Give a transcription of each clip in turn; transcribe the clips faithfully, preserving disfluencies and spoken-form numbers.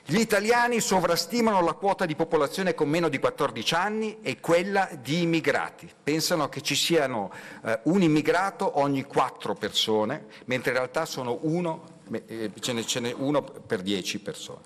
Gli italiani sovrastimano la quota di popolazione con meno di quattordici anni e quella di immigrati. Pensano che ci siano eh, un immigrato ogni quattro persone, mentre in realtà sono uno, eh, ce n'è, ce n'è uno per dieci persone.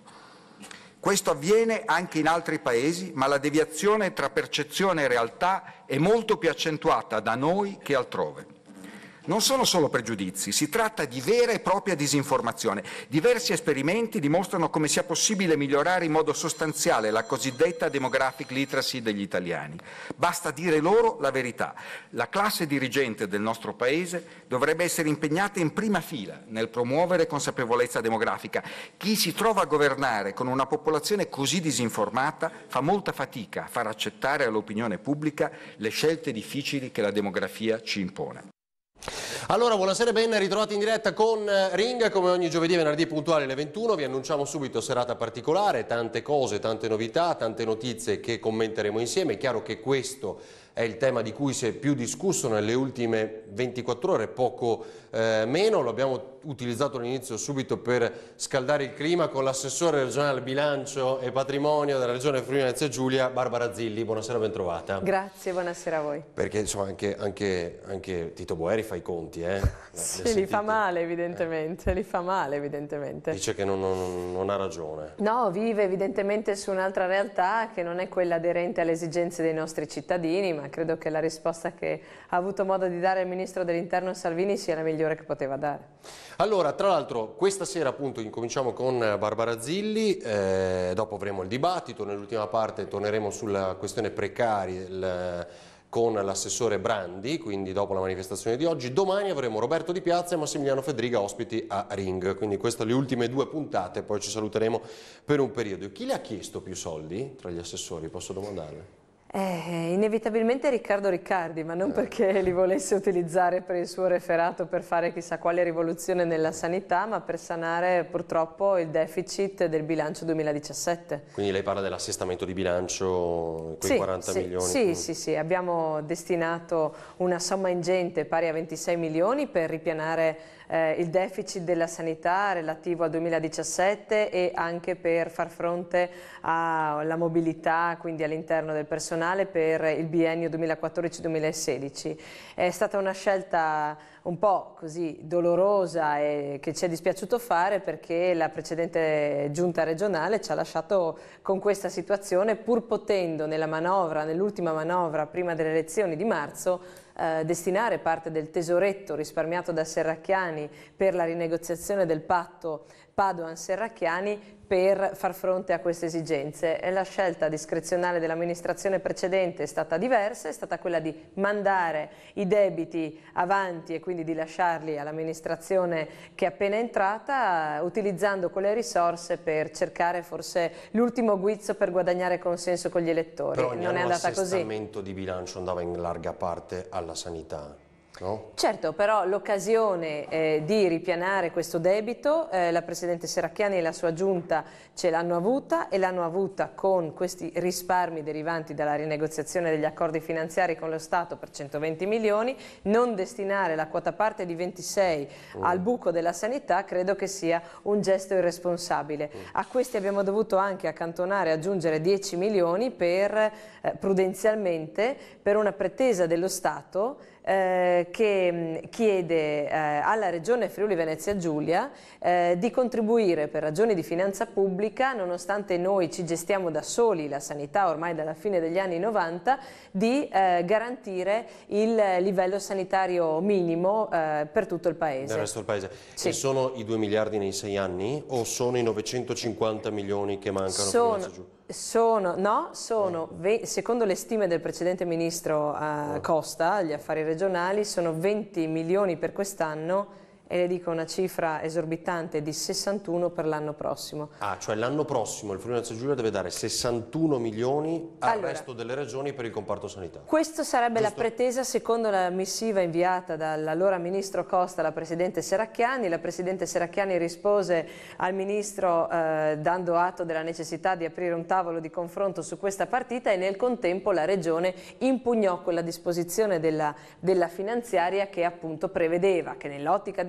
Questo avviene anche in altri paesi, ma la deviazione tra percezione e realtà è molto più accentuata da noi che altrove. Non sono solo pregiudizi, si tratta di vera e propria disinformazione. Diversi esperimenti dimostrano come sia possibile migliorare in modo sostanziale la cosiddetta demographic literacy degli italiani. Basta dire loro la verità. La classe dirigente del nostro Paese dovrebbe essere impegnata in prima fila nel promuovere consapevolezza demografica. Chi si trova a governare con una popolazione così disinformata fa molta fatica a far accettare all'opinione pubblica le scelte difficili che la demografia ci impone. Allora, buonasera, ben ritrovati in diretta con Ring, come ogni giovedì e venerdì puntuale alle ventuno. Vi annunciamo subito serata particolare, tante cose, tante novità, tante notizie che commenteremo insieme. È chiaro che questo è il tema di cui si è più discusso nelle ultime ventiquattro ore, poco eh, meno. Lo abbiamo utilizzato all'inizio subito per scaldare il clima con l'assessore regionale bilancio e patrimonio della regione Friuli Venezia Giulia, Barbara Zilli. Buonasera, ben trovata. Grazie, buonasera a voi. Perché insomma anche, anche, anche Tito Boeri fa i conti, eh? Sì, li fa male evidentemente, eh. li fa male evidentemente. Dice che non, non, non ha ragione. No, vive evidentemente su un'altra realtà che non è quella aderente alle esigenze dei nostri cittadini, ma credo che la risposta che ha avuto modo di dare il Ministro dell'Interno Salvini sia la migliore che poteva dare. Allora, tra l'altro, questa sera appunto incominciamo con Barbara Zilli, eh, dopo avremo il dibattito, nell'ultima parte torneremo sulla questione precari il, con l'assessore Brandi, quindi dopo la manifestazione di oggi. Domani avremo Roberto Di Piazza e Massimiliano Fedriga ospiti a Ring, quindi queste le ultime due puntate, poi ci saluteremo per un periodo. Chi le ha chiesto più soldi tra gli assessori, posso domandarle? Eh, inevitabilmente Riccardo Riccardi, ma non perché li volesse utilizzare per il suo referato per fare chissà quale rivoluzione nella sanità, ma per sanare purtroppo il deficit del bilancio duemiladiciassette. Quindi lei parla dell'assestamento di bilancio, quei sì, quaranta sì, milioni? Sì, sì, sì, abbiamo destinato una somma ingente pari a ventisei milioni per ripianare eh, il deficit della sanità relativo al duemiladiciassette e anche per far fronte alla mobilità, quindi all'interno del personale per il biennio duemilaquattordici duemilasedici. È stata una scelta un po' così dolorosa e che ci è dispiaciuto fare perché la precedente giunta regionale ci ha lasciato con questa situazione, pur potendo nella manovra, nell'ultima manovra prima delle elezioni di marzo, eh, destinare parte del tesoretto risparmiato da Serracchiani per la rinegoziazione del patto Padoan-Serracchiani per far fronte a queste esigenze. E la scelta discrezionale dell'amministrazione precedente è stata diversa, è stata quella di mandare i debiti avanti e quindi di lasciarli all'amministrazione che è appena entrata, utilizzando quelle risorse per cercare forse l'ultimo guizzo per guadagnare consenso con gli elettori. Però non è andata così. L'assestamento di bilancio andava in larga parte alla sanità. No? Certo, però l'occasione eh, di ripianare questo debito, eh, la Presidente Serracchiani e la sua giunta ce l'hanno avuta e l'hanno avuta con questi risparmi derivanti dalla rinegoziazione degli accordi finanziari con lo Stato per centoventi milioni. Non destinare la quota parte di ventisei mm. al buco della sanità credo che sia un gesto irresponsabile. Mm. A questi abbiamo dovuto anche accantonare e aggiungere dieci milioni per, eh, prudenzialmente per una pretesa dello Stato Eh, che chiede eh, alla Regione Friuli Venezia Giulia eh, di contribuire per ragioni di finanza pubblica, nonostante noi ci gestiamo da soli la sanità ormai dalla fine degli anni novanta, di eh, garantire il livello sanitario minimo eh, per tutto il Paese. Nel resto del Paese. Sì. E sono i due miliardi nei sei anni o sono i novecentocinquanta milioni che mancano? Sono... Sono, no, sono, secondo le stime del precedente ministro eh, Costa, agli affari regionali, sono venti milioni per quest'anno e le dico una cifra esorbitante di sessantuno per l'anno prossimo. Ah, cioè l'anno prossimo il Friuli Venezia Giulia deve dare sessantuno milioni al allora, resto delle regioni per il comparto sanità. Questa sarebbe Giusto? La pretesa secondo la missiva inviata dall'allora ministro Costa alla Presidente Serracchiani. La Presidente Serracchiani rispose al ministro eh, dando atto della necessità di aprire un tavolo di confronto su questa partita e nel contempo la Regione impugnò quella disposizione della, della finanziaria che appunto prevedeva che nell'ottica di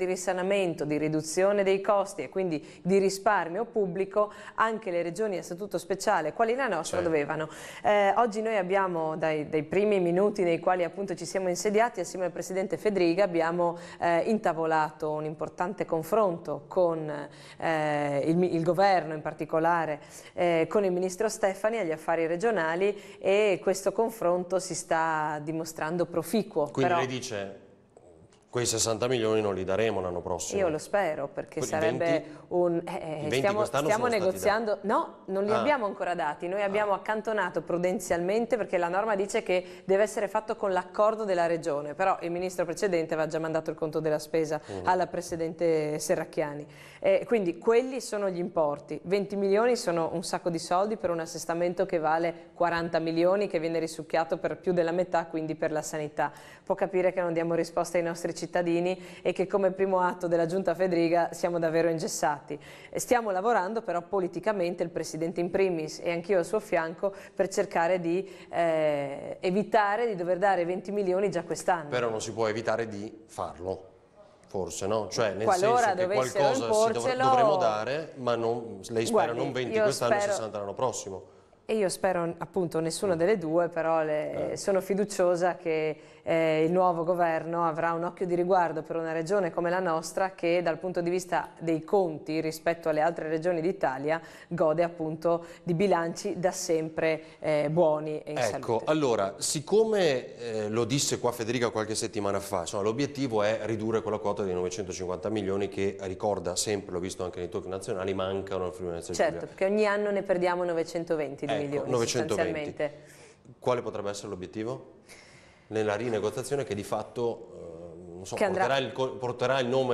risanamento, di riduzione dei costi e quindi di risparmio pubblico, anche le regioni a statuto speciale, quali la nostra, certo, dovevano. Eh, oggi noi abbiamo, dai, dai primi minuti nei quali appunto ci siamo insediati, assieme al Presidente Fedriga abbiamo eh, intavolato un importante confronto con eh, il, il governo, in particolare eh, con il Ministro Stefani agli affari regionali, e questo confronto si sta dimostrando proficuo. Quindi però lei dice: quei sessanta milioni non li daremo l'anno prossimo? Io lo spero, perché I sarebbe venti? un... Eh, stiamo stiamo negoziando... No, non li ah. abbiamo ancora dati, noi abbiamo ah. accantonato prudenzialmente, perché la norma dice che deve essere fatto con l'accordo della regione, però il ministro precedente aveva già mandato il conto della spesa mm. alla Presidente Serracchiani. Eh, quindi quelli sono gli importi. venti milioni sono un sacco di soldi per un assestamento che vale quaranta milioni, che viene risucchiato per più della metà, quindi per la sanità. Può capire che non diamo risposta ai nostri cittadini e che come primo atto della Giunta Fedriga siamo davvero ingessati. Stiamo lavorando però politicamente, il Presidente in primis e anch'io al suo fianco, per cercare di eh, evitare di dover dare venti milioni già quest'anno. Però non si può evitare di farlo. Forse no, cioè nel Qualora senso che qualcosa si dov dovremo dare, ma non, lei spera Guardi, non venti quest'anno e sessanta l'anno prossimo. E io spero appunto nessuna delle due, però le, eh. sono fiduciosa che eh, il nuovo governo avrà un occhio di riguardo per una regione come la nostra, che dal punto di vista dei conti rispetto alle altre regioni d'Italia gode appunto di bilanci da sempre eh, buoni e in ecco, salute. Allora, siccome eh, lo disse qua Federica qualche settimana fa, l'obiettivo è ridurre quella quota dei novecentocinquanta milioni che, ricorda sempre, l'ho visto anche nei talk nazionali, mancano al Friuli Venezia Giulia. Certo, perché ogni anno ne perdiamo novecentoventi di ecco, milioni novecentoventi. sostanzialmente. Quale potrebbe essere l'obiettivo? Nella rinegoziazione che di fatto eh, non so, andrà... porterà, il, porterà il nome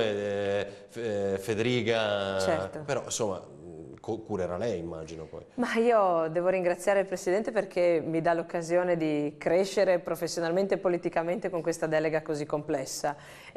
eh, Fedriga, certo. Però insomma curerà lei, immagino poi. Ma io devo ringraziare il Presidente perché mi dà l'occasione di crescere professionalmente e politicamente con questa delega così complessa.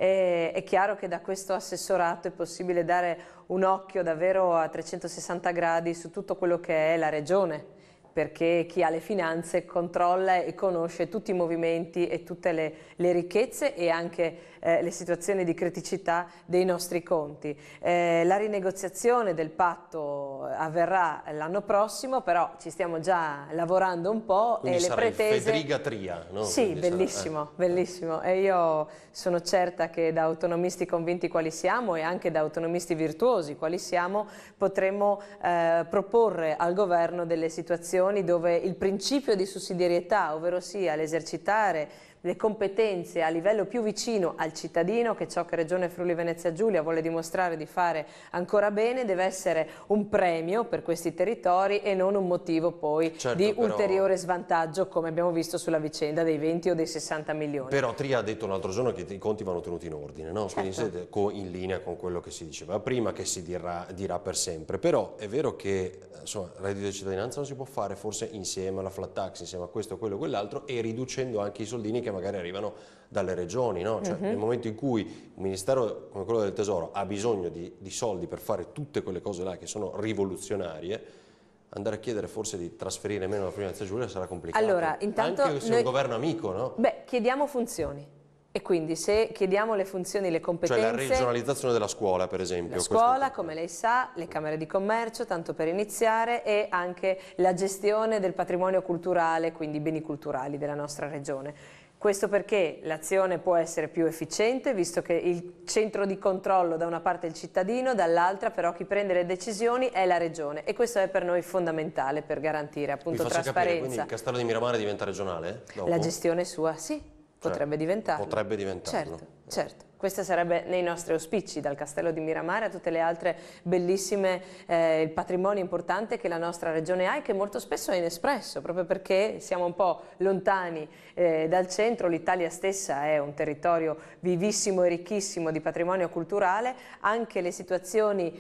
E, è chiaro che da questo assessorato è possibile dare un occhio davvero a trecentosessanta gradi su tutto quello che è la Regione, perché chi ha le finanze controlla e conosce tutti i movimenti e tutte le, le ricchezze e anche eh, le situazioni di criticità dei nostri conti. Eh, la rinegoziazione del patto avverrà l'anno prossimo, però ci stiamo già lavorando un po'. Quindi e le sarà pretese... il Fedrigatria, no? Sì, Quindi bellissimo, sarà... eh. bellissimo. E io sono certa che da autonomisti convinti quali siamo e anche da autonomisti virtuosi quali siamo, potremo eh, proporre al governo delle situazioni dove il principio di sussidiarietà, ovvero sia l'esercitare le competenze a livello più vicino al cittadino, che ciò che Regione Friuli Venezia Giulia vuole dimostrare di fare ancora bene, deve essere un premio per questi territori e non un motivo poi certo, di però... ulteriore svantaggio, come abbiamo visto sulla vicenda dei venti o dei sessanta milioni. Però Tria ha detto l'altro giorno che i conti vanno tenuti in ordine, no? Certo. Quindi siete in linea con quello che si diceva prima, che si dirà, dirà per sempre. Però è vero che insomma, il reddito di cittadinanza non si può fare forse insieme alla flat tax, insieme a questo, quello e quell'altro, e riducendo anche i soldini che magari arrivano dalle regioni, no? Cioè, uh-huh. nel momento in cui un ministero come quello del Tesoro ha bisogno di, di soldi per fare tutte quelle cose là che sono rivoluzionarie, andare a chiedere forse di trasferire meno la Friuli Venezia Giulia sarà complicato. Allora, intanto anche se è noi... un governo amico, no? Beh, chiediamo funzioni. E quindi se chiediamo le funzioni, le competenze... Cioè la regionalizzazione della scuola, per esempio. La scuola, come lei sa, le camere di commercio, tanto per iniziare, e anche la gestione del patrimonio culturale, quindi beni culturali della nostra regione. Questo perché l'azione può essere più efficiente, visto che il centro di controllo da una parte è il cittadino, dall'altra però chi prende le decisioni è la regione, e questo è per noi fondamentale per garantire appunto trasparenza. Capire, quindi il Castello di Miramare diventa regionale? Dopo? La gestione sua, sì, cioè, potrebbe diventarlo. Potrebbe diventarlo. Certo, certo. Questo sarebbe nei nostri auspici, dal Castello di Miramare a tutte le altre bellissime, eh, il patrimonio importante che la nostra regione ha e che molto spesso è inespresso, proprio perché siamo un po' lontani eh, dal centro. L'Italia stessa è un territorio vivissimo e ricchissimo di patrimonio culturale, anche le situazioni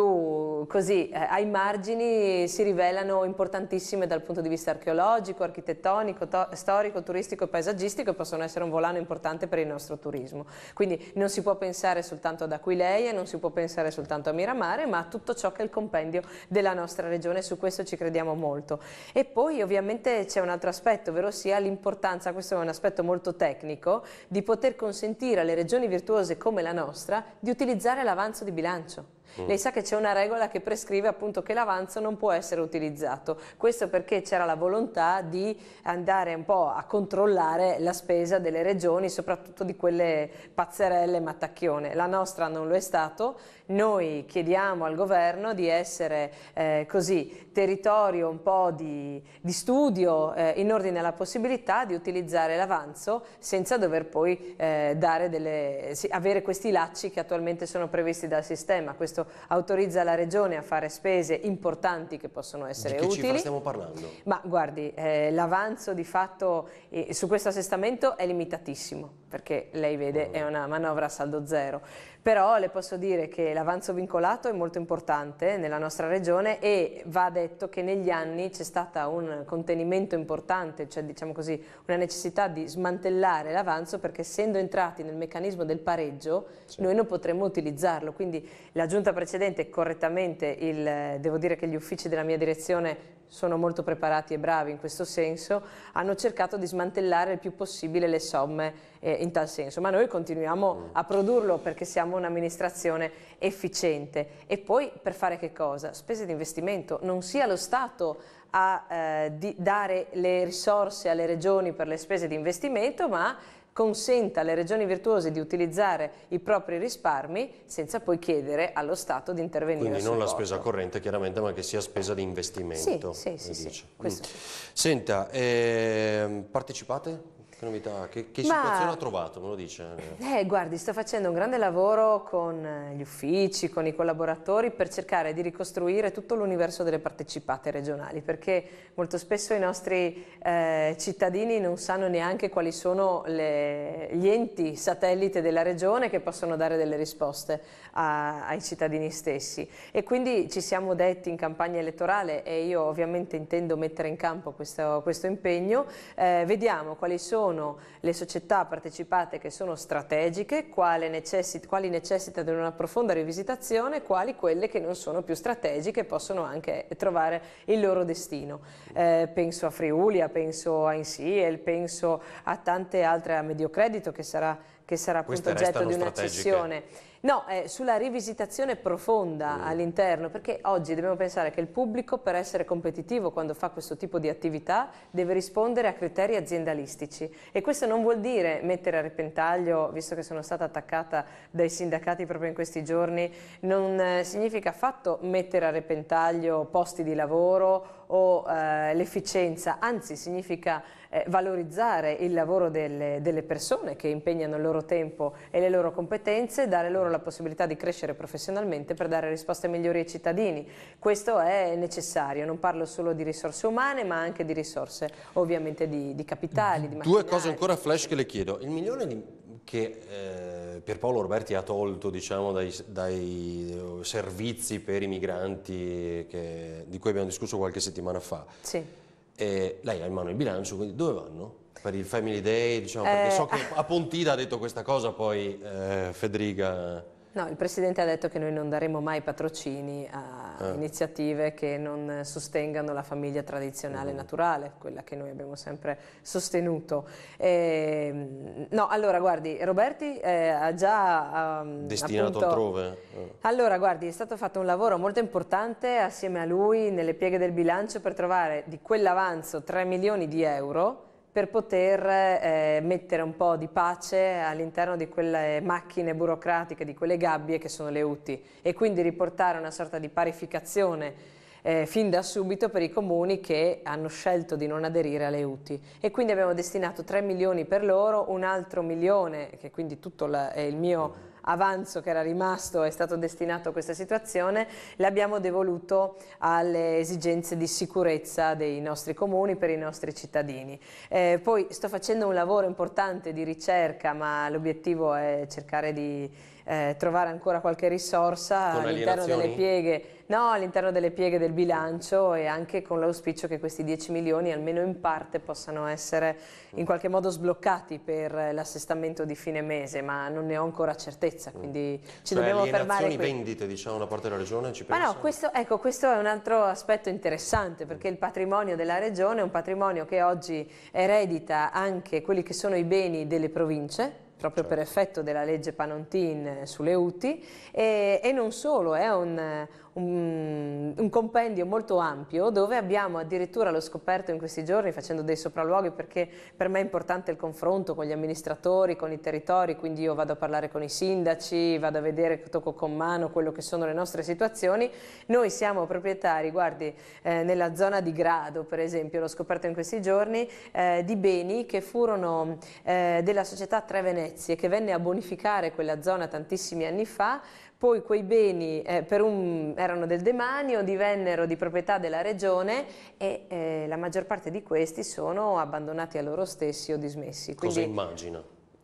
più così eh, ai margini si rivelano importantissime dal punto di vista archeologico, architettonico, storico, turistico e paesaggistico, e possono essere un volano importante per il nostro turismo. Quindi non si può pensare soltanto ad Aquileia, non si può pensare soltanto a Miramare, ma a tutto ciò che è il compendio della nostra regione, su questo ci crediamo molto. E poi ovviamente c'è un altro aspetto, ovvero sia l'importanza, questo è un aspetto molto tecnico, di poter consentire alle regioni virtuose come la nostra di utilizzare l'avanzo di bilancio. Mm. Lei sa che c'è una regola che prescrive appunto che l'avanzo non può essere utilizzato, questo perché c'era la volontà di andare un po' a controllare la spesa delle regioni, soprattutto di quelle pazzerelle mattacchione. La nostra non lo è stato, noi chiediamo al governo di essere eh, così territorio un po' di, di studio eh, in ordine alla possibilità di utilizzare l'avanzo senza dover poi eh, dare delle, sì, avere questi lacci che attualmente sono previsti dal sistema. Questo autorizza la regione a fare spese importanti che possono essere utili. Di che utili. cifra stiamo parlando? Ma guardi, eh, l'avanzo di fatto eh, su questo assestamento è limitatissimo, perché lei vede è una manovra a saldo zero. Però le posso dire che l'avanzo vincolato è molto importante nella nostra regione e va detto che negli anni c'è stato un contenimento importante, cioè diciamo così una necessità di smantellare l'avanzo, perché essendo entrati nel meccanismo del pareggio sì. noi non potremmo utilizzarlo. Quindi la giunta precedente correttamente, il, devo dire che gli uffici della mia direzione sono molto preparati e bravi in questo senso, hanno cercato di smantellare il più possibile le somme eh, in tal senso, ma noi continuiamo mm. a produrlo perché siamo un'amministrazione efficiente. E poi per fare che cosa? Spese di investimento, non sia lo Stato a eh, di dare le risorse alle regioni per le spese di investimento, ma consenta alle regioni virtuose di utilizzare i propri risparmi senza poi chiedere allo Stato di intervenire. Quindi non la supporto. spesa corrente chiaramente, ma che sia spesa di investimento. Sì, sì, sì, sì, questo sì. Senta, eh, partecipate? Che novità? Che, che situazione Ma, ha trovato? Me lo dice? Eh, guardi, sto facendo un grande lavoro con gli uffici, con i collaboratori per cercare di ricostruire tutto l'universo delle partecipate regionali, perché molto spesso i nostri eh, cittadini non sanno neanche quali sono le, gli enti satellite della regione che possono dare delle risposte a, ai cittadini stessi. E quindi ci siamo detti in campagna elettorale, e io ovviamente intendo mettere in campo questo, questo impegno, eh, vediamo quali sono le società partecipate che sono strategiche, quali necessit- quali necessitano di una profonda rivisitazione, quali quelle che non sono più strategiche e possono anche trovare il loro destino. Eh, penso a Friulia, penso a Insiel, penso a tante altre, a Mediocredito che sarà, che sarà appunto oggetto di una cessione. No, eh, sulla rivisitazione profonda mm. all'interno, perché oggi dobbiamo pensare che il pubblico, per essere competitivo quando fa questo tipo di attività, deve rispondere a criteri aziendalistici, e questo non vuol dire mettere a repentaglio, visto che sono stata attaccata dai sindacati proprio in questi giorni, non eh, significa affatto mettere a repentaglio posti di lavoro o eh, l'efficienza, anzi significa eh, valorizzare il lavoro delle, delle persone che impegnano il loro tempo e le loro competenze, dare loro la possibilità di crescere professionalmente per dare risposte migliori ai cittadini. Questo è necessario, non parlo solo di risorse umane ma anche di risorse ovviamente di, di capitali, di Due cose ancora flash che le chiedo. Il milione di, che eh, Pierpaolo Roberti ha tolto, diciamo, dai, dai servizi per i migranti che, di cui abbiamo discusso qualche settimana fa, sì. eh, lei ha in mano il bilancio, quindi dove vanno? Per il Family Day, diciamo, perché eh, so che a Pontida ha detto questa cosa, poi eh, Federica... No, il Presidente ha detto che noi non daremo mai patrocini a eh. iniziative che non sostengano la famiglia tradizionale mm. naturale, quella che noi abbiamo sempre sostenuto. E, no, allora guardi, Roberti eh, ha già... Um, destinato appunto, altrove? Eh. Allora guardi, è stato fatto un lavoro molto importante assieme a lui nelle pieghe del bilancio per trovare di quell'avanzo tre milioni di euro per poter eh, mettere un po' di pace all'interno di quelle macchine burocratiche, di quelle gabbie che sono le U T I, e quindi riportare una sorta di parificazione eh, fin da subito per i comuni che hanno scelto di non aderire alle U T I. E quindi abbiamo destinato tre milioni per loro, un altro milione, che quindi tutto la, è il mio avanzo che era rimasto è stato destinato a questa situazione, l'abbiamo devoluto alle esigenze di sicurezza dei nostri comuni per i nostri cittadini. Eh, poi sto facendo un lavoro importante di ricerca, ma l'obiettivo è cercare di eh, trovare ancora qualche risorsa all'interno delle pieghe. No, all'interno delle pieghe, no, all'interno delle pieghe del bilancio, e anche con l'auspicio che questi dieci milioni almeno in parte possano essere in qualche modo sbloccati per l'assestamento di fine mese, ma non ne ho ancora certezza, quindi ci cioè, dobbiamo fermare qui. Vendite, diciamo, da parte della Regione, ci Ma pensa? no, questo, ecco, questo è un altro aspetto interessante, perché il patrimonio della Regione è un patrimonio che oggi eredita anche quelli che sono i beni delle province, proprio certo, per effetto della legge Panontin sulle U T I, e, e non solo, è un, un, un compendio molto ampio, dove abbiamo addirittura, l'ho scoperto in questi giorni facendo dei sopralluoghi, perché per me è importante il confronto con gli amministratori, con i territori, quindi io vado a parlare con i sindaci, vado a vedere, tocco con mano quello che sono le nostre situazioni. Noi siamo proprietari, guardi, eh, nella zona di Grado per esempio, l'ho scoperto in questi giorni, eh, di beni che furono eh, della società Tre Venezie, che venne a bonificare quella zona tantissimi anni fa. Poi quei beni eh, per un, erano del demanio, divennero di proprietà della Regione, e eh, la maggior parte di questi sono abbandonati a loro stessi o dismessi. Quindi, cosa immagina?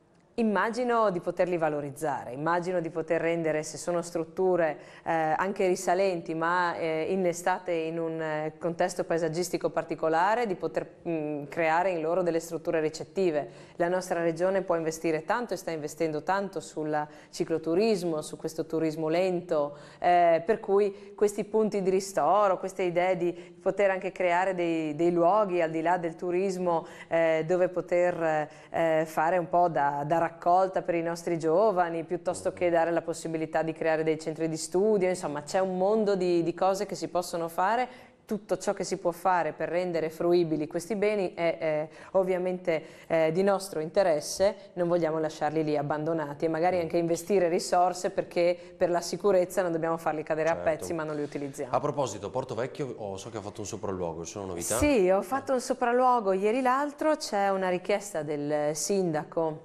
Immagino di poterli valorizzare, immagino di poter rendere, se sono strutture eh, anche risalenti ma eh, innestate in un eh, contesto paesaggistico particolare, di poter mh, creare in loro delle strutture ricettive. La nostra regione può investire tanto e sta investendo tanto sul cicloturismo, su questo turismo lento, eh, per cui questi punti di ristoro, queste idee di poter anche creare dei, dei luoghi al di là del turismo eh, dove poter eh, fare un po' da, da raccolta per i nostri giovani, piuttosto che dare la possibilità di creare dei centri di studio. Insomma, c'è un mondo di, di cose che si possono fare. Tutto ciò che si può fare per rendere fruibili questi beni è eh, ovviamente eh, di nostro interesse, non vogliamo lasciarli lì abbandonati, e magari anche investire risorse, perché per la sicurezza non dobbiamo farli cadere certo. a pezzi, ma non li utilizziamo. A proposito, Porto Vecchio, oh, so che ha fatto un sopralluogo, ci sono novità? Sì, ho fatto un sopralluogo ieri l'altro, c'è una richiesta del sindaco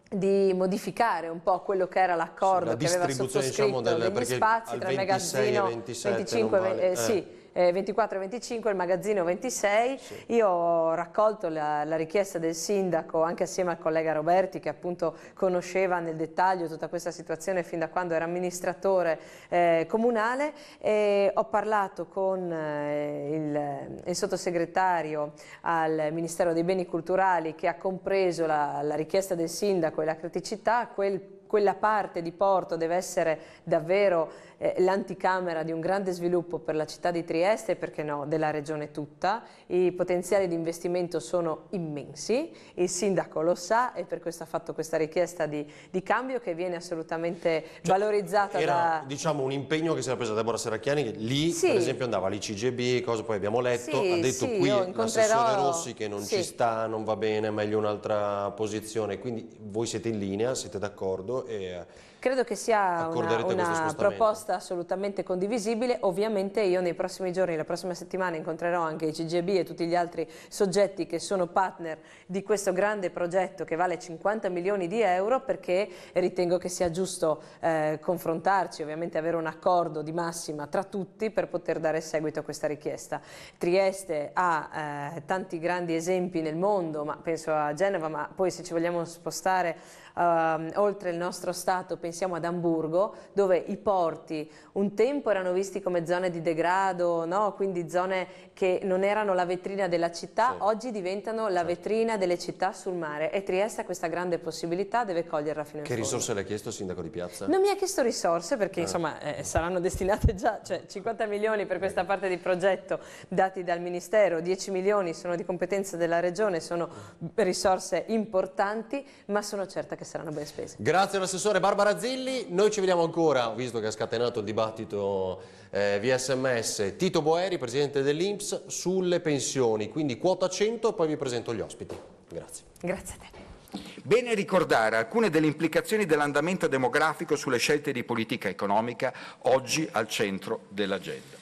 di modificare un po' quello che era l'accordo che aveva sottoscritto, diciamo, del, degli spazi tra il magazzino venticinque, vale. eh, sì, eh, ventiquattro e venticinque, il magazzino ventisei. Sì. Io ho raccolto la, la richiesta del sindaco anche assieme al collega Roberti, che appunto conosceva nel dettaglio tutta questa situazione fin da quando era amministratore eh, comunale, e ho parlato con eh, il, il sottosegretario al Ministero dei Beni Culturali, che ha compreso la, la richiesta del sindaco e la criticità. Quel Quella parte di Porto deve essere davvero eh, l'anticamera di un grande sviluppo per la città di Trieste, e perché no, della regione tutta. I potenziali di investimento sono immensi, il sindaco lo sa, e per questo ha fatto questa richiesta di, di cambio, che viene assolutamente cioè, valorizzata. Era, da... diciamo, un impegno che si era presa Deborah Serracchiani, che lì sì. per esempio andava all'I C G B, cosa poi abbiamo letto, sì, ha detto sì, qui l'assessore Rossi che non sì. ci sta, non va bene, meglio un'altra posizione, quindi voi siete in linea, siete d'accordo? E credo che sia una, una proposta assolutamente condivisibile. Ovviamente io nei prossimi giorni, la prossima settimana, incontrerò anche i C G B e tutti gli altri soggetti che sono partner di questo grande progetto che vale cinquanta milioni di euro, perché ritengo che sia giusto eh, confrontarci, ovviamente avere un accordo di massima tra tutti per poter dare seguito a questa richiesta. Trieste ha eh, tanti grandi esempi nel mondo, ma penso a Genova, ma poi se ci vogliamo spostare Uh, oltre il nostro stato pensiamo ad Amburgo, dove i porti un tempo erano visti come zone di degrado, no? Quindi zone che non erano la vetrina della città, sì. oggi diventano la vetrina delle città sul mare, e Trieste ha questa grande possibilità, deve coglierla fino in fondo. Che risorse le ha chiesto il sindaco di Piazza? Non mi ha chiesto risorse, perché ah. insomma eh, saranno destinate già, cioè cinquanta milioni per questa parte di progetto dati dal Ministero, dieci milioni sono di competenza della Regione, sono risorse importanti, ma sono certa che che saranno ben spese. Grazie all'assessore Barbara Zilli. Noi ci vediamo ancora, visto che ha scatenato il dibattito eh, via sms, Tito Boeri, presidente dell'I N P S, sulle pensioni, quindi quota cento, poi vi presento gli ospiti. Grazie. Grazie a te. Bene ricordare alcune delle implicazioni dell'andamento demografico sulle scelte di politica economica, oggi al centro dell'agenda.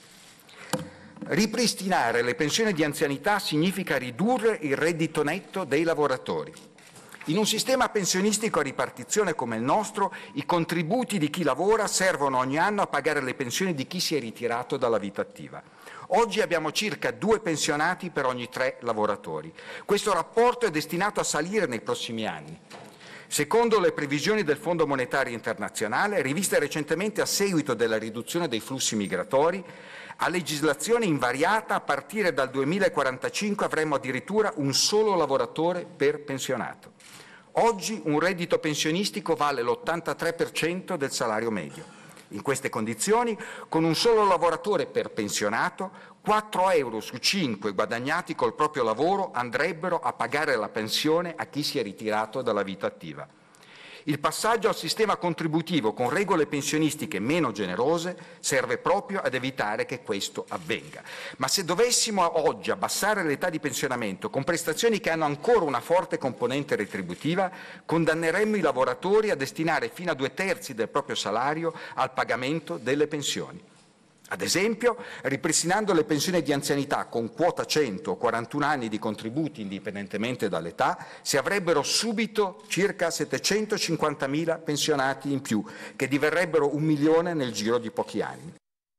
Ripristinare le pensioni di anzianità significa ridurre il reddito netto dei lavoratori. In un sistema pensionistico a ripartizione come il nostro, i contributi di chi lavora servono ogni anno a pagare le pensioni di chi si è ritirato dalla vita attiva. Oggi abbiamo circa due pensionati per ogni tre lavoratori. Questo rapporto è destinato a salire nei prossimi anni. Secondo le previsioni del Fondo Monetario Internazionale, riviste recentemente a seguito della riduzione dei flussi migratori, a legislazione invariata a partire dal duemilaquarantacinque avremo addirittura un solo lavoratore per pensionato. Oggi un reddito pensionistico vale l'ottantatré per cento del salario medio. In queste condizioni, con un solo lavoratore per pensionato, quattro euro su cinque guadagnati col proprio lavoro andrebbero a pagare la pensione a chi si è ritirato dalla vita attiva. Il passaggio al sistema contributivo con regole pensionistiche meno generose serve proprio ad evitare che questo avvenga. Ma se dovessimo oggi abbassare l'età di pensionamento con prestazioni che hanno ancora una forte componente retributiva, condanneremmo i lavoratori a destinare fino a due terzi del proprio salario al pagamento delle pensioni. Ad esempio, ripristinando le pensioni di anzianità con quota cento o quarantuno anni di contributi indipendentemente dall'età, si avrebbero subito circa settecentocinquantamila pensionati in più, che diverrebbero un milione nel giro di pochi anni.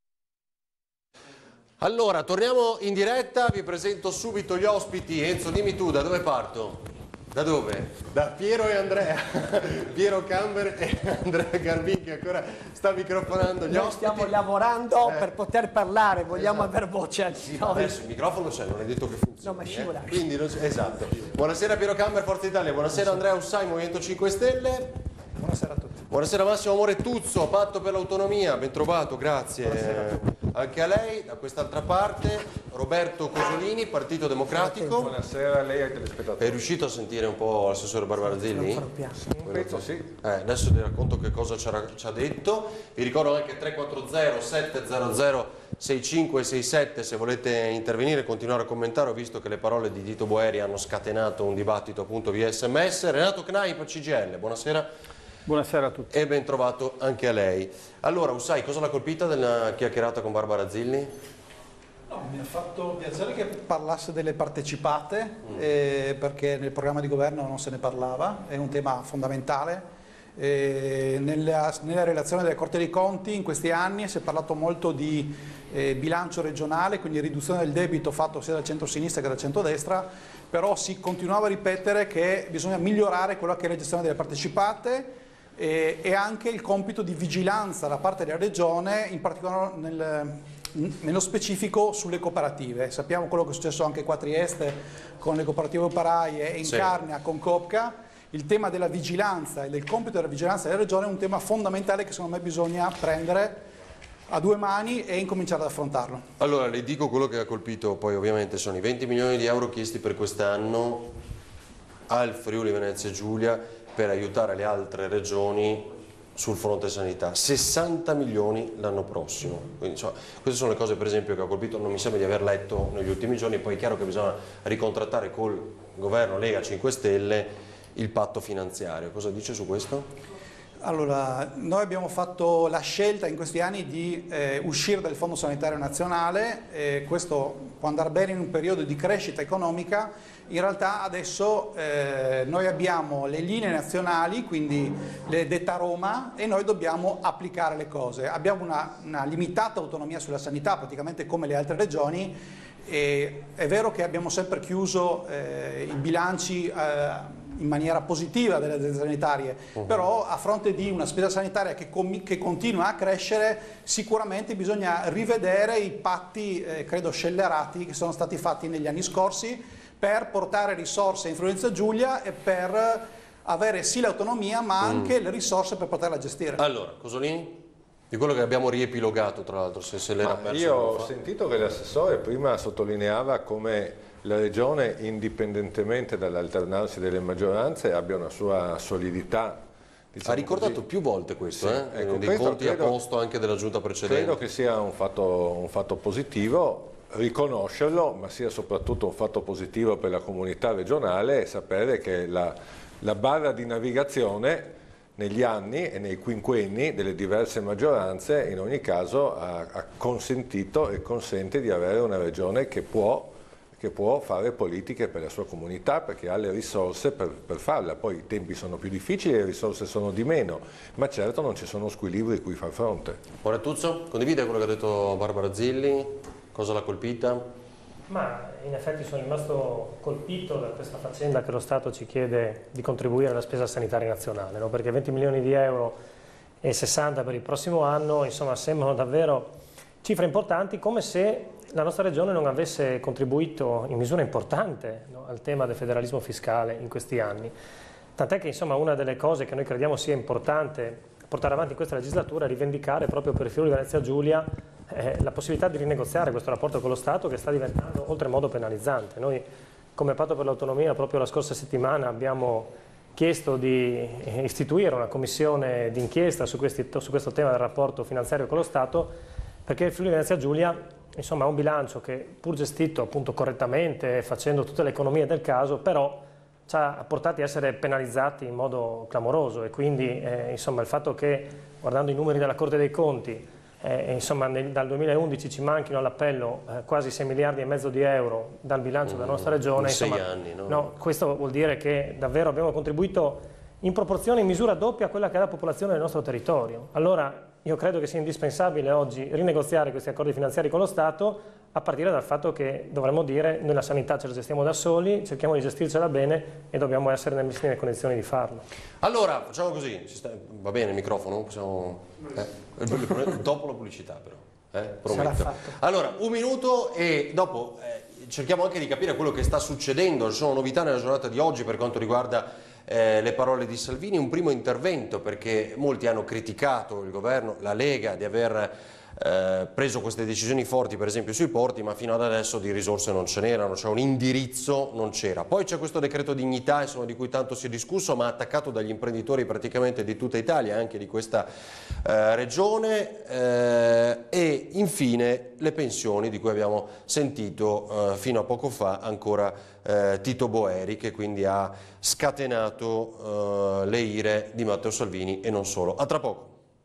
Allora, torniamo in diretta, vi presento subito gli ospiti. Enzo, dimmi tu, da dove parto? Da dove? Da Piero e Andrea, Piero Camber e Andrea Garbin che ancora sta microfonando gli Noi ospiti. stiamo lavorando eh. per poter parlare, vogliamo Esatto. aver voce anche Sì, noi. adesso il microfono c'è, non è detto che funzioni. No, ma scivola. Eh? Quindi non c'è- esatto. Buonasera Piero Camber, Forza Italia, buonasera Andrea Ussai, Movimento cinque Stelle. Buonasera a tutti. Buonasera Massimo Moretuzzo, Patto per l'Autonomia, ben trovato, grazie. Anche a lei, da quest'altra parte, Roberto Cosolini, Partito Democratico. Buonasera a lei e ai telespettatori. È riuscito a sentire un po' l'assessore Barbara Zilli? Un pezzo sì. Eh, adesso vi racconto che cosa ci ha, ci ha detto. Vi ricordo anche tre quattro zero sette zero zero sei cinque sei sette se volete intervenire e continuare a commentare. Ho visto che le parole di Tito Boeri hanno scatenato un dibattito appunto via sms. Renato Knaip, C G I L, buonasera. Buonasera a tutti. E ben trovato anche a lei. Allora, Ussai, cosa l'ha colpita della chiacchierata con Barbara Zilli? No, mi ha fatto piacere che parlasse delle partecipate, mm. eh, perché nel programma di governo non se ne parlava, è un tema fondamentale. Eh, nella, nella relazione della Corte dei Conti in questi anni si è parlato molto di eh, bilancio regionale, quindi riduzione del debito fatto sia dal centro-sinistra che dal centro-destra, però si continuava a ripetere che bisogna migliorare quella che è la gestione delle partecipate e, e anche il compito di vigilanza da parte della Regione, in particolare nel, nello specifico sulle cooperative. Sappiamo quello che è successo anche qua a Trieste con le cooperative operaie e in sì. Carnia con Copca. Il tema della vigilanza e del compito della vigilanza della Regione è un tema fondamentale che secondo me bisogna prendere a due mani e incominciare ad affrontarlo. Allora, le dico quello che ha colpito, poi ovviamente sono i venti milioni di euro chiesti per quest'anno al Friuli Venezia Giulia per aiutare le altre regioni sul fronte sanità, sessanta milioni l'anno prossimo. Quindi, insomma, queste sono le cose per esempio che ha colpito, non mi sembra di aver letto negli ultimi giorni. Poi è chiaro che bisogna ricontrattare col governo Lega cinque Stelle il patto finanziario. Cosa dice su questo? Allora, noi abbiamo fatto la scelta in questi anni di eh, uscire dal Fondo Sanitario Nazionale, e questo può andare bene in un periodo di crescita economica. In realtà adesso eh, noi abbiamo le linee nazionali, quindi le detta Roma, e noi dobbiamo applicare le cose. Abbiamo una, una limitata autonomia sulla sanità, praticamente come le altre regioni, e è vero che abbiamo sempre chiuso eh, i bilanci eh, in maniera positiva delle aziende sanitarie, uh-huh. però a fronte di una spesa sanitaria che, che continua a crescere, sicuramente bisogna rivedere i patti, eh, credo, scellerati che sono stati fatti negli anni scorsi per portare risorse in Friuli Venezia Giulia e per avere sì l'autonomia ma anche mm. le risorse per poterla gestire. Allora, Cosolini? Di quello che abbiamo riepilogato tra l'altro, se se l'era perso. Io ho sentito che l'assessore prima sottolineava come la Regione, indipendentemente dall'alternarsi delle maggioranze, abbia una sua solidità. Diciamo ha ricordato così. più volte questo, sì, eh? ecco, dei questo conti credo, a posto anche della giunta precedente. Credo che sia un fatto, un fatto positivo riconoscerlo, ma sia soprattutto un fatto positivo per la comunità regionale sapere che la, la barra di navigazione negli anni e nei quinquenni delle diverse maggioranze in ogni caso ha, ha consentito e consente di avere una regione che può, che può fare politiche per la sua comunità perché ha le risorse per, per farla. Poi i tempi sono più difficili, le risorse sono di meno, ma certo non ci sono squilibri cui far fronte. Moretuzzo, condivide quello che ha detto Barbara Zilli? Cosa l'ha colpita? Ma in effetti sono rimasto colpito da questa faccenda che lo Stato ci chiede di contribuire alla spesa sanitaria nazionale, no? Perché venti milioni di euro e sessanta per il prossimo anno, insomma, sembrano davvero cifre importanti, come se la nostra regione non avesse contribuito in misura importante, no, al tema del federalismo fiscale in questi anni. Tant'è che, insomma, una delle cose che noi crediamo sia importante portare avanti in questa legislatura è rivendicare proprio per il Friuli Venezia Giulia eh, la possibilità di rinegoziare questo rapporto con lo Stato, che sta diventando oltremodo penalizzante. Noi come Patto per l'Autonomia proprio la scorsa settimana abbiamo chiesto di istituire una commissione d'inchiesta su, su questo tema del rapporto finanziario con lo Stato, perché il Friuli Venezia Giulia, insomma, ha un bilancio che, pur gestito appunto correttamente, facendo tutte le economie del caso, però ci ha portati a essere penalizzati in modo clamoroso, e quindi eh, insomma, il fatto che, guardando i numeri della Corte dei Conti, eh, insomma, nel, dal duemilaundici ci manchino all'appello eh, quasi sei miliardi e mezzo di euro dal bilancio mm, della nostra regione, in sei insomma, anni, no? No, questo vuol dire che davvero abbiamo contribuito in proporzione, in misura doppia a quella che è la popolazione del nostro territorio. Allora io credo che sia indispensabile oggi rinegoziare questi accordi finanziari con lo Stato, a partire dal fatto che dovremmo dire: noi la sanità ce la gestiamo da soli, cerchiamo di gestircela bene e dobbiamo essere messi nelle condizioni di farlo. Allora, facciamo così, si sta... va bene il microfono? Possiamo... eh? Dopo la pubblicità però, eh? Prometto. Allora, un minuto e dopo eh, cerchiamo anche di capire quello che sta succedendo. Ci sono novità nella giornata di oggi per quanto riguarda Eh, le parole di Salvini, un primo intervento, perché molti hanno criticato il governo, la Lega, di aver eh, preso queste decisioni forti per esempio sui porti, ma fino ad adesso di risorse non ce n'erano, cioè un indirizzo non c'era. Poi c'è questo decreto dignità, insomma, di cui tanto si è discusso, ma attaccato dagli imprenditori praticamente di tutta Italia, anche di questa eh, regione, eh, e infine le pensioni, di cui abbiamo sentito eh, fino a poco fa ancora Eh, Tito Boeri, che quindi ha scatenato eh, le ire di Matteo Salvini e non solo. A tra poco.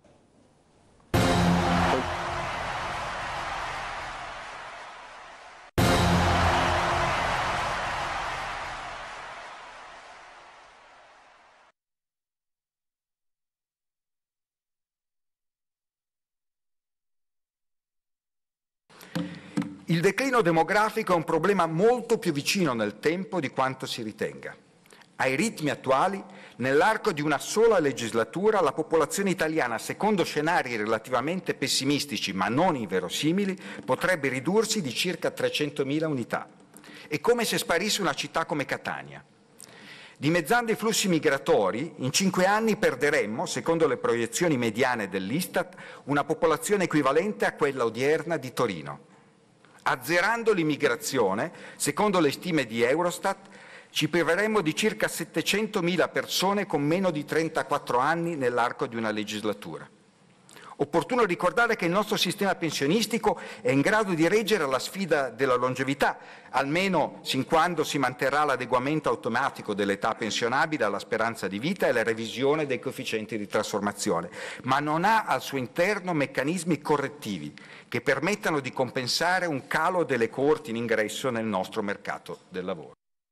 Il declino demografico è un problema molto più vicino nel tempo di quanto si ritenga. Ai ritmi attuali, nell'arco di una sola legislatura, la popolazione italiana, secondo scenari relativamente pessimistici ma non inverosimili, potrebbe ridursi di circa trecentomila unità. È come se sparisse una città come Catania. Dimezzando i flussi migratori, in cinque anni perderemmo, secondo le proiezioni mediane dell'Istat, una popolazione equivalente a quella odierna di Torino. Azzerando l'immigrazione, secondo le stime di Eurostat, ci priveremmo di circa settecentomila persone con meno di trentaquattro anni nell'arco di una legislatura. Opportuno ricordare che il nostro sistema pensionistico è in grado di reggere alla sfida della longevità, almeno sin quando si manterrà l'adeguamento automatico dell'età pensionabile alla speranza di vita e la revisione dei coefficienti di trasformazione, ma non ha al suo interno meccanismi correttivi che permettano di compensare un calo delle coorti in ingresso nel nostro mercato del lavoro.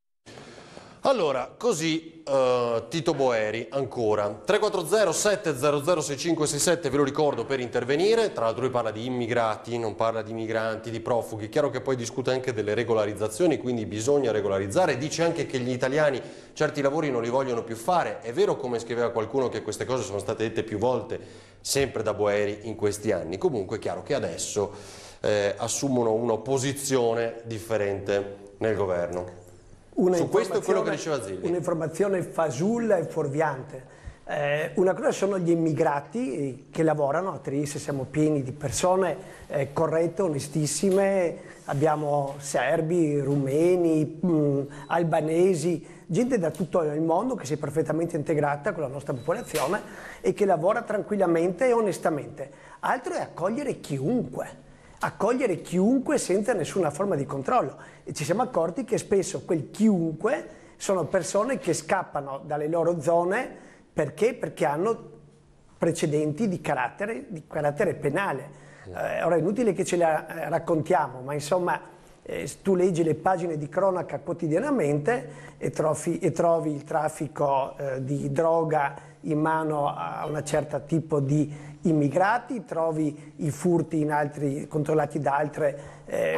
Allora, così uh, Tito Boeri ancora. tre quattro zero sette zero zero sei cinque sei sette, ve lo ricordo, per intervenire. Tra l'altro lui parla di immigrati, non parla di migranti, di profughi. Chiaro che poi discute anche delle regolarizzazioni, quindi bisogna regolarizzare. Dice anche che gli italiani certi lavori non li vogliono più fare. È vero, come scriveva qualcuno, che queste cose sono state dette più volte, sempre da Boeri in questi anni. Comunque è chiaro che adesso eh, assumono una posizione differente nel governo. Una Su questo è quello che diceva Zilli. Un'informazione fasulla e fuorviante. Eh, una cosa sono gli immigrati che lavorano, a Trieste siamo pieni di persone eh, corrette, onestissime, abbiamo serbi, rumeni, mh, albanesi, gente da tutto il mondo che si è perfettamente integrata con la nostra popolazione e che lavora tranquillamente e onestamente. Altro è accogliere chiunque. accogliere chiunque senza nessuna forma di controllo, e ci siamo accorti che spesso quel chiunque sono persone che scappano dalle loro zone perché, perché hanno precedenti di carattere, di carattere penale. Eh, ora è inutile che ce la eh, raccontiamo, ma insomma eh, tu leggi le pagine di cronaca quotidianamente e, trovi, e trovi il traffico eh, di droga in mano a un certo tipo di immigrati, trovi i furti in altri, controllati da altre eh,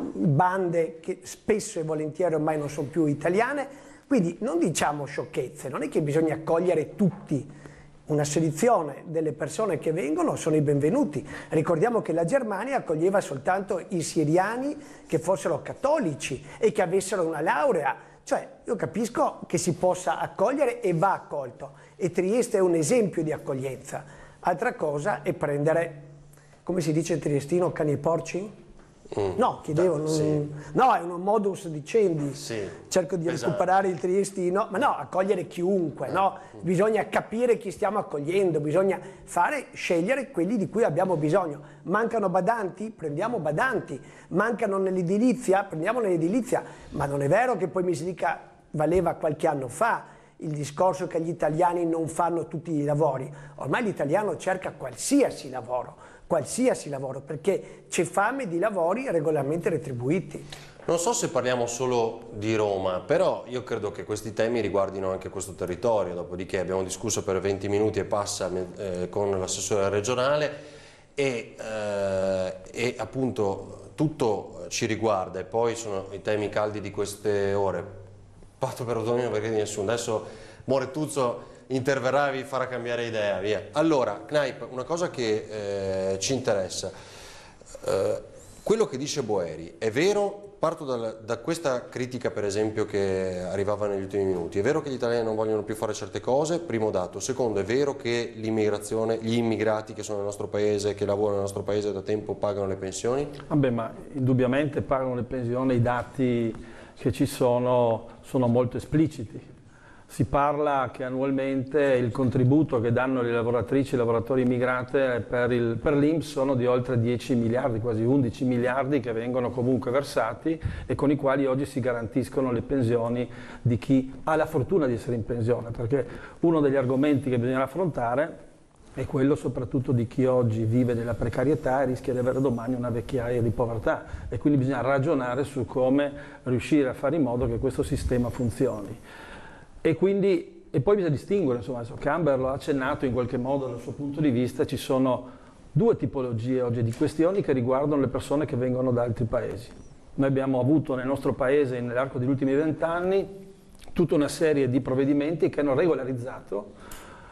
bande che spesso e volentieri ormai non sono più italiane, quindi non diciamo sciocchezze, non è che bisogna accogliere tutti, una selezione delle persone che vengono sono i benvenuti. Ricordiamo che la Germania accoglieva soltanto i siriani che fossero cattolici e che avessero una laurea, cioè io capisco che si possa accogliere e va accolto, e Trieste è un esempio di accoglienza. Altra cosa è prendere, come si dice in triestino, cani e porci? Mm. No, chiedevo, non, sì. No, è un modus dicendi, sì. Cerco di esatto. recuperare il triestino, ma no, accogliere chiunque, eh. no? Bisogna capire chi stiamo accogliendo, bisogna fare, scegliere quelli di cui abbiamo bisogno. Mancano badanti? Prendiamo badanti. Mancano nell'edilizia? Prendiamo nell'edilizia. Ma non è vero che poi mi si dica, valeva qualche anno fa, il discorso che gli italiani non fanno tutti i lavori. Ormai l'italiano cerca qualsiasi lavoro, qualsiasi lavoro, perché c'è fame di lavori regolarmente retribuiti. Non so se parliamo solo di Roma, però io credo che questi temi riguardino anche questo territorio, dopodiché abbiamo discusso per venti minuti e passa eh, con l'assessore regionale e, eh, e appunto tutto ci riguarda, e poi sono i temi caldi di queste ore. Patto per autonomia perché di nessuno. Adesso Moretuzzo interverrà e vi farà cambiare idea, via. Allora, Kneip, una cosa che eh, ci interessa, eh, quello che dice Boeri è vero? Parto dal, da questa critica per esempio che arrivava negli ultimi minuti. È vero che gli italiani non vogliono più fare certe cose? Primo dato. Secondo, è vero che l'immigrazione, gli immigrati che sono nel nostro paese, che lavorano nel nostro paese da tempo, pagano le pensioni? Vabbè, ma indubbiamente pagano le pensioni, i dati che ci sono sono molto espliciti. Si parla che annualmente il contributo che danno le lavoratrici e i lavoratori immigrati per, il, per l'I N P S sono di oltre dieci miliardi, quasi undici miliardi, che vengono comunque versati e con i quali oggi si garantiscono le pensioni di chi ha la fortuna di essere in pensione, perché uno degli argomenti che bisogna affrontare è quello soprattutto di chi oggi vive nella precarietà e rischia di avere domani una vecchiaia di povertà, e quindi bisogna ragionare su come riuscire a fare in modo che questo sistema funzioni. E, quindi, e poi bisogna distinguere, insomma, Camber lo ha accennato in qualche modo dal suo punto di vista, ci sono due tipologie oggi di questioni che riguardano le persone che vengono da altri paesi. Noi abbiamo avuto nel nostro paese nell'arco degli ultimi vent'anni tutta una serie di provvedimenti che hanno regolarizzato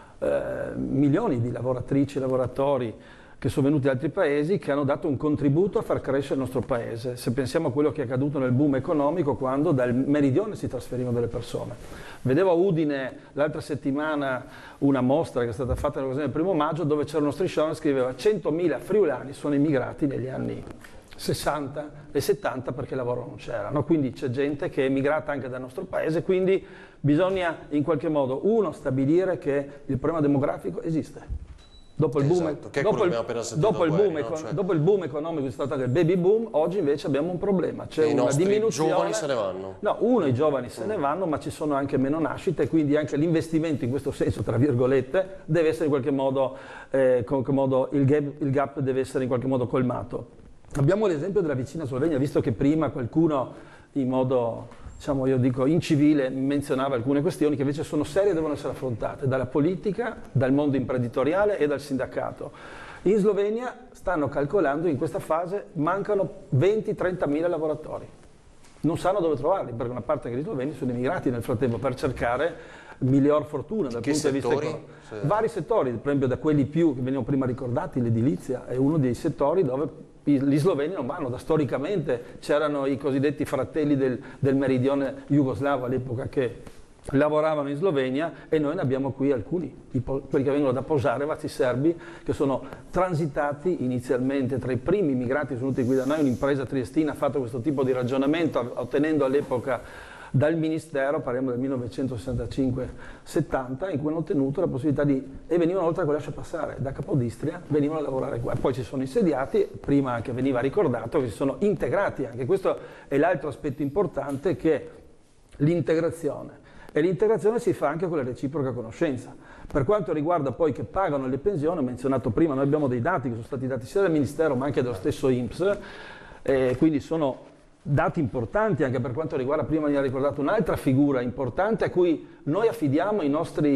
Eh, milioni di lavoratrici e lavoratori che sono venuti da altri paesi, che hanno dato un contributo a far crescere il nostro paese. Se pensiamo a quello che è accaduto nel boom economico, quando dal meridione si trasferivano delle persone. Vedevo a Udine l'altra settimana una mostra che è stata fatta nell'occasione del primo maggio, dove c'era uno striscione che scriveva centomila friulani sono immigrati negli anni sessanta e settanta perché lavoro non c'era, no? Quindi c'è gente che è emigrata anche dal nostro paese, quindi bisogna in qualche modo, uno, stabilire che il problema demografico esiste. Dopo il, boom, esatto, dopo, il, dopo, il boom, no? cioè... dopo il boom economico è stato il baby boom, oggi invece abbiamo un problema, c'è una diminuzione. I giovani se ne vanno? No, uno, i giovani se mm. ne vanno, ma ci sono anche meno nascite, quindi anche l'investimento in questo senso, tra virgolette, deve essere in qualche modo, eh, in qualche modo il, gap, il gap deve essere in qualche modo colmato. Abbiamo l'esempio della vicina Slovenia, visto che prima qualcuno in modo, diciamo io dico, incivile menzionava alcune questioni che invece sono serie e devono essere affrontate dalla politica, dal mondo imprenditoriale e dal sindacato. In Slovenia stanno calcolando, in questa fase mancano venti trentamila lavoratori. Non sanno dove trovarli, perché una parte che gli sloveni sono emigrati nel frattempo per cercare miglior fortuna dal che punto di vista economico. Se... Vari settori, per esempio da quelli più che venivano prima ricordati, l'edilizia è uno dei settori dove gli sloveni non vanno, da storicamente c'erano i cosiddetti fratelli del, del meridione jugoslavo all'epoca che lavoravano in Slovenia, e noi ne abbiamo qui alcuni, quelli che vengono da Požarevac, i serbi, che sono transitati inizialmente tra i primi immigrati venuti qui da noi. Un'impresa triestina ha fatto questo tipo di ragionamento ottenendo all'epoca dal Ministero, parliamo del millenovecentosessantacinque settanta, in cui hanno ottenuto la possibilità di, e venivano oltre a con lascia passare, da Capodistria venivano a lavorare qua, poi si sono insediati, prima anche veniva ricordato che si sono integrati anche, questo è l'altro aspetto importante, che è l'integrazione, e l'integrazione si fa anche con la reciproca conoscenza. Per quanto riguarda poi che pagano le pensioni, ho menzionato prima, noi abbiamo dei dati che sono stati dati sia dal Ministero ma anche dallo stesso I N P S, eh, quindi sono dati importanti anche per quanto riguarda, prima mi ha ricordato un'altra figura importante a cui noi affidiamo i nostri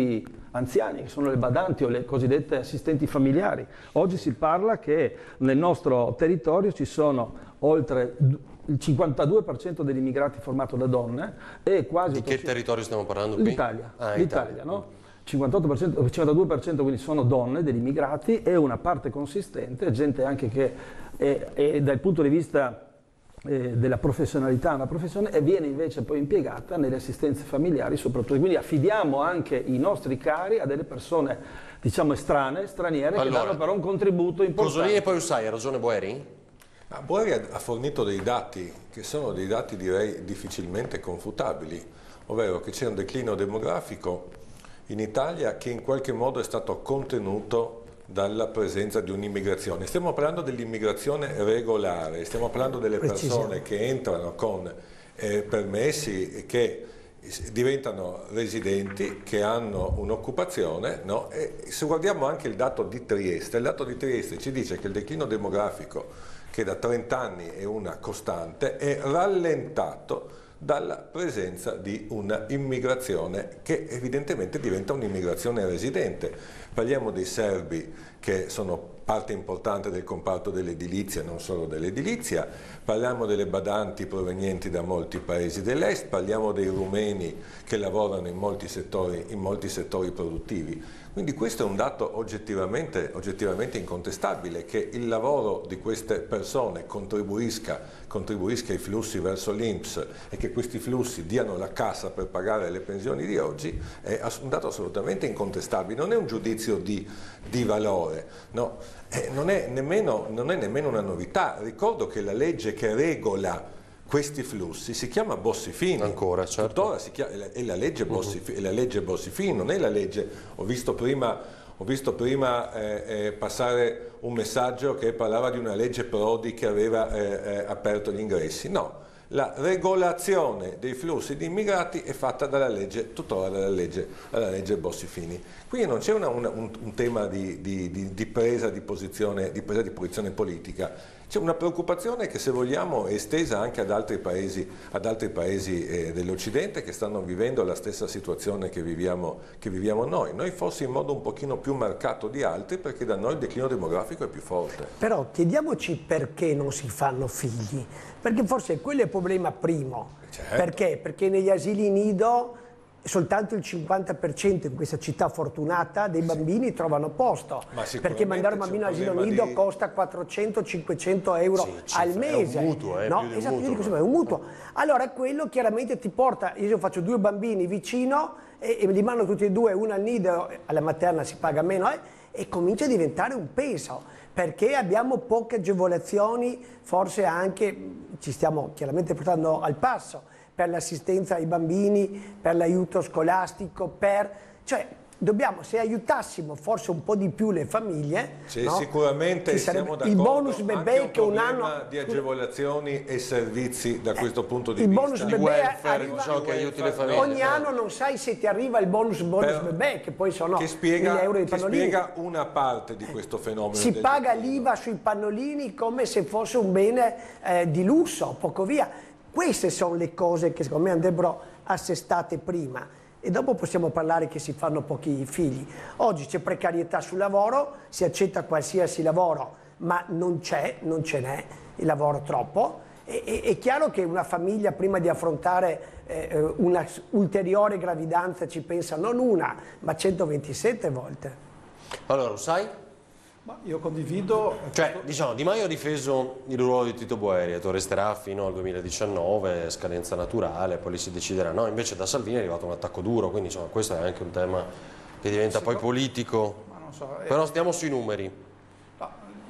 anziani, che sono le badanti o le cosiddette assistenti familiari. Oggi si parla che nel nostro territorio ci sono oltre il cinquantadue per cento degli immigrati formato da donne e quasi... Di che territorio stiamo parlando qui? L'Italia, ah, l'Italia, no? cinquantotto per cento, cinquantadue per cento quindi sono donne degli immigrati e una parte consistente, gente anche che è, è dal punto di vista eh, della professionalità una professione e viene invece poi impiegata nelle assistenze familiari soprattutto. Quindi affidiamo anche i nostri cari a delle persone diciamo estranee, straniere, allora, che danno però un contributo importante. Cosolini e poi Usai, ha ragione Boeri? Ah, Boeri ha fornito dei dati che sono dei dati direi difficilmente confutabili, ovvero che c'è un declino demografico in Italia che in qualche modo è stato contenuto dalla presenza di un'immigrazione. Stiamo parlando dell'immigrazione regolare, stiamo parlando delle persone che entrano con eh, permessi e che diventano residenti, che hanno un'occupazione, no? E se guardiamo anche il dato di Trieste, il dato di Trieste ci dice che il declino demografico, che da trenta anni è una costante, è rallentato dalla presenza di una immigrazione che evidentemente diventa un'immigrazione residente. Parliamo dei serbi che sono parte importante del comparto dell'edilizia, non solo dell'edilizia, parliamo delle badanti provenienti da molti paesi dell'est, parliamo dei rumeni che lavorano in molti settori, in molti settori produttivi. Quindi questo è un dato oggettivamente, oggettivamente incontestabile, che il lavoro di queste persone contribuisca, contribuisca ai flussi verso l'I N P S e che questi flussi diano la cassa per pagare le pensioni di oggi è un dato assolutamente incontestabile, non è un giudizio di, di valore, no? Eh, non è nemmeno, non è nemmeno una novità. Ricordo che la legge che regola questi flussi si chiama Bossi-Fini, ancora, certo. Tuttora si chiama, è la legge Bossi-Fini, la legge Bossi-Fini, non è la legge, ho visto prima, ho visto prima eh, eh, passare un messaggio che parlava di una legge Prodi che aveva eh, eh, aperto gli ingressi, no, la regolazione dei flussi di immigrati è fatta dalla legge, tuttora dalla legge, dalla legge Bossi-Fini. Quindi non c'è una, una, un, un tema di, di, di, di, presa di, posizione, di presa di posizione politica. C'è una preoccupazione che, se vogliamo, è estesa anche ad altri paesi, ad altri paesi eh, dell'Occidente che stanno vivendo la stessa situazione che viviamo, che viviamo noi. Noi forse in modo un pochino più marcato di altri, perché da noi il declino demografico è più forte. Però chiediamoci perché non si fanno figli, perché forse quello è il problema primo. Certo. Perché? Perché negli asili nido soltanto il cinquanta per cento in questa città fortunata dei bambini sì. trovano posto, Ma perché mandare un bambino all'asilo nido di... costa quattrocento cinquecento euro sì, al mese. È un mutuo, è no? più di esatto, un mutuo, dico, è un mutuo. Allora quello chiaramente ti porta, io faccio due bambini vicino e, e li mando tutti e due, uno al nido, alla materna si paga meno eh, e comincia a diventare un peso, perché abbiamo poche agevolazioni, forse anche ci stiamo chiaramente portando al passo, per l'assistenza ai bambini, per l'aiuto scolastico, per... cioè dobbiamo, se aiutassimo forse un po' di più le famiglie, sì, no? sicuramente siamo d'accordo. Il bonus bebè che un anno di agevolazioni e servizi da questo punto di il vista. bonus Il bebè welfare, arriva, ciò che aiuti le famiglie. ogni anno non sai se ti arriva il bonus bonus Però, bebè, che poi sono che spiega, mille euro di che pannolini. spiega una parte di questo fenomeno. Si del paga declino. l'I V A sui pannolini come se fosse un bene eh, di lusso, poco via. Queste sono le cose che secondo me andrebbero assestate prima e dopo possiamo parlare che si fanno pochi figli. Oggi c'è precarietà sul lavoro, si accetta qualsiasi lavoro, ma non c'è, non ce n'è il lavoro troppo. E, e, è chiaro che una famiglia prima di affrontare eh, una ulteriore gravidanza ci pensa non una, ma centoventisette volte. Allora, lo sai? Ma io condivido... Cioè, diciamo, Di Maio ha difeso il ruolo di Tito Boeri, e resterà fino al duemiladiciannove, scadenza naturale, poi lì si deciderà. No, invece da Salvini è arrivato un attacco duro, quindi insomma, questo è anche un tema che diventa poi politico. Ma non so, eh... Però stiamo sui numeri. No,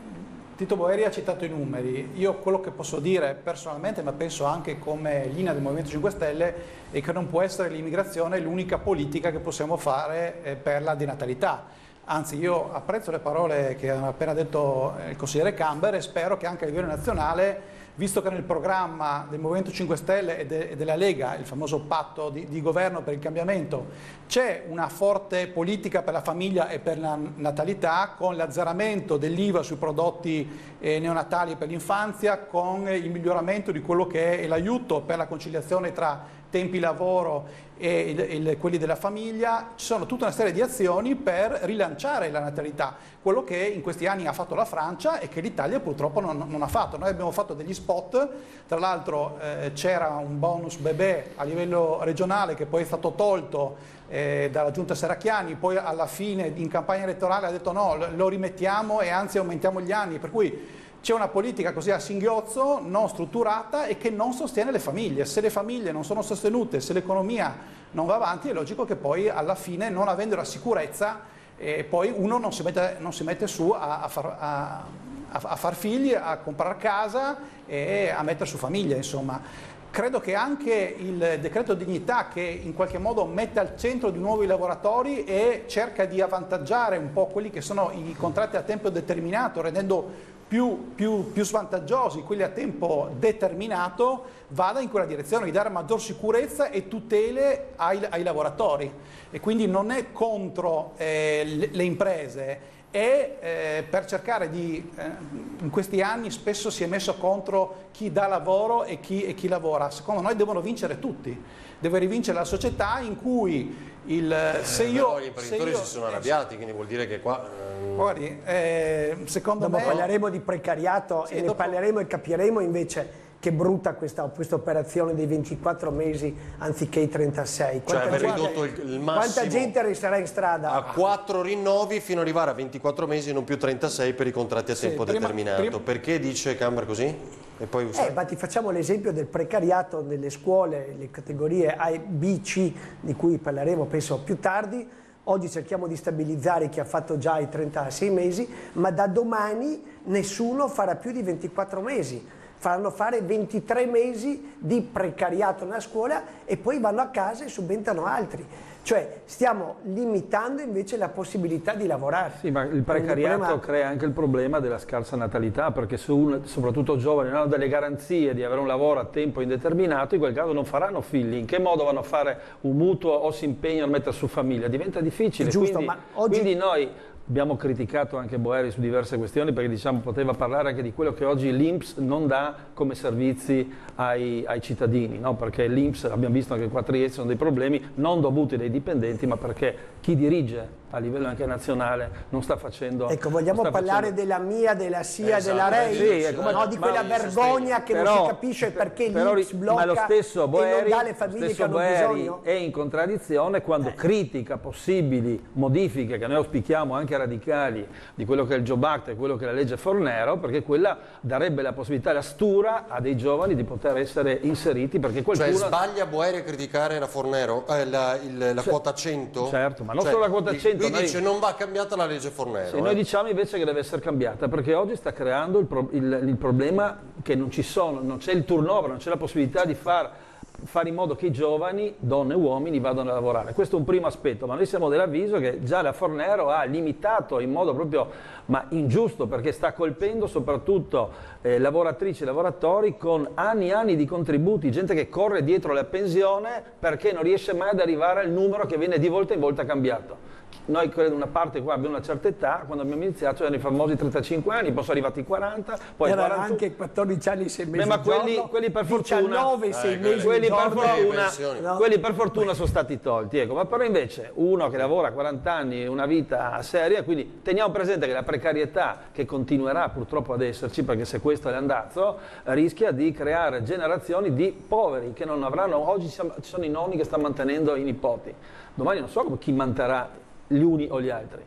Tito Boeri ha citato i numeri. Io quello che posso dire personalmente, ma penso anche come linea del Movimento cinque Stelle, è che non può essere l'immigrazione l'unica politica che possiamo fare eh, per la denatalità. Anzi, io apprezzo le parole che ha appena detto il consigliere Camber e spero che anche a livello nazionale, visto che nel programma del Movimento cinque Stelle e, de, e della Lega, il famoso patto di, di governo per il cambiamento, c'è una forte politica per la famiglia e per la natalità, con l'azzeramento dell'I V A sui prodotti eh, neonatali per l'infanzia, con il miglioramento di quello che è l'aiuto per la conciliazione tra tempi lavoro e il, il, quelli della famiglia, ci sono tutta una serie di azioni per rilanciare la natalità, quello che in questi anni ha fatto la Francia e che l'Italia purtroppo non, non ha fatto. Noi abbiamo fatto degli spot, tra l'altro eh, c'era un bonus bebè a livello regionale che poi è stato tolto eh, dalla giunta Serracchiani, poi alla fine in campagna elettorale ha detto no, lo rimettiamo e anzi aumentiamo gli anni, per cui c'è una politica così a singhiozzo, non strutturata e che non sostiene le famiglie. Se le famiglie non sono sostenute, se l'economia non va avanti, è logico che poi alla fine, non avendo la sicurezza, eh, poi uno non si mette, non si mette su a, a, far, a, a far figli, a comprare casa e a mettere su famiglia, insomma. Credo che anche il decreto dignità, che in qualche modo mette al centro di nuovo i lavoratori e cerca di avvantaggiare un po' quelli che sono i contratti a tempo determinato, rendendo Più, più, più svantaggiosi quelli a tempo determinato, vada in quella direzione di dare maggior sicurezza e tutele ai, ai lavoratori, e quindi non è contro eh, le, le imprese, è eh, per cercare di, eh, in questi anni spesso si è messo contro chi dà lavoro e chi, e chi lavora. Secondo noi devono vincere tutti, deve rivincere la società in cui il, se io... Eh, gli imprenditori se io, si sono arrabbiati, quindi vuol dire che qua... ehm... Guardi, eh, secondo dopo me... parleremo di precariato sì, e ne dopo... parleremo e capiremo invece che brutta questa, questa operazione dei ventiquattro mesi anziché i trentasei. Cioè Quanta aver gente, ridotto il, il massimo quanta gente resterà in strada? a quattro rinnovi fino ad arrivare a ventiquattro mesi e non più trentasei per i contratti a Sì, tempo prima- determinato. prima- Perché dice Camber così? E poi Eh, ma ti facciamo l'esempio del precariato nelle scuole, le categorie A, B, C, di cui parleremo penso più tardi. Oggi cerchiamo di stabilizzare chi ha fatto già i trentasei mesi, ma da domani nessuno farà più di ventiquattro mesi. Faranno fare ventitré mesi di precariato nella scuola e poi vanno a casa e subentrano altri. Cioè stiamo limitando invece la possibilità di lavorare. Sì, ma il precariato il problema... crea anche il problema della scarsa natalità, perché se uno, soprattutto giovani, non hanno delle garanzie di avere un lavoro a tempo indeterminato, in quel caso non faranno figli. In che modo vanno a fare un mutuo o si impegnano a mettere su famiglia? Diventa difficile. Giusto, quindi, ma oggi... quindi noi abbiamo criticato anche Boeri su diverse questioni, perché diciamo poteva parlare anche di quello che oggi l'I N P S non dà come servizi ai, ai cittadini, no? Perché l'I N P S, abbiamo visto anche qua a Trieste, sono dei problemi non dovuti dai dipendenti, ma perché chi dirige a livello anche nazionale non sta facendo... Ecco, vogliamo sta parlare facendo... della mia, della S I A, esatto, della REI, sì, ecco, ma, no, di quella ma, vergogna che però, non si capisce perché però, l'I N P S blocca ma lo stesso Boeri, e non dà alle famiglie che hanno Boeri bisogno. È in contraddizione quando eh. critica possibili modifiche che noi auspichiamo anche radicali di quello che è il Job Act e quello che è la legge Fornero, perché quella darebbe la possibilità, la stura a dei giovani di poter essere inseriti, perché qualcuno... Cioè sbaglia Boeri a criticare la Fornero, eh, la, il, la cioè, quota cento? Certo, ma non cioè, solo la quota cento. Lui noi... dice non va cambiata la legge Fornero. Sì, eh. noi diciamo invece che deve essere cambiata, perché oggi sta creando il, pro il, il problema che non ci sono, non c'è il turnover, non c'è la possibilità di far, fare in modo che i giovani, donne e uomini, vadano a lavorare. Questo è un primo aspetto, ma noi siamo dell'avviso che già la Fornero ha limitato in modo proprio ma ingiusto, perché sta colpendo soprattutto eh, lavoratrici e lavoratori con anni e anni di contributi, gente che corre dietro la pensione perché non riesce mai ad arrivare al numero che viene di volta in volta cambiato. Noi credo una parte qua abbiamo una certa età, quando abbiamo iniziato erano i famosi trentacinque anni, poi sono arrivati i quaranta, poi erano quaranta... anche quattordici anni, sei mesi. Beh, ma quelli, giorno, quelli per fortuna, diciannove, sei eh, mesi quelli, per giorno, fortuna, no. quelli per fortuna sono stati tolti, ecco. Ma però invece uno che lavora quaranta anni, una vita seria, quindi teniamo presente che la precarietà che continuerà purtroppo ad esserci, perché se questo è l'andazzo, rischia di creare generazioni di poveri che non avranno, oggi ci sono i nonni che stanno mantenendo i nipoti, domani non so chi manterrà gli uni o gli altri.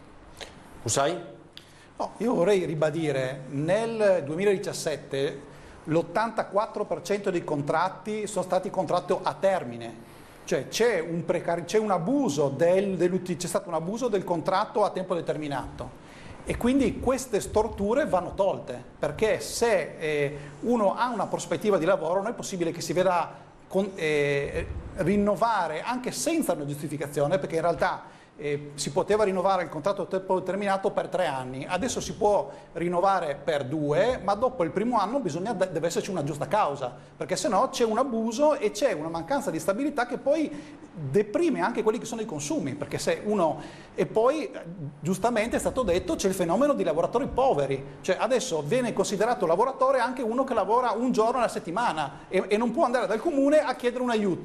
Usai? No, io vorrei ribadire, nel duemiladiciassette l'ottantaquattro per cento dei contratti sono stati contratti a termine, cioè c'è un, un abuso del, del, c'è stato un abuso del contratto a tempo determinato e quindi queste storture vanno tolte, perché se eh, uno ha una prospettiva di lavoro non è possibile che si veda con, eh, rinnovare anche senza una giustificazione, perché in realtà Eh, si poteva rinnovare il contratto a tempo determinato per tre anni, adesso si può rinnovare per due, ma dopo il primo anno bisogna, deve esserci una giusta causa, perché sennò c'è un abuso e c'è una mancanza di stabilità che poi deprime anche quelli che sono i consumi, perché se uno... E poi giustamente è stato detto c'è il fenomeno di lavoratori poveri, cioè adesso viene considerato lavoratore anche uno che lavora un giorno alla settimana e, e non può andare dal comune a chiedere un aiuto.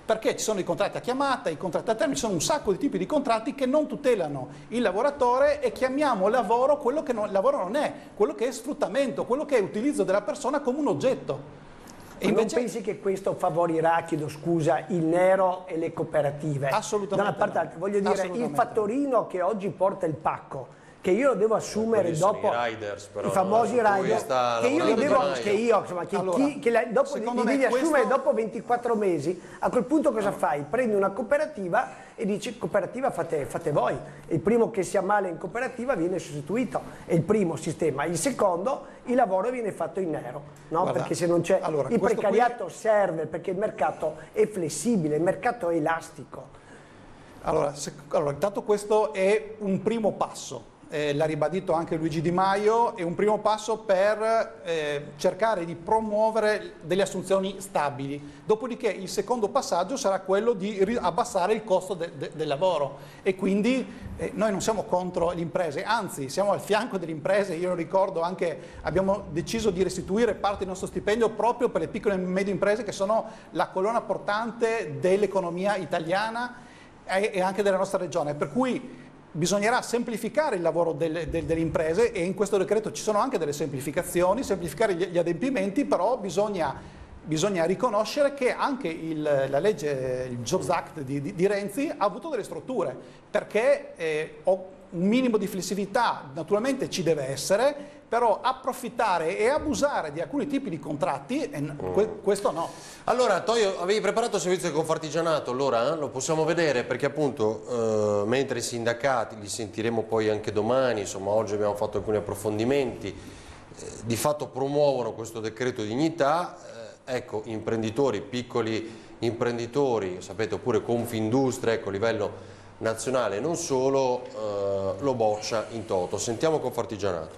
perché ci sono i contratti a chiamata, i contratti a termine, ci sono un sacco di tipi di contratti che non tutelano il lavoratore e chiamiamo lavoro quello che non, lavoro non è, quello che è sfruttamento, quello che è utilizzo della persona come un oggetto. E invece... Non pensi che questo favorirà, chiedo scusa, il nero e le cooperative? Assolutamente. Da una parte, no. Voglio dire, il fattorino che oggi porta il pacco, che io lo devo assumere dopo i, riders, però, i famosi no? rider, che io li devo, che io, insomma, che, allora, chi, che la, dopo li, li devi questo... assumere dopo ventiquattro mesi, a quel punto cosa fai? Prendi una cooperativa e dici cooperativa fate, fate voi, il primo che sia male in cooperativa viene sostituito, è il primo sistema, il secondo il lavoro viene fatto in nero, no? Guarda, perché se non c'è, allora, il precariato qui... serve perché il mercato è flessibile, il mercato è elastico. Allora, se, allora intanto questo è un primo passo. Eh, l'ha ribadito anche Luigi Di Maio, è un primo passo per eh, cercare di promuovere delle assunzioni stabili. Dopodiché il secondo passaggio sarà quello di abbassare il costo de de del lavoro e quindi eh, noi non siamo contro le imprese, anzi siamo al fianco delle imprese. Io lo ricordo anche, abbiamo deciso di restituire parte del nostro stipendio proprio per le piccole e medie imprese che sono la colonna portante dell'economia italiana e, e anche della nostra regione, per cui bisognerà semplificare il lavoro delle, delle, delle imprese e in questo decreto ci sono anche delle semplificazioni, semplificare gli, gli adempimenti, però bisogna, bisogna riconoscere che anche il, la legge, il Jobs Act di, di, di Renzi ha avuto delle strutture, perché eh, ho un minimo di flessibilità naturalmente ci deve essere, però approfittare e abusare di alcuni tipi di contratti, eh, que questo no. Allora, Toio, avevi preparato il servizio di Confartigianato, allora eh? lo possiamo vedere perché appunto eh, mentre i sindacati, li sentiremo poi anche domani, insomma oggi abbiamo fatto alcuni approfondimenti, eh, di fatto promuovono questo decreto dignità, eh, ecco, imprenditori, piccoli imprenditori, sapete, oppure Confindustria, ecco, a livello nazionale non solo, eh, lo boccia in toto. Sentiamo Confartigianato.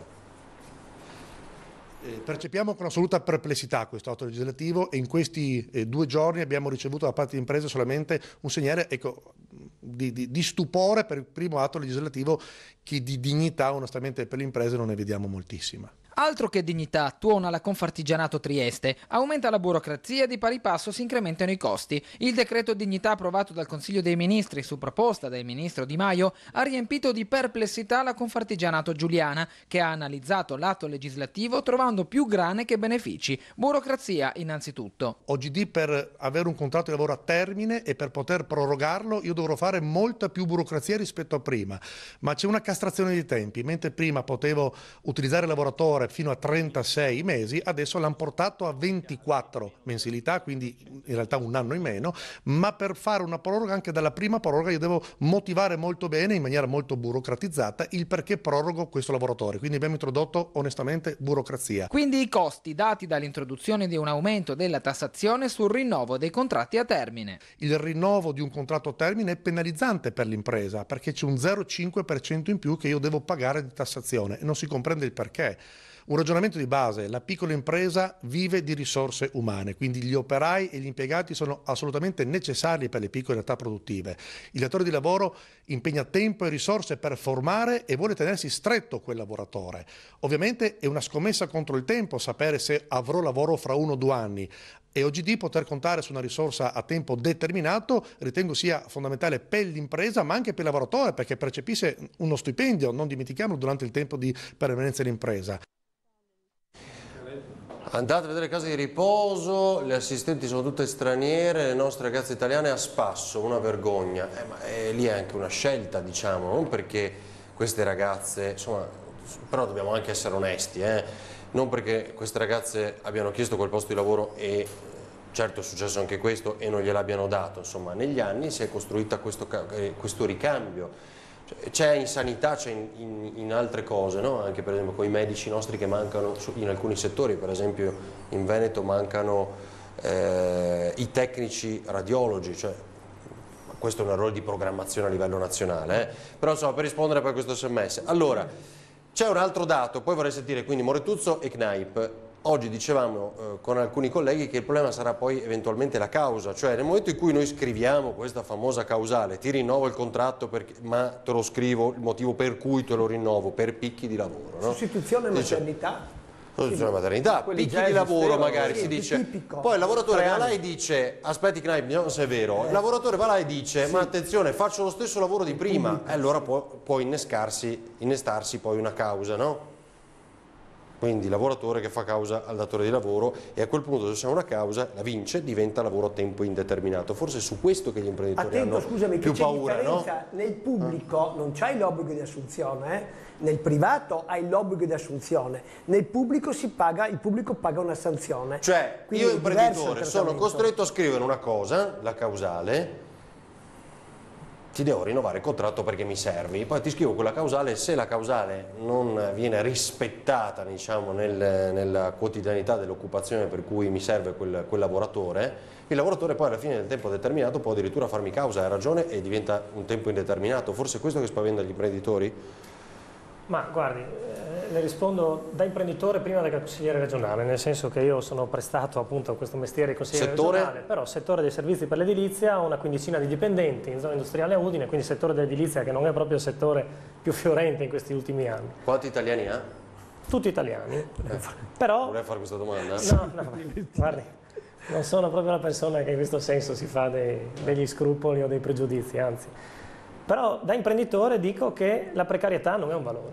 Eh, percepiamo con assoluta perplessità questo atto legislativo e in questi eh, due giorni abbiamo ricevuto da parte di imprese solamente un segnale, ecco, di, di, di stupore per il primo atto legislativo, che di dignità onestamente per le imprese non ne vediamo moltissima. Altro che dignità, tuona la Confartigianato Trieste. Aumenta la burocrazia e di pari passo si incrementano i costi. Il decreto dignità approvato dal Consiglio dei Ministri su proposta del ministro Di Maio ha riempito di perplessità la Confartigianato Giuliana, che ha analizzato l'atto legislativo trovando più grane che benefici. Burocrazia innanzitutto. O G D, per avere un contratto di lavoro a termine e per poter prorogarlo io dovrò fare molta più burocrazia rispetto a prima, ma c'è una castrazione dei tempi. Mentre prima potevo utilizzare il lavoratore fino a trentasei mesi, adesso l'hanno portato a ventiquattro mensilità, quindi in realtà un anno in meno, ma per fare una proroga, anche dalla prima proroga, io devo motivare molto bene, in maniera molto burocratizzata, il perché prorogo questo lavoratore. Quindi abbiamo introdotto onestamente burocrazia. Quindi i costi dati dall'introduzione di un aumento della tassazione sul rinnovo dei contratti a termine. Il rinnovo di un contratto a termine è penalizzante per l'impresa, perché c'è un zero virgola cinque per cento in più che io devo pagare di tassazione e non si comprende il perché. Un ragionamento di base: la piccola impresa vive di risorse umane, quindi gli operai e gli impiegati sono assolutamente necessari per le piccole realtà produttive. Il datore di lavoro impegna tempo e risorse per formare e vuole tenersi stretto quel lavoratore. Ovviamente è una scommessa contro il tempo sapere se avrò lavoro fra uno o due anni. E O G D poter contare su una risorsa a tempo determinato ritengo sia fondamentale per l'impresa ma anche per il lavoratore, perché percepisce uno stipendio, non dimentichiamolo, durante il tempo di permanenza dell'impresa. Andate a vedere case di riposo, le assistenti sono tutte straniere, le nostre ragazze italiane a spasso, una vergogna. Eh, ma è lì anche una scelta, diciamo, non perché queste ragazze, insomma, però dobbiamo anche essere onesti, eh? Non perché queste ragazze abbiano chiesto quel posto di lavoro e certo è successo anche questo e non gliel'abbiano dato, insomma, negli anni si è costruita questo, questo ricambio. C'è in sanità, c'è in, in, in altre cose, no? Anche per esempio con i medici nostri che mancano in alcuni settori, per esempio in Veneto mancano eh, i tecnici radiologi, cioè, questo è un errore di programmazione a livello nazionale, eh? Però insomma, per rispondere per questo sms. Allora, c'è un altro dato, poi vorrei sentire quindi Moretuzzo e Kneip. Oggi dicevamo eh, con alcuni colleghi che il problema sarà poi eventualmente la causa, cioè nel momento in cui noi scriviamo questa famosa causale, ti rinnovo il contratto perché, ma te lo scrivo il motivo per cui te lo rinnovo, per picchi di lavoro. No? Sostituzione maternità? La maternità, picchi di lavoro magari si dice, poi il lavoratore va là e dice, aspetti Knaip, vediamo se è vero, il lavoratore va là e dice, ma attenzione, faccio lo stesso lavoro di prima, e allora può, può innescarsi, innestarsi poi una causa, no? Quindi il lavoratore che fa causa al datore di lavoro, e a quel punto se c'è una causa la vince, diventa lavoro a tempo indeterminato. Forse è su questo che gli imprenditori Attento, hanno scusami, più che c'è paura, no? Nel pubblico non c'hai l'obbligo di assunzione, eh? Nel privato hai l'obbligo di assunzione, nel pubblico si paga, il pubblico paga una sanzione. Cioè, quindi io imprenditore sono costretto a scrivere una cosa, la causale, ti devo rinnovare il contratto perché mi servi, poi ti scrivo quella causale, se la causale non viene rispettata, diciamo, nel, nella quotidianità dell'occupazione per cui mi serve quel, quel lavoratore, il lavoratore poi alla fine del tempo determinato può addirittura farmi causa, hai ragione, e diventa un tempo indeterminato. Forse è questo che spaventa gli imprenditori? Ma guardi, eh, le rispondo da imprenditore prima che consigliere regionale, nel senso che io sono prestato appunto a questo mestiere di consigliere settore? regionale, però settore dei servizi per l'edilizia, ho una quindicina di dipendenti in zona industriale a Udine, quindi settore dell'edilizia che non è proprio il settore più fiorente in questi ultimi anni. Quanti italiani ha? Tutti italiani, eh, però... Vorrei fare questa domanda? No, no, guardi, non sono proprio la persona che in questo senso si fa dei, degli scrupoli o dei pregiudizi, anzi. Però da imprenditore dico che la precarietà non è un valore.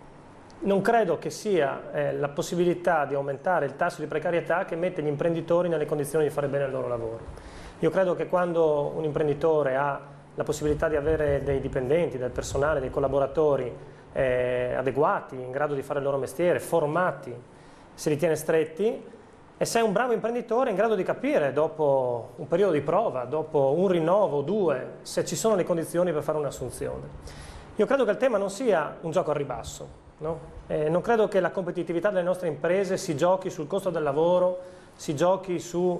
Non credo che sia eh, la possibilità di aumentare il tasso di precarietà che mette gli imprenditori nelle condizioni di fare bene il loro lavoro. Io credo che quando un imprenditore ha la possibilità di avere dei dipendenti, del personale, dei collaboratori eh, adeguati, in grado di fare il loro mestiere, formati, si ritiene stretti, e se è un bravo imprenditore in grado di capire dopo un periodo di prova, dopo un rinnovo, due, se ci sono le condizioni per fare un'assunzione. Io credo che il tema non sia un gioco al ribasso, no? Eh, non credo che la competitività delle nostre imprese si giochi sul costo del lavoro, si giochi su,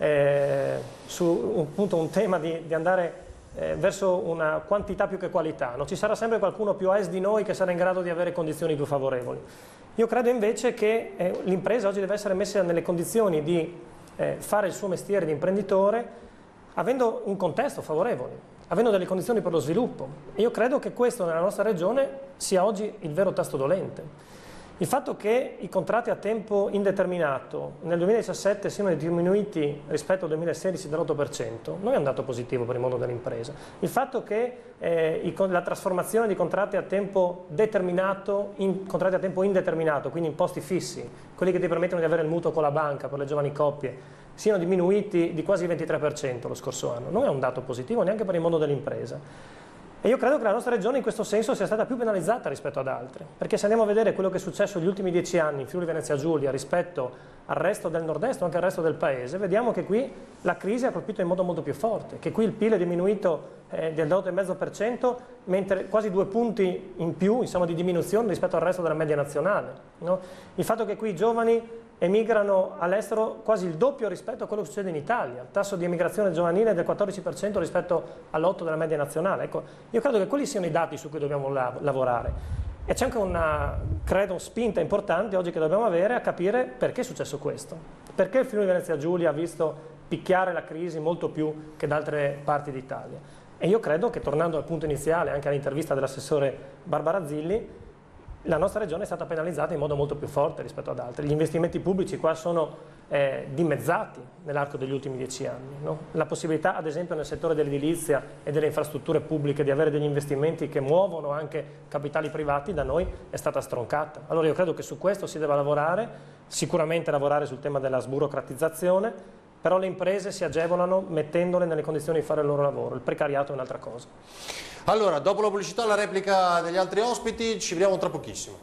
eh, su un, appunto, un tema di, di andare eh, verso una quantità più che qualità. No? Ci sarà sempre qualcuno più a est di noi che sarà in grado di avere condizioni più favorevoli. Io credo invece che eh, l'impresa oggi deve essere messa nelle condizioni di eh, fare il suo mestiere di imprenditore avendo un contesto favorevole, avendo delle condizioni per lo sviluppo. E io credo che questo nella nostra regione sia oggi il vero tasto dolente. Il fatto che i contratti a tempo indeterminato nel duemiladiciassette siano diminuiti rispetto al duemilasedici dell'otto per cento non è un dato positivo per il mondo dell'impresa. Il fatto che eh, i, la trasformazione di contratti a tempo determinato in contratti a tempo indeterminato, quindi in posti fissi, quelli che ti permettono di avere il mutuo con la banca per le giovani coppie, siano diminuiti di quasi il ventitré per cento lo scorso anno, non è un dato positivo neanche per il mondo dell'impresa. E io credo che la nostra regione in questo senso sia stata più penalizzata rispetto ad altre, perché se andiamo a vedere quello che è successo negli ultimi dieci anni in Friuli Venezia Giulia rispetto al resto del nord-est o anche al resto del paese, vediamo che qui la crisi ha colpito in modo molto più forte, che qui il P I L è diminuito eh, del otto virgola cinque per cento, mentre quasi due punti in più insomma, di diminuzione rispetto al resto della media nazionale. No? Il fatto che qui i giovani emigrano all'estero quasi il doppio rispetto a quello che succede in Italia, il tasso di emigrazione giovanile è del quattordici per cento rispetto all'otto della media nazionale. Ecco, io credo che quelli siano i dati su cui dobbiamo la lavorare e c'è anche una, credo, spinta importante oggi che dobbiamo avere a capire perché è successo questo, perché il Friuli Venezia Giulia ha visto picchiare la crisi molto più che da altre parti d'Italia. E io credo che, tornando al punto iniziale, anche all'intervista dell'assessore Barbara Zilli, la nostra regione è stata penalizzata in modo molto più forte rispetto ad altri. Gli investimenti pubblici qua sono eh, dimezzati nell'arco degli ultimi dieci anni. No? La possibilità, ad esempio, nel settore dell'edilizia e delle infrastrutture pubbliche di avere degli investimenti che muovono anche capitali privati da noi è stata stroncata. Allora io credo che su questo si debba lavorare, sicuramente lavorare sul tema della sburocratizzazione, però le imprese si agevolano mettendole nelle condizioni di fare il loro lavoro. Il precariato è un'altra cosa. Allora, dopo la pubblicità, la replica degli altri ospiti, ci vediamo tra pochissimo.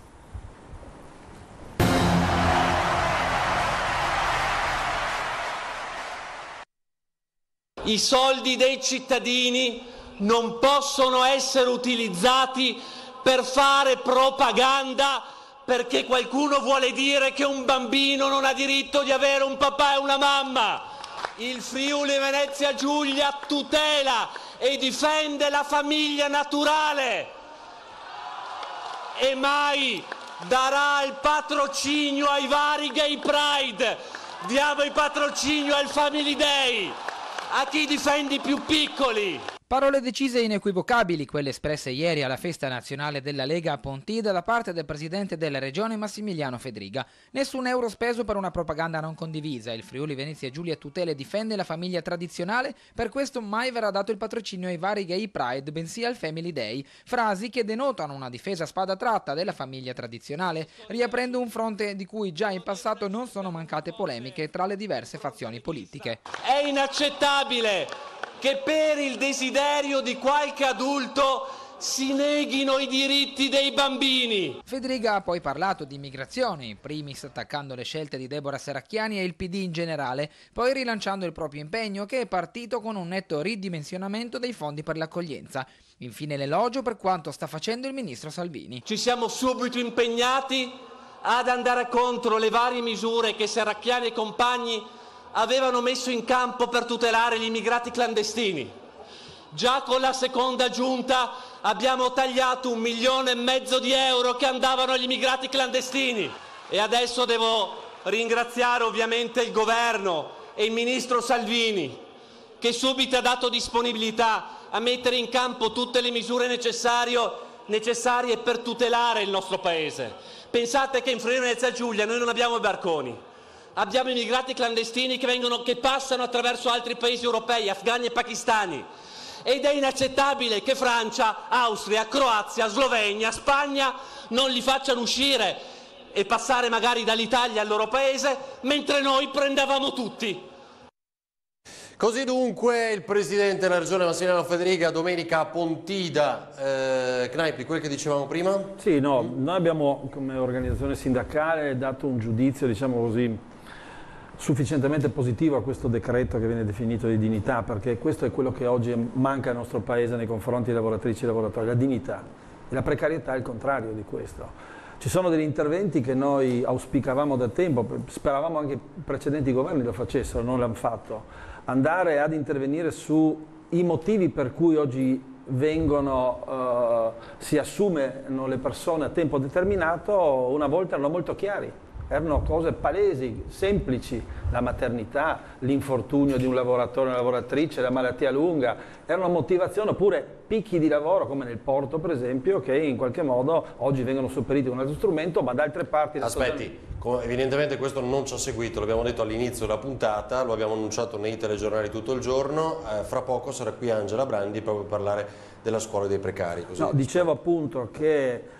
I soldi dei cittadini non possono essere utilizzati per fare propaganda perché qualcuno vuole dire che un bambino non ha diritto di avere un papà e una mamma. Il Friuli Venezia Giulia tutela e difende la famiglia naturale e mai darà il patrocinio ai vari gay pride. Diamo il patrocinio al Family Day, a chi difende i più piccoli. Parole decise e inequivocabili, quelle espresse ieri alla festa nazionale della Lega a Pontida da parte del presidente della regione Massimiliano Fedriga. Nessun euro speso per una propaganda non condivisa. Il Friuli Venezia Giulia tutela e difende la famiglia tradizionale, per questo mai verrà dato il patrocinio ai vari gay pride, bensì al Family Day. Frasi che denotano una difesa a spada tratta della famiglia tradizionale, riaprendo un fronte di cui già in passato non sono mancate polemiche tra le diverse fazioni politiche. È inaccettabile che per il desiderio di qualche adulto si neghino i diritti dei bambini. Fedriga ha poi parlato di immigrazione, in primis attaccando le scelte di Deborah Serracchiani e il P D in generale, poi rilanciando il proprio impegno che è partito con un netto ridimensionamento dei fondi per l'accoglienza. Infine l'elogio per quanto sta facendo il ministro Salvini. Ci siamo subito impegnati ad andare contro le varie misure che Serracchiani e compagni avevano messo in campo per tutelare gli immigrati clandestini. Già con la seconda giunta abbiamo tagliato un milione e mezzo di euro che andavano agli immigrati clandestini e adesso devo ringraziare ovviamente il governo e il ministro Salvini che subito ha dato disponibilità a mettere in campo tutte le misure necessarie per tutelare il nostro paese. Pensate che in Friuli Venezia Giulia noi non abbiamo barconi. Abbiamo immigrati clandestini che, vengono, che passano attraverso altri paesi europei, afghani e pakistani. Ed è inaccettabile che Francia, Austria, Croazia, Slovenia, Spagna non li facciano uscire e passare magari dall'Italia al loro paese, mentre noi prendevamo tutti. Così dunque il Presidente della Regione Massimiliano Fedriga domenica a Pontida. Eh, Kneipi, quel che dicevamo prima? Sì, no, noi abbiamo come organizzazione sindacale dato un giudizio, diciamo così, sufficientemente positivo a questo decreto che viene definito di dignità, perché questo è quello che oggi manca al nostro Paese nei confronti dei lavoratrici e lavoratori, la dignità. E la precarietà è il contrario di questo. Ci sono degli interventi che noi auspicavamo da tempo, speravamo anche i precedenti governi lo facessero, non l'hanno fatto. Andare ad intervenire sui motivi per cui oggi vengono, eh, si assumono le persone a tempo determinato, una volta erano molto chiari. Erano cose palesi, semplici, la maternità, l'infortunio di un lavoratore o una lavoratrice, la malattia lunga, erano motivazioni, oppure picchi di lavoro come nel porto per esempio, che in qualche modo oggi vengono sopperiti con un altro strumento, ma da altre parti... Aspetti, cosa... evidentemente questo non ci ha seguito, l'abbiamo detto all'inizio della puntata, lo abbiamo annunciato nei telegiornali tutto il giorno, eh, fra poco sarà qui Angela Brandi proprio per parlare della scuola dei precari. Così. No, dicevo appunto che...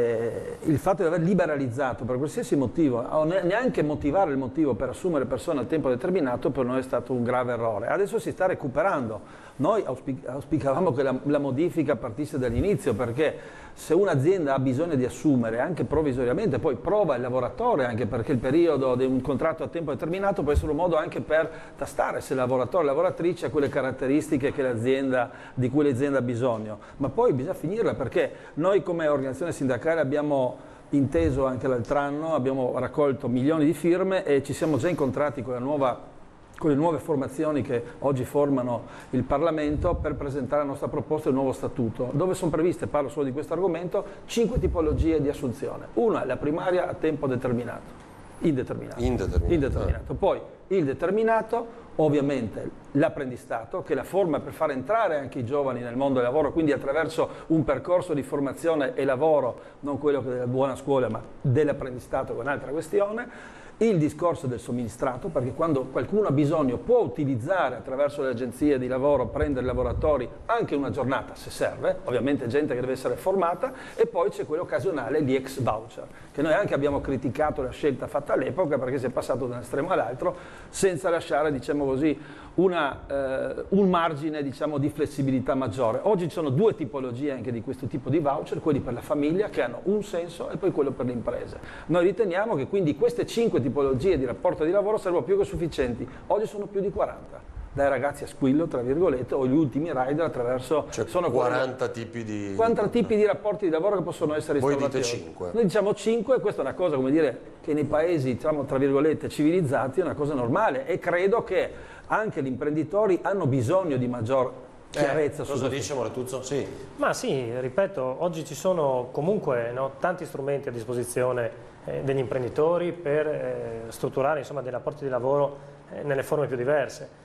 Eh, il fatto di aver liberalizzato per qualsiasi motivo, o neanche motivare il motivo per assumere persone a tempo determinato, per noi è stato un grave errore. Adesso si sta recuperando. Noi auspic- auspicavamo che la, la modifica partisse dall'inizio, perché se un'azienda ha bisogno di assumere anche provvisoriamente, poi prova il lavoratore, anche perché il periodo di un contratto a tempo determinato può essere un modo anche per tastare se il lavoratore o la lavoratrice ha quelle caratteristiche che l'azienda, di cui l'azienda ha bisogno. Ma poi bisogna finirla, perché noi come organizzazione sindacale abbiamo inteso anche l'altro anno, abbiamo raccolto milioni di firme e ci siamo già incontrati con la nuova con le nuove formazioni che oggi formano il Parlamento per presentare la nostra proposta del nuovo statuto, dove sono previste, parlo solo di questo argomento, cinque tipologie di assunzione. Una è la primaria a tempo determinato, indeterminato, indeterminato. indeterminato. Poi il determinato, ovviamente l'apprendistato, che è la forma per far entrare anche i giovani nel mondo del lavoro, quindi attraverso un percorso di formazione e lavoro, non quello che della buona scuola, ma dell'apprendistato, che è un'altra questione. Il discorso del somministrato, perché quando qualcuno ha bisogno può utilizzare attraverso le agenzie di lavoro, prendere lavoratori anche una giornata se serve, ovviamente gente che deve essere formata, e poi c'è quello occasionale, gli ex voucher, che noi anche abbiamo criticato la scelta fatta all'epoca perché si è passato da un estremo all'altro senza lasciare, diciamo così, una, eh, un margine, diciamo, di flessibilità maggiore. Oggi ci sono due tipologie anche di questo tipo di voucher, quelli per la famiglia che hanno un senso e poi quello per le imprese. Noi riteniamo che quindi queste cinque tipologie di rapporto di lavoro servono più che sufficienti. Oggi sono più di quaranta, dai ragazzi a squillo, tra virgolette, o gli ultimi rider attraverso... Cioè sono quaranta tipi di... quaranta tipi di rapporti di lavoro che possono essere instaurati. Voi dite cinque. Noi diciamo cinque, e questa è una cosa, come dire, che nei paesi, diciamo, tra virgolette, civilizzati è una cosa normale, e credo che anche gli imprenditori hanno bisogno di maggior chiarezza. Eh, cosa dice Moratuzzo? Sì. Ma sì, ripeto, oggi ci sono comunque, no, tanti strumenti a disposizione eh, degli imprenditori per eh, strutturare, insomma, dei rapporti di lavoro eh, nelle forme più diverse.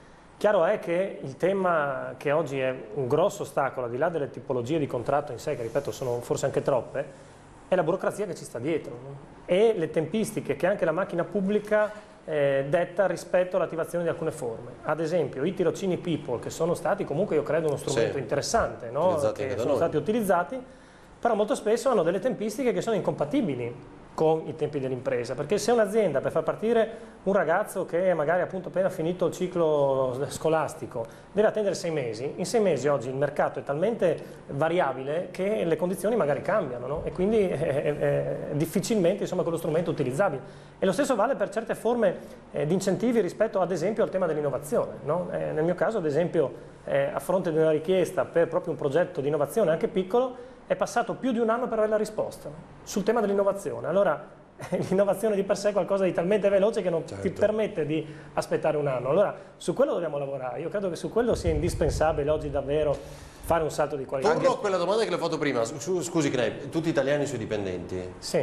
Chiaro è che il tema che oggi è un grosso ostacolo, al di là delle tipologie di contratto in sé, che ripeto sono forse anche troppe, è la burocrazia che ci sta dietro, no? E le tempistiche che anche la macchina pubblica eh, detta rispetto all'attivazione di alcune forme. Ad esempio i tirocini People, che sono stati comunque io credo uno strumento sì. interessante, no? Che sono noi. stati utilizzati, però molto spesso hanno delle tempistiche che sono incompatibili con i tempi dell'impresa, perché se un'azienda per far partire un ragazzo che è magari appunto appena finito il ciclo scolastico deve attendere sei mesi, in sei mesi oggi il mercato è talmente variabile che le condizioni magari cambiano, no? E quindi è, è, è difficilmente insomma quello strumento è utilizzabile. E lo stesso vale per certe forme eh, di incentivi rispetto ad esempio al tema dell'innovazione, no? Eh, nel mio caso ad esempio eh, a fronte di una richiesta per proprio un progetto di innovazione anche piccolo è passato più di un anno per avere la risposta sul tema dell'innovazione. Allora l'innovazione di per sé è qualcosa di talmente veloce che non certo. ti permette di aspettare un anno. Allora su quello dobbiamo lavorare. Io credo che su quello sia indispensabile oggi davvero fare un salto di qualità. Torno a quella domanda che le ho fatto prima. Scusi Kneipp, tutti italiani sui dipendenti. Sì.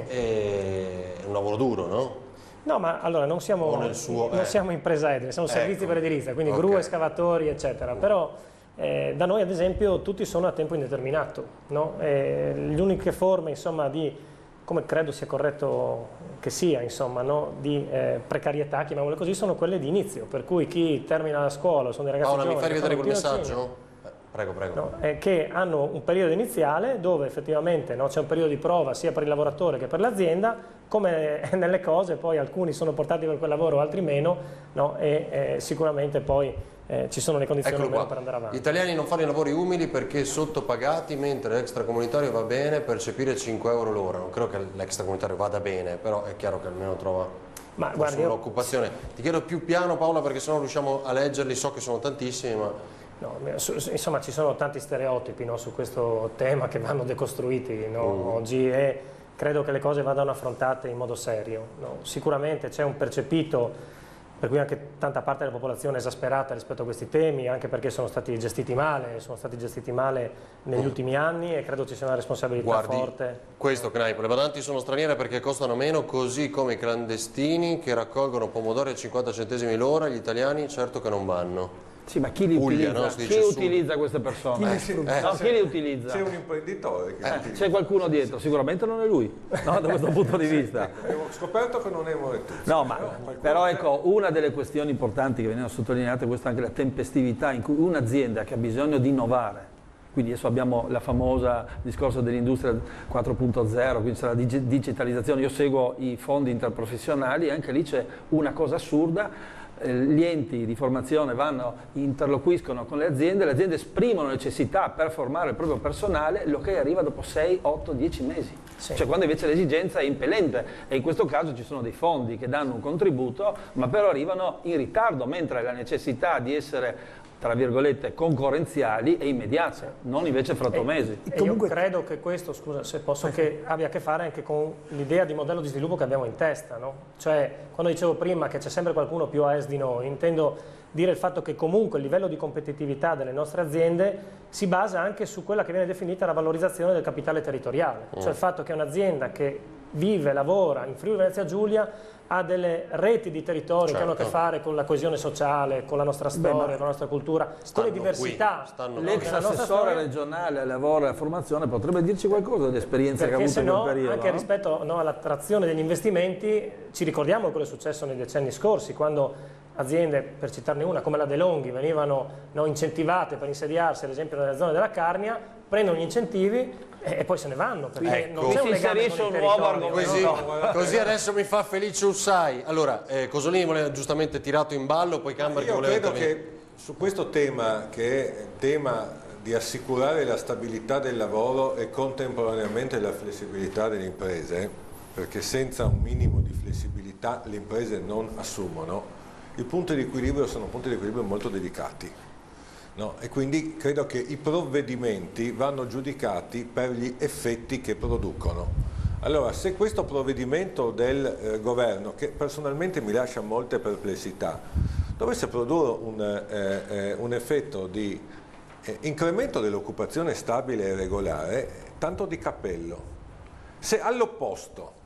È un lavoro duro, no? No, ma allora non siamo, nel suo, non eh. siamo impresa edile, siamo servizi ecco. per edilizia, quindi okay. gru, escavatori, eccetera. Però Eh, da noi ad esempio tutti sono a tempo indeterminato, no? eh, le uniche forme insomma di, come credo sia corretto che sia, insomma, no? di eh, precarietà, chiamiamole così, sono quelle di inizio, per cui chi termina la scuola, sono dei ragazzi Paola, giovani, mi fai rivedere quel messaggio? Eh, prego, prego. No? Eh, che hanno un periodo iniziale dove effettivamente no, c'è un periodo di prova sia per il lavoratore che per l'azienda, come nelle cose poi alcuni sono portati per quel lavoro, altri meno, no? e eh, sicuramente poi Eh, ci sono le condizioni per andare avanti. Gli italiani non fanno i lavori umili perché sottopagati, mentre l'extracomunitario va bene percepire cinque euro l'ora. Non credo che l'extracomunitario vada bene, però è chiaro che almeno trova un'occupazione. Io... Ti chiedo più piano Paola perché sennò riusciamo a leggerli, so che sono tantissimi, ma... No, insomma ci sono tanti stereotipi no, su questo tema che vanno decostruiti no, mm. oggi e credo che le cose vadano affrontate in modo serio. No? Sicuramente c'è un percepito per cui anche tanta parte della popolazione è esasperata rispetto a questi temi, anche perché sono stati gestiti male, sono stati gestiti male negli ultimi anni e credo ci sia una responsabilità Guardi, forte. Questo Kneipp, le badanti sono straniere perché costano meno, così come i clandestini che raccolgono pomodori a cinquanta centesimi l'ora, gli italiani certo che non vanno. Sì, ma chi li Puglia, utilizza? No? Chi utilizza queste persone? Chi, eh, no, chi li utilizza? C'è un imprenditore che eh, c'è qualcuno dietro, sicuramente non è lui, no, da questo punto di vista. Abbiamo scoperto che non è Morettuzzi. No, ma però ecco, una delle questioni importanti che vengono sottolineate è questa anche la tempestività in cui un'azienda che ha bisogno di innovare, quindi adesso abbiamo la famosa discorso dell'industria quattro punto zero, quindi c'è la dig digitalizzazione, io seguo i fondi interprofessionali e anche lì c'è una cosa assurda. Gli enti di formazione vanno, interloquiscono con le aziende, le aziende esprimono necessità per formare il proprio personale, l'ok arriva dopo sei, otto, dieci mesi, sì. Cioè quando invece l'esigenza è impellente e in questo caso ci sono dei fondi che danno un contributo ma però arrivano in ritardo, mentre la necessità di essere tra virgolette concorrenziali è immediata, non invece fra otto mesi. E comunque io credo che questo, scusa se posso, che abbia a che fare anche con l'idea di modello di sviluppo che abbiamo in testa, no? Cioè quando dicevo prima che c'è sempre qualcuno più a est di noi, intendo dire il fatto che comunque il livello di competitività delle nostre aziende si basa anche su quella che viene definita la valorizzazione del capitale territoriale, mm. cioè il fatto che un'azienda che vive, lavora in Friuli Venezia Giulia ha delle reti di territorio certo. che hanno a che fare con la coesione sociale, con la nostra storia, Beh, con la nostra cultura, con le diversità. L'ex assessore regionale al lavoro e alla formazione potrebbe dirci qualcosa dell'esperienza che ha avuto in quel periodo? Anche no? rispetto no, all'attrazione degli investimenti, ci ricordiamo quello che è successo nei decenni scorsi, quando aziende, per citarne una, come la De Longhi, venivano no, incentivate per insediarsi, ad esempio, nelle zone della Carnia, prendono gli incentivi e poi se ne vanno, perché ecco. non c'è un legame con il un nuovo argomento. Così, no. così adesso mi fa Felice Ussai. Allora, eh, Cosolini voleva giustamente tirato in ballo, poi Camber che voleva... Io credo che su questo tema, che è tema di assicurare la stabilità del lavoro e contemporaneamente la flessibilità delle imprese, perché senza un minimo di flessibilità le imprese non assumono, i punti di equilibrio sono punti di equilibrio molto delicati. No? E quindi credo che i provvedimenti vanno giudicati per gli effetti che producono. Allora, se questo provvedimento del eh, governo, che personalmente mi lascia molte perplessità, dovesse produrre un, eh, eh, un effetto di eh, incremento dell'occupazione stabile e regolare, tanto di cappello. Se all'opposto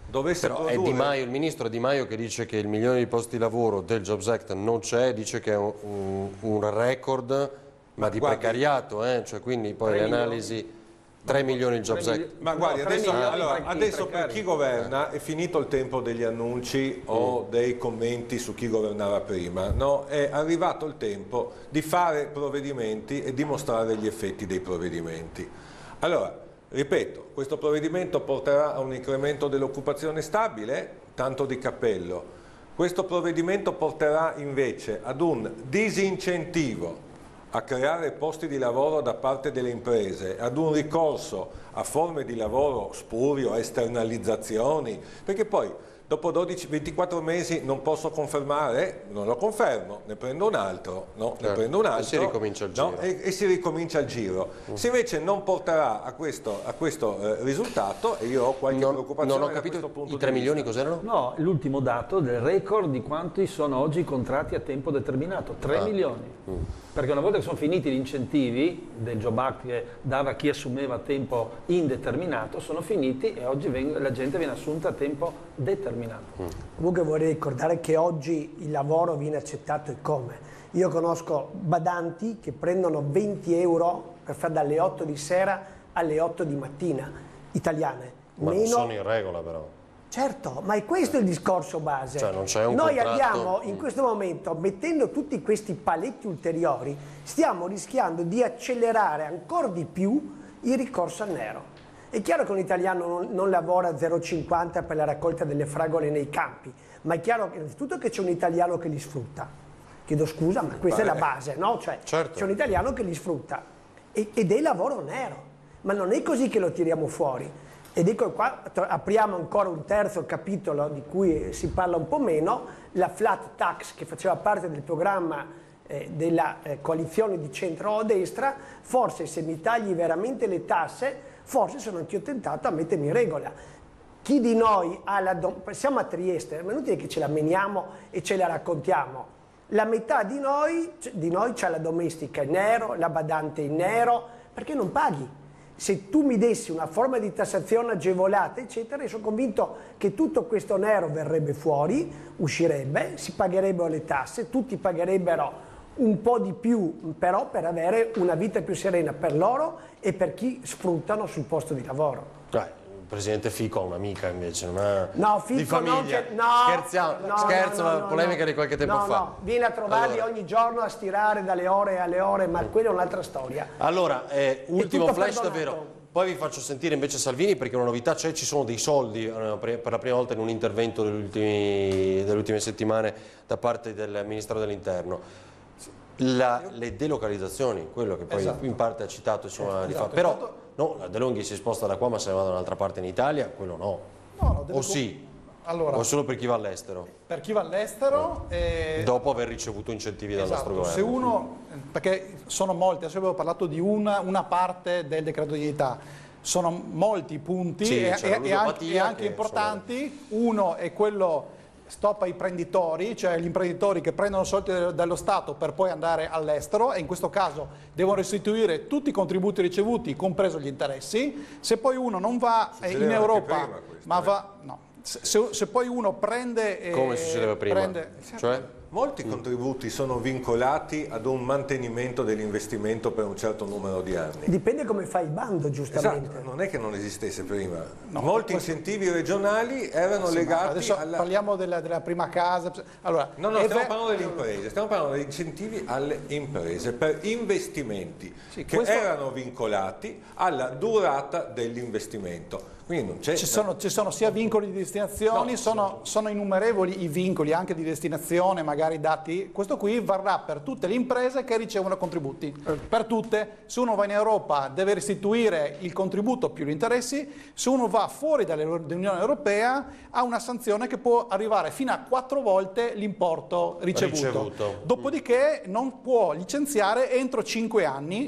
dovesse Però produrre... è Di Maio, il ministro Di Maio, che dice che il milione di posti di lavoro del Jobs Act non c'è, dice che è un, un, un record, ma, ma di guardi, precariato, eh? Cioè, quindi poi le analisi... tre milioni il Jobs Act. Ma guardi, adesso, no, allora, adesso per chi governa è finito il tempo degli annunci o mm. dei commenti su chi governava prima, no? È arrivato il tempo di fare provvedimenti e dimostrare gli effetti dei provvedimenti. Allora, ripeto, questo provvedimento porterà a un incremento dell'occupazione stabile, tanto di cappello. Questo provvedimento porterà invece ad un disincentivo a creare posti di lavoro da parte delle imprese, ad un ricorso a forme di lavoro spurio, esternalizzazioni, perché poi dopo dodici ventiquattro mesi non posso confermare, non lo confermo, ne prendo un altro, no? certo. ne prendo un altro e si ricomincia il giro. No? E, e si ricomincia il giro. Mm. Se invece non porterà a questo, a questo eh, risultato, e io ho qualche non, preoccupazione non ho da questo capito, punto i tre di milioni vista. cos'erano? No, l'ultimo dato del record di quanti sono oggi i contratti a tempo determinato, tre ah. milioni. Mm. Perché una volta che sono finiti gli incentivi del Job Act che dava a chi assumeva a tempo indeterminato, sono finiti e oggi veng- la gente viene assunta a tempo determinato. Mm. Comunque vorrei ricordare che oggi il lavoro viene accettato e come. Io conosco badanti che prendono venti euro per fare dalle otto di sera alle otto di mattina, italiane. Ma Meno... non sono in regola però. Certo, ma è questo il discorso base. Cioè, non c'è un Noi contratto... abbiamo in questo momento, mettendo tutti questi paletti ulteriori, stiamo rischiando di accelerare ancora di più il ricorso al nero. È chiaro che un italiano non, non lavora a zero virgola cinquanta per la raccolta delle fragole nei campi, ma è chiaro che innanzitutto che c'è un italiano che li sfrutta. Chiedo scusa, ma questa Beh, è la base, no? Cioè, certo. C'è un italiano che li sfrutta e, ed è lavoro nero, ma non è così che lo tiriamo fuori. E dico qua, apriamo ancora un terzo capitolo di cui si parla un po' meno, la flat tax che faceva parte del programma eh, della eh, coalizione di centro-destra. Forse se mi tagli veramente le tasse, forse sono anch'io tentato a mettermi in regola. Chi di noi ha la... siamo a Trieste, ma è inutile che ce la meniamo e ce la raccontiamo. La metà di noi, di noi c'ha la domestica in nero, la badante in nero, perché non paghi. Se tu mi dessi una forma di tassazione agevolata, eccetera, io sono convinto che tutto questo nero verrebbe fuori, uscirebbe, si pagherebbero le tasse, tutti pagherebbero un po' di più, però per avere una vita più serena per loro e per chi sfruttano sul posto di lavoro. Eh, il presidente Fico ha un'amica invece, non ha no, Fico di famiglia. Non no, Scherziamo, no, scherzo, no, no, la polemica no, di qualche tempo no, fa. No, viene a trovarli allora. ogni giorno a stirare dalle ore alle ore, ma mm. quella è un'altra storia. Allora, eh, ultimo flash perdonato. davvero. Poi vi faccio sentire invece Salvini, perché una novità c'è, ci sono dei soldi eh, per la prima volta in un intervento delle ultime settimane da parte del Ministero dell'Interno. La, le delocalizzazioni, quello che poi esatto. in parte ha citato insomma, esatto, esatto. Però no, la De Longhi si sposta da qua ma se ne va da un'altra parte in Italia, quello no. no, no o sì? Allora, o solo per chi va all'estero? Per chi va all'estero... Eh, dopo aver ricevuto incentivi dal esatto, nostro governo. Se uno, perché sono molti, adesso avevo parlato di una, una parte del decreto di dignità, sono molti punti sì, e, e, e anche, e anche che, importanti. Insomma... Uno è quello... stop ai prenditori, cioè gli imprenditori che prendono soldi dallo Stato per poi andare all'estero e in questo caso devono restituire tutti i contributi ricevuti, compreso gli interessi. Se poi uno non va in Europa, questo, ma va... No, se, se poi uno prende... Come succedeva prima? Prende, cioè? Molti contributi sono vincolati ad un mantenimento dell'investimento per un certo numero di anni. Dipende come fai il bando, giustamente. Esatto, non è che non esistesse prima. No, Molti questo... incentivi regionali erano sì, legati adesso alla... parliamo della, della prima casa. Allora, no, no, stiamo parlando delle imprese, stiamo parlando degli incentivi alle imprese per investimenti sì, che questo... erano vincolati alla durata dell'investimento. Quindi non c'è... Ci sono, ci sono sia vincoli di destinazioni, no, sono, sono innumerevoli i vincoli anche di destinazione, magari dati. Questo qui varrà per tutte le imprese che ricevono contributi. Eh. Per tutte. Se uno va in Europa deve restituire il contributo più gli interessi, se uno va fuori dall'Unione Europea ha una sanzione che può arrivare fino a quattro volte l'importo ricevuto. ricevuto. Dopodiché non può licenziare entro cinque anni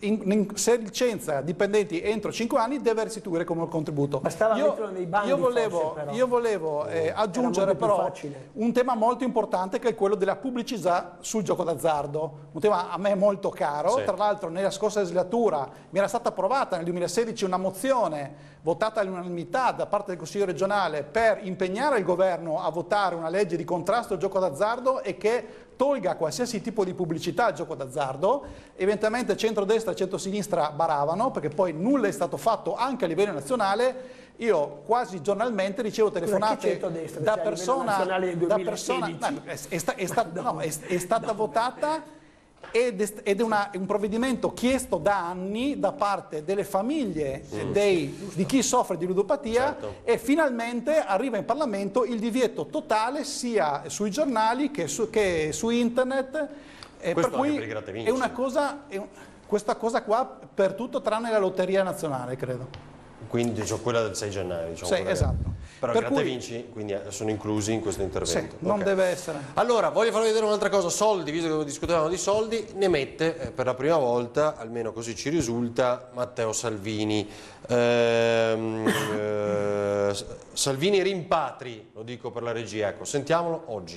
in, in, se licenzia dipendenti entro cinque anni deve restituire come contributo. Bastava io, metterlo nei bandi, io volevo, forse, però. io volevo eh, aggiungere però facile. un tema molto importante, che è quello della pubblicità sul gioco d'azzardo, un tema a me molto caro. Sì. Tra l'altro nella scorsa legislatura mi era stata approvata nel duemilasedici una mozione votata all'unanimità da parte del Consiglio regionale per impegnare il governo a votare una legge di contrasto al gioco d'azzardo e che tolga qualsiasi tipo di pubblicità al gioco d'azzardo. Evidentemente centrodestra e centrosinistra baravano, perché poi nulla è stato fatto anche a livello nazionale. Io quasi giornalmente ricevo telefonate da persona, da persona no, è, è, sta, è, sta, no, è, è stata no, votata ed è, ed è una, un provvedimento chiesto da anni da parte delle famiglie mm. dei, di chi soffre di ludopatia, certo. E finalmente arriva in Parlamento il divieto totale sia sui giornali che su, che su internet, eh, per cui per è una cosa, è un, questa cosa qua per tutto tranne la lotteria nazionale, credo. Quindi diciamo, quella del sei gennaio. Diciamo, sì, esatto. Però per gratte cui, vinci, quindi sono inclusi in questo intervento. Sì, non okay. deve essere. Allora, voglio farvi vedere un'altra cosa. Soldi, visto che discutevamo di soldi, ne mette eh, per la prima volta, almeno così ci risulta, Matteo Salvini. Ehm, eh, Salvini rimpatri, lo dico per la regia, ecco, sentiamolo oggi.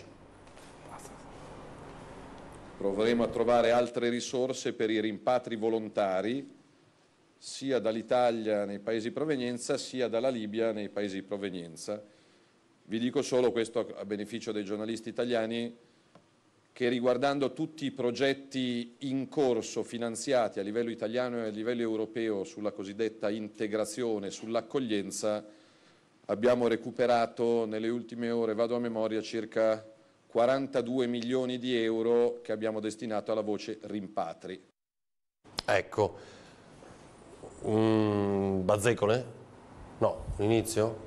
Proveremo a trovare altre risorse per i rimpatri volontari, sia dall'Italia nei paesi di provenienza, sia dalla Libia nei paesi di provenienza. Vi dico solo questo a beneficio dei giornalisti italiani, che riguardando tutti i progetti in corso finanziati a livello italiano e a livello europeo sulla cosiddetta integrazione, sull'accoglienza, abbiamo recuperato nelle ultime ore, vado a memoria, circa quarantadue milioni di euro che abbiamo destinato alla voce rimpatri. Ecco. Un bazzecole? No, un inizio?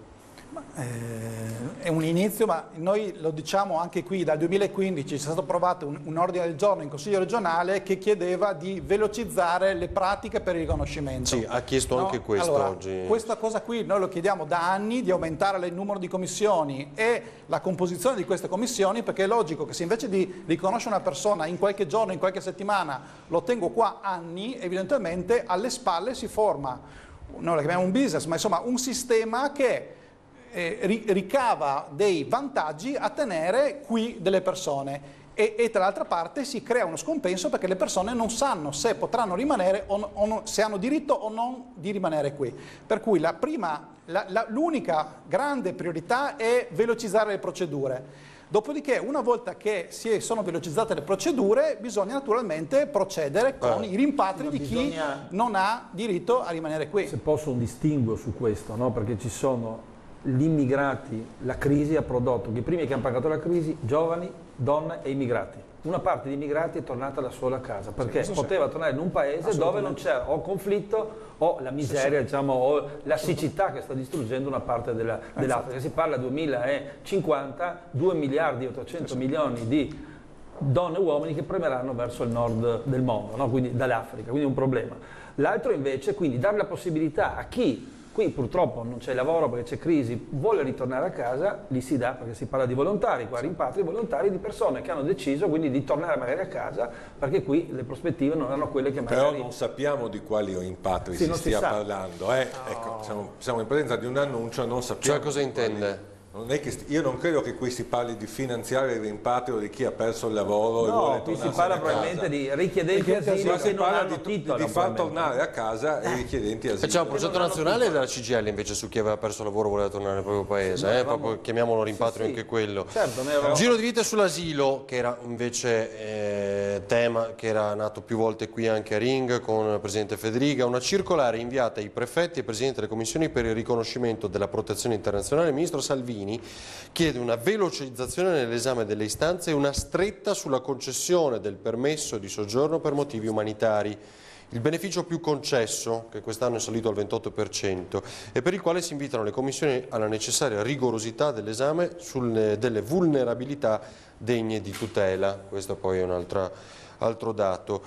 Eh, è un inizio, ma noi lo diciamo anche qui, dal duemilaquindici è stato approvato un, un ordine del giorno in Consiglio regionale che chiedeva di velocizzare le pratiche per il riconoscimento. Sì, ha chiesto no? anche questo allora, oggi. Questa cosa qui noi lo chiediamo da anni, di aumentare il numero di commissioni e la composizione di queste commissioni, perché è logico che se invece di riconoscere una persona in qualche giorno, in qualche settimana, lo tengo qua anni, evidentemente alle spalle si forma, noi lo chiamiamo un business, ma insomma un sistema che Eh, ricava dei vantaggi a tenere qui delle persone e, e tra l'altra parte si crea uno scompenso perché le persone non sanno se potranno rimanere o, no, o no, se hanno diritto o non di rimanere qui. Per cui la prima, la, la, l'unica grande priorità è velocizzare le procedure. Dopodiché, una volta che si sono velocizzate le procedure, bisogna naturalmente procedere con eh, i rimpatri di bisogna... chi non ha diritto a rimanere qui. Se posso un distinguo su questo, no? Perché ci sono gli immigrati, la crisi ha prodotto che i primi che hanno pagato la crisi, giovani, donne e immigrati. Una parte di immigrati è tornata da sola a casa perché sì, poteva c'è. tornare in un paese dove non c'è o conflitto o la miseria, sì, sì. diciamo, o la siccità che sta distruggendo una parte della, dell'Africa. Si parla duemilacinquanta, due miliardi e ottocento milioni di donne e uomini che premeranno verso il nord del mondo, no? Quindi dall'Africa, quindi un problema. L'altro invece, quindi dare la possibilità a chi qui purtroppo non c'è lavoro perché c'è crisi, vuole ritornare a casa, gli si dà, perché si parla di volontari, qua rimpatri volontari di persone che hanno deciso quindi di tornare magari a casa perché qui le prospettive non erano quelle che magari... Però non sappiamo di quali rimpatri sì, si stia si parlando, eh? no. Ecco, siamo, siamo in presenza di un annuncio, non sappiamo... Cioè cosa intende? Non è che io non credo che qui si parli di finanziare il rimpatrio di chi ha perso il lavoro no, e vuole qui tornare si parla a probabilmente casa. di richiedenti asilo che non hanno di, titolo di far tornare a casa i richiedenti asilo. C'è un progetto nazionale della C G I L invece su chi aveva perso il lavoro e voleva tornare nel proprio paese, no, eh? proprio, chiamiamolo rimpatrio sì, sì. anche quello. Certo, ne Giro di vite sull'asilo, che era invece eh, tema che era nato più volte qui anche a Ring con il Presidente Federica, una circolare inviata ai prefetti e Presidenti delle Commissioni per il riconoscimento della protezione internazionale. Il Ministro Salvini chiede una velocizzazione nell'esame delle istanze e una stretta sulla concessione del permesso di soggiorno per motivi umanitari. Il beneficio più concesso, che quest'anno è salito al ventotto per cento, e per il quale si invitano le commissioni alla necessaria rigorosità dell'esame delle vulnerabilità degne di tutela. Questo poi è un altro, altro dato.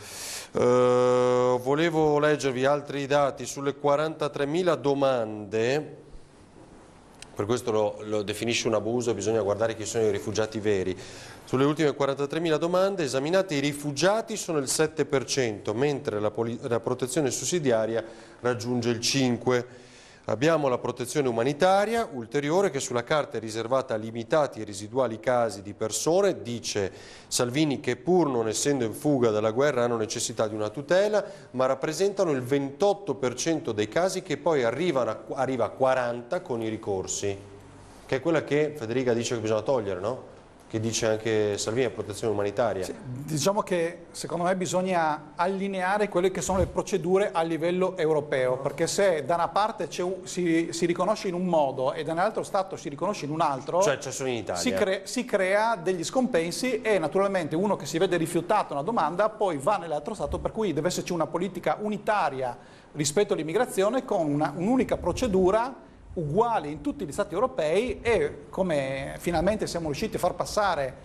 Uh, volevo leggervi altri dati sulle quarantatremila domande Per questo lo, lo definisce un abuso, bisogna guardare chi sono i rifugiati veri. Sulle ultime quarantatremila domande esaminate i rifugiati sono il sette per cento, mentre la, la protezione sussidiaria raggiunge il cinque per cento. Abbiamo la protezione umanitaria ulteriore che sulla carta è riservata a limitati e residuali casi di persone, dice Salvini, che pur non essendo in fuga dalla guerra hanno necessità di una tutela, ma rappresentano il ventotto per cento dei casi, che poi arrivano a, arriva a quaranta con i ricorsi, che è quella che Federica dice che bisogna togliere, no? Che dice anche Salvini, protezione umanitaria. Sì, diciamo che secondo me bisogna allineare quelle che sono le procedure a livello europeo, perché se da una parte un, si, si riconosce in un modo e da un altro Stato si riconosce in un altro, cioè, cioè in Italia. Si, cre, si crea degli scompensi e naturalmente uno che si vede rifiutata una domanda poi va nell'altro Stato, per cui deve esserci una politica unitaria rispetto all'immigrazione con un'unica procedura uguali in tutti gli Stati europei e, come finalmente siamo riusciti a far passare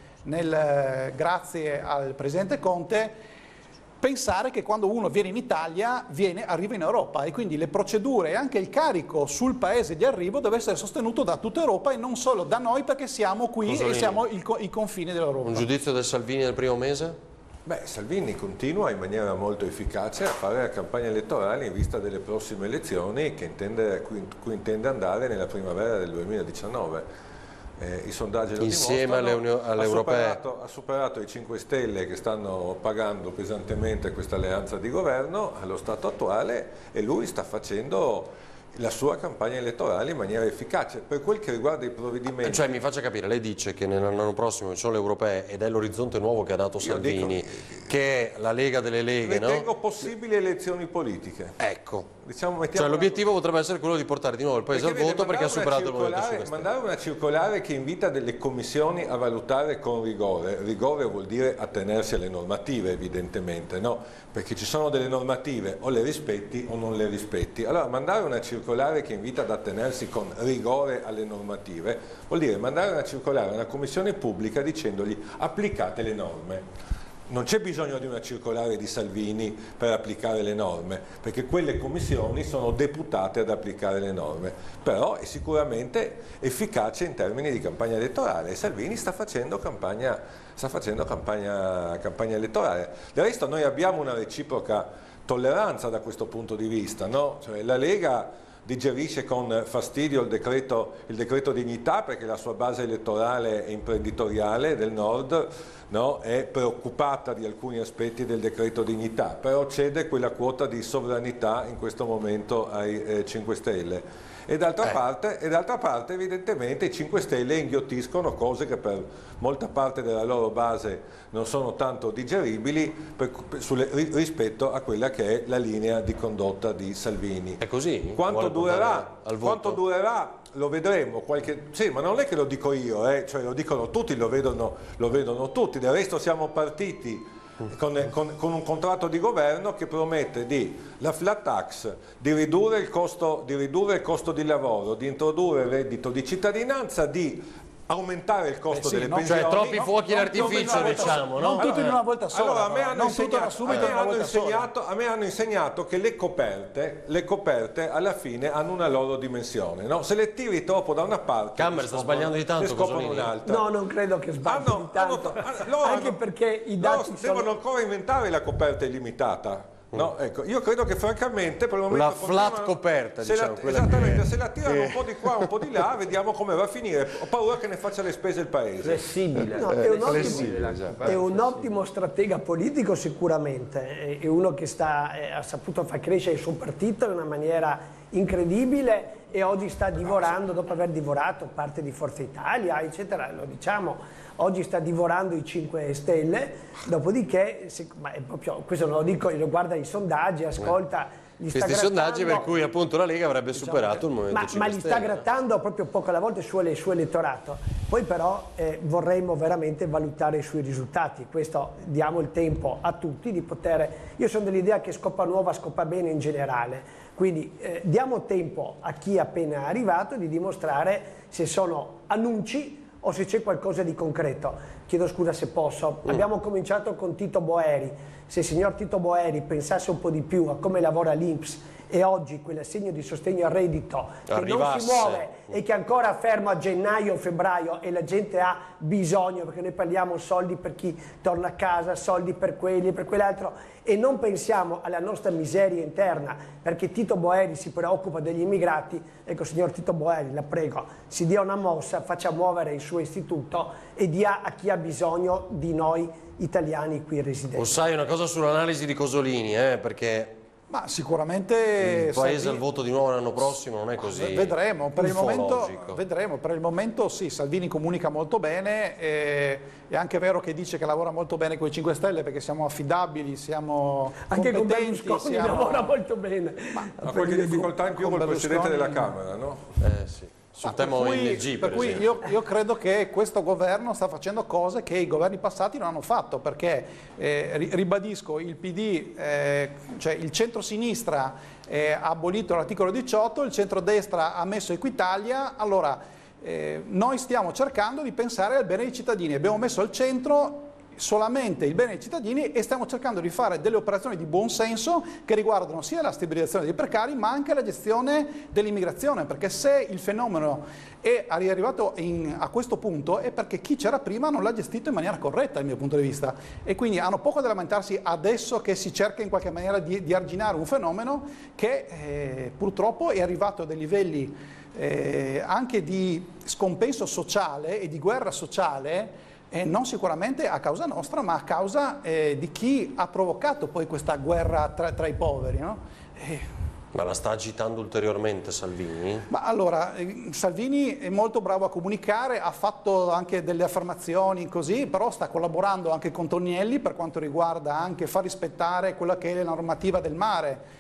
nel, grazie al Presidente Conte, pensare che quando uno viene in Italia viene, arriva in Europa, e quindi le procedure e anche il carico sul paese di arrivo deve essere sostenuto da tutta Europa e non solo da noi, perché siamo qui Rosolini. E siamo il, i confini dell'Europa. Un giudizio del Salvini nel primo mese? Beh, Salvini continua in maniera molto efficace a fare la campagna elettorale in vista delle prossime elezioni che intende, cui, cui intende andare nella primavera del duemiladiciannove. Eh, I sondaggi lo Insieme dimostrano. alle europee. Ha superato, ha superato i cinque Stelle che stanno pagando pesantemente questa alleanza di governo allo stato attuale, e lui sta facendo la sua campagna elettorale in maniera efficace. Per quel che riguarda i provvedimenti... Cioè, mi faccia capire, lei dice che nell'anno prossimo ci sono le europee ed è l'orizzonte nuovo che ha dato Salvini, dico, che è la Lega delle Leghe, no? Ritengo possibili elezioni politiche. Ecco. Diciamo, cioè l'obiettivo potrebbe essere quello di portare di nuovo il Paese perché al voto, perché ha superato il Movimento cinque Stelle. Mandare una circolare che invita delle commissioni a valutare con rigore. Rigore vuol dire attenersi alle normative, evidentemente, no? Perché ci sono delle normative, o le rispetti o non le rispetti. Allora, mandare una circolare che invita ad attenersi con rigore alle normative vuol dire mandare una circolare a una commissione pubblica dicendogli applicate le norme. Non c'è bisogno di una circolare di Salvini per applicare le norme, perché quelle commissioni sono deputate ad applicare le norme, però è sicuramente efficace in termini di campagna elettorale, e Salvini sta facendo campagna, sta facendo campagna, campagna elettorale. Del resto noi abbiamo una reciproca tolleranza da questo punto di vista, no? Cioè, la Lega digerisce con fastidio il decreto, il decreto dignità, perché la sua base elettorale e imprenditoriale del nord, no, è preoccupata di alcuni aspetti del decreto dignità, però cede quella quota di sovranità in questo momento ai eh, cinque Stelle. E d'altra eh. parte, e d'altra parte evidentemente i cinque Stelle inghiottiscono cose che per molta parte della loro base non sono tanto digeribili per, per, sulle, rispetto a quella che è la linea di condotta di Salvini. È così? Quanto durerà? Quanto durerà? Lo vedremo, qualche... sì, ma non è che lo dico io, eh? Cioè, lo dicono tutti, lo vedono, lo vedono tutti. Del resto siamo partiti Con, con, con un contratto di governo che promette di la flat tax, di ridurre il costo di, ridurre il costo di lavoro, di introdurre il reddito di cittadinanza, di aumentare il costo eh sì, delle pensioni. Cioè troppi fuochi d'artificio, diciamo, no? Non tutto in una volta sola. Allora, a me hanno, non insegnato, subito a me hanno, insegnato, a me hanno insegnato che le coperte, le coperte alla fine hanno una loro dimensione, no? Se le tiri troppo da una parte, Camera sta sbagliando di tanto, scoprono un'altra. No, non credo che sbagli hanno, di tanto. Hanno, hanno, anche hanno, perché i dati devono sono... ancora inventare la coperta illimitata. No, ecco, io credo che francamente per il momento la flat coperta, se diciamo, la, esattamente, che... se la tirano un po' di qua, un po' di là, vediamo come va a finire. Ho paura che ne faccia le spese il paese. Flessibile. No, è, un flessibile ottimo, esatto. è un ottimo stratega politico sicuramente, è uno che sta, è, ha saputo far crescere il suo partito in una maniera incredibile e oggi sta divorando, dopo aver divorato parte di Forza Italia, eccetera, lo diciamo. Oggi sta divorando i cinque Stelle, dopodiché, se, ma è proprio, questo non lo dico, lo guarda i sondaggi, ascolta, gli questi sta sondaggi per cui appunto la Lega avrebbe diciamo, superato il Movimento ma, cinque ma Stelle. Ma li sta grattando proprio poco alla volta il suo, il suo elettorato. Poi però eh, vorremmo veramente valutare i suoi risultati, questo diamo il tempo a tutti di poter... Io sono dell'idea che Scopa Nuova scopa bene in generale, quindi eh, diamo tempo a chi è appena arrivato di dimostrare se sono annunci o se c'è qualcosa di concreto. Chiedo scusa se posso. Mm. Abbiamo cominciato con Tito Boeri. Se il signor Tito Boeri pensasse un po' di più a come lavora l'I N P S e oggi quell'assegno di sostegno al reddito che Arrivasse. non si muove e che ancora fermo a gennaio o febbraio e la gente ha bisogno, perché noi parliamo soldi per chi torna a casa, soldi per quelli, per quell'altro, e non pensiamo alla nostra miseria interna, perché Tito Boeri si preoccupa degli immigrati. Ecco, signor Tito Boeri, la prego, si dia una mossa, faccia muovere il suo istituto e dia a chi ha bisogno di noi italiani qui residenti. O sai una cosa sull'analisi di Cosolini, eh, perché Ma sicuramente il paese Salvini... al voto di nuovo l'anno prossimo non è così. Vedremo, per il, momento, ufologico. vedremo, per il momento sì, Salvini comunica molto bene, e è anche vero che dice che lavora molto bene con i cinque Stelle perché siamo affidabili, siamo anche con competenti, Berlusconi siamo... lavora molto bene. Ma, ha qualche difficoltà in più con col Presidente Berlusconi- della Camera, no? Eh sì. Sul Ah, tema per cui, O N G, per, per cui esempio. io, io credo che questo governo sta facendo cose che i governi passati non hanno fatto, perché eh, ri- ribadisco, il P D, eh, cioè il centro-sinistra eh, ha abolito l'articolo diciotto, il centro-destra ha messo Equitalia. Allora eh, noi stiamo cercando di pensare al bene dei cittadini, abbiamo messo al centro solamente il bene dei cittadini e stiamo cercando di fare delle operazioni di buon senso che riguardano sia la stabilizzazione dei precari ma anche la gestione dell'immigrazione, perché se il fenomeno è arrivato in, a questo punto è perché chi c'era prima non l'ha gestito in maniera corretta dal mio punto di vista, e quindi hanno poco da lamentarsi adesso che si cerca in qualche maniera di, di arginare un fenomeno che eh, purtroppo è arrivato a dei livelli eh, anche di scompenso sociale e di guerra sociale. E non sicuramente a causa nostra, ma a causa eh, di chi ha provocato poi questa guerra tra, tra i poveri, no? E... Ma la sta agitando ulteriormente Salvini? Ma allora, eh, Salvini è molto bravo a comunicare, ha fatto anche delle affermazioni così, però sta collaborando anche con Toninelli per quanto riguarda anche far rispettare quella che è la normativa del mare.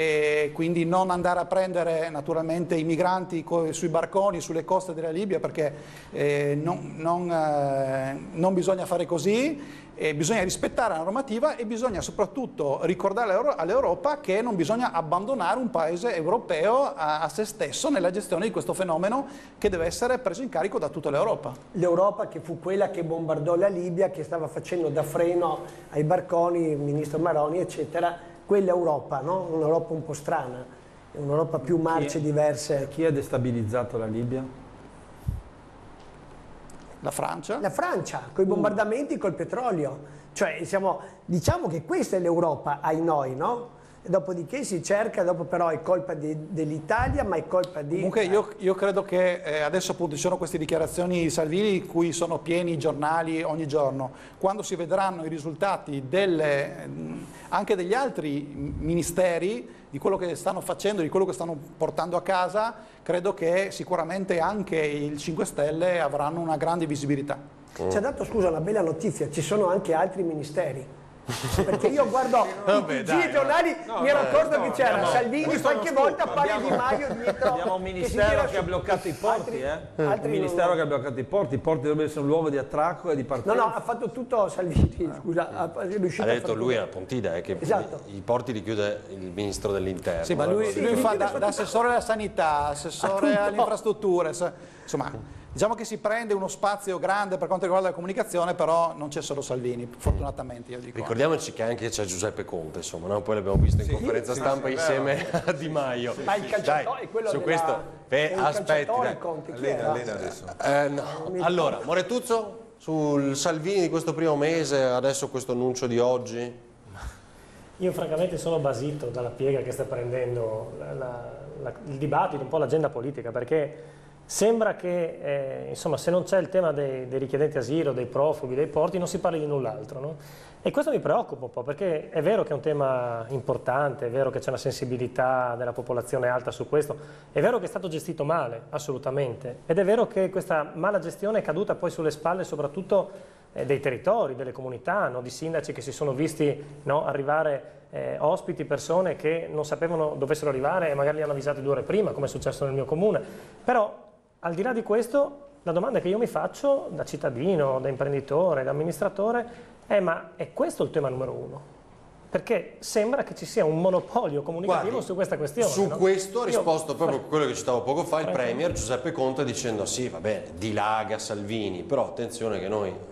E quindi non andare a prendere naturalmente i migranti sui barconi, sulle coste della Libia, perché eh, non, non, eh, non bisogna fare così, eh, bisogna rispettare la normativa e bisogna soprattutto ricordare all'Europa che non bisogna abbandonare un paese europeo a, a se stesso nella gestione di questo fenomeno che deve essere preso in carico da tutta l'Europa. L'Europa che fu quella che bombardò la Libia, che stava facendo da freno ai barconi, il ministro Maroni, eccetera. Quell'Europa, no? Un'Europa un po' strana, un'Europa più marce diverse. Chi ha destabilizzato la Libia? La Francia? La Francia, con i bombardamenti, col petrolio. Cioè, siamo, diciamo che questa è l'Europa ai noi, no? Dopodiché si cerca, dopo però è colpa dell'Italia, ma è colpa di... Comunque io, io credo che eh, adesso appunto ci sono queste dichiarazioni di Salvini di cui sono pieni i giornali ogni giorno. Quando si vedranno i risultati delle, anche degli altri ministeri, di quello che stanno facendo, di quello che stanno portando a casa, credo che sicuramente anche i cinque Stelle avranno una grande visibilità. Ci ha dato, scusa, una bella notizia, ci sono anche altri ministeri. Perché io guardo Vabbè, i dai, giornali, no, mi ero no, accorto no, che c'era abbiamo- Salvini, qualche volta appare abbiamo- Di Maio dietro. Abbiamo un che si ministero tira che, su- ha bloccato i porti, altri- eh? altri un non- ministero che ha bloccato i porti, i porti dovrebbero essere un luogo di attracco e di No, partenza. no, ha fatto tutto Salvini, scusa, ha- è riuscito Ha a detto fare lui tutto. a Pontida eh, che Esatto. i porti li chiude il ministro dell'interno. Sì, ma lui, Sì, lui sì, fa sì, da, sì. da assessore alla sanità, assessore Appunto. alle infrastrutture, se- insomma, diciamo che si prende uno spazio grande per quanto riguarda la comunicazione, però non c'è solo Salvini, fortunatamente io dico. Ricordiamoci che anche c'è Giuseppe Conte, insomma, no? Poi l'abbiamo visto in conferenza sì, stampa sì, è insieme a Di Maio. Ma il calciatore Dai, è quello su della- questo, eh, è il aspetti, calciatore dai. Conte, chi Allena, era? allena adesso. Eh, no. Allora, Moretuzzo, sul Salvini di questo primo mese, adesso questo annuncio di oggi. Io francamente sono basito dalla piega che sta prendendo la- la- la- il dibattito, un po' l'agenda politica, perché sembra che eh, insomma, se non c'è il tema dei, dei richiedenti asilo, dei profughi, dei porti, non si parli di null'altro, no? E questo mi preoccupa un po', perché è vero che è un tema importante, è vero che c'è una sensibilità della popolazione alta su questo, è vero che è stato gestito male, assolutamente, ed è vero che questa mala gestione è caduta poi sulle spalle soprattutto eh, dei territori, delle comunità, no? Di sindaci che si sono visti, no, arrivare eh, ospiti, persone che non sapevano dovessero arrivare e magari li hanno avvisati due ore prima, come è successo nel mio comune. Però al di là di questo, la domanda che io mi faccio da cittadino, da imprenditore, da amministratore è: ma è questo il tema numero uno? Perché sembra che ci sia un monopolio comunicativo Guardi, su questa questione. Su no? questo ha Io- risposto proprio quello che citavo poco fa il Francamente- Premier Giuseppe Conte dicendo sì, va bene, dilaga Salvini, però attenzione che noi eh,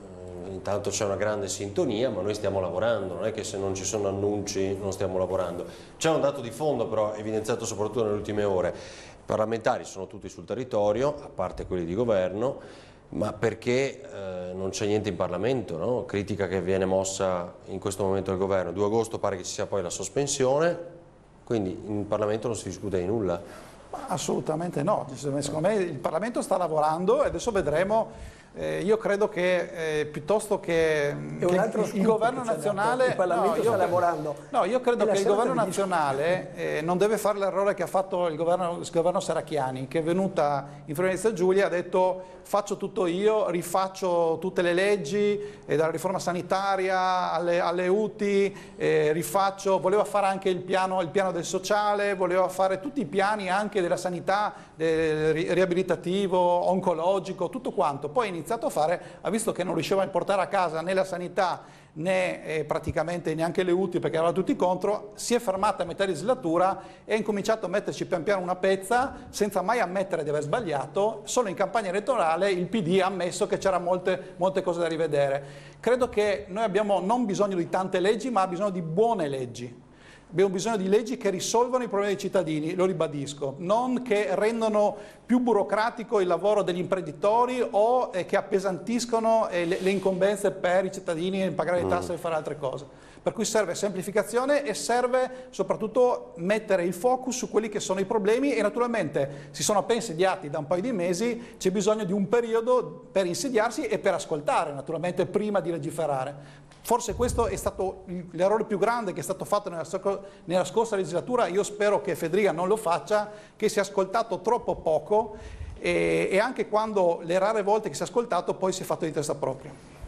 intanto c'è una grande sintonia, ma noi stiamo lavorando, non è che se non ci sono annunci non stiamo lavorando. C'è un dato di fondo però evidenziato soprattutto nelle ultime ore: i parlamentari sono tutti sul territorio, a parte quelli di governo, ma perché eh, non c'è niente in Parlamento, no? Critica che viene mossa in questo momento dal governo. due agosto pare che ci sia poi la sospensione, quindi in Parlamento non si discute di nulla. Assolutamente no, secondo me il Parlamento sta lavorando e adesso vedremo. Eh, io credo che eh, piuttosto che, che il, il governo nazionale, il Parlamento no, sta io, lavorando. No, io credo che il governo nazionale eh, non deve fare l'errore che ha fatto il governo, il governo Serracchiani, che è venuta in Friuli Venezia Giulia e ha detto faccio tutto io, rifaccio tutte le leggi, eh, dalla riforma sanitaria alle, alle U T I, eh, rifaccio, voleva fare anche il piano, il piano del sociale, voleva fare tutti i piani anche della sanità, del riabilitativo, oncologico, tutto quanto. Poi ha iniziato a fare, ha visto che non riusciva a portare a casa né la sanità né eh, praticamente neanche le U T I perché erano tutti contro, si è fermata a metà legislatura e ha incominciato a metterci pian piano una pezza senza mai ammettere di aver sbagliato. Solo in campagna elettorale il P D ha ammesso che c'era molte, molte cose da rivedere. Credo che noi abbiamo non bisogno di tante leggi, ma bisogno di buone leggi. Abbiamo bisogno di leggi che risolvono i problemi dei cittadini, lo ribadisco, non che rendono più burocratico il lavoro degli imprenditori o eh, che appesantiscono eh, le, le incombenze per i cittadini nel pagare le tasse e fare altre cose. Per cui serve semplificazione e serve soprattutto mettere il focus su quelli che sono i problemi e naturalmente si sono appena insediati da un paio di mesi, c'è bisogno di un periodo per insediarsi e per ascoltare naturalmente prima di legiferare. Forse questo è stato l'errore più grande che è stato fatto nella, nella scorsa legislatura, io spero che Fedriga non lo faccia, che si è ascoltato troppo poco e, e anche quando le rare volte che si è ascoltato poi si è fatto di testa propria.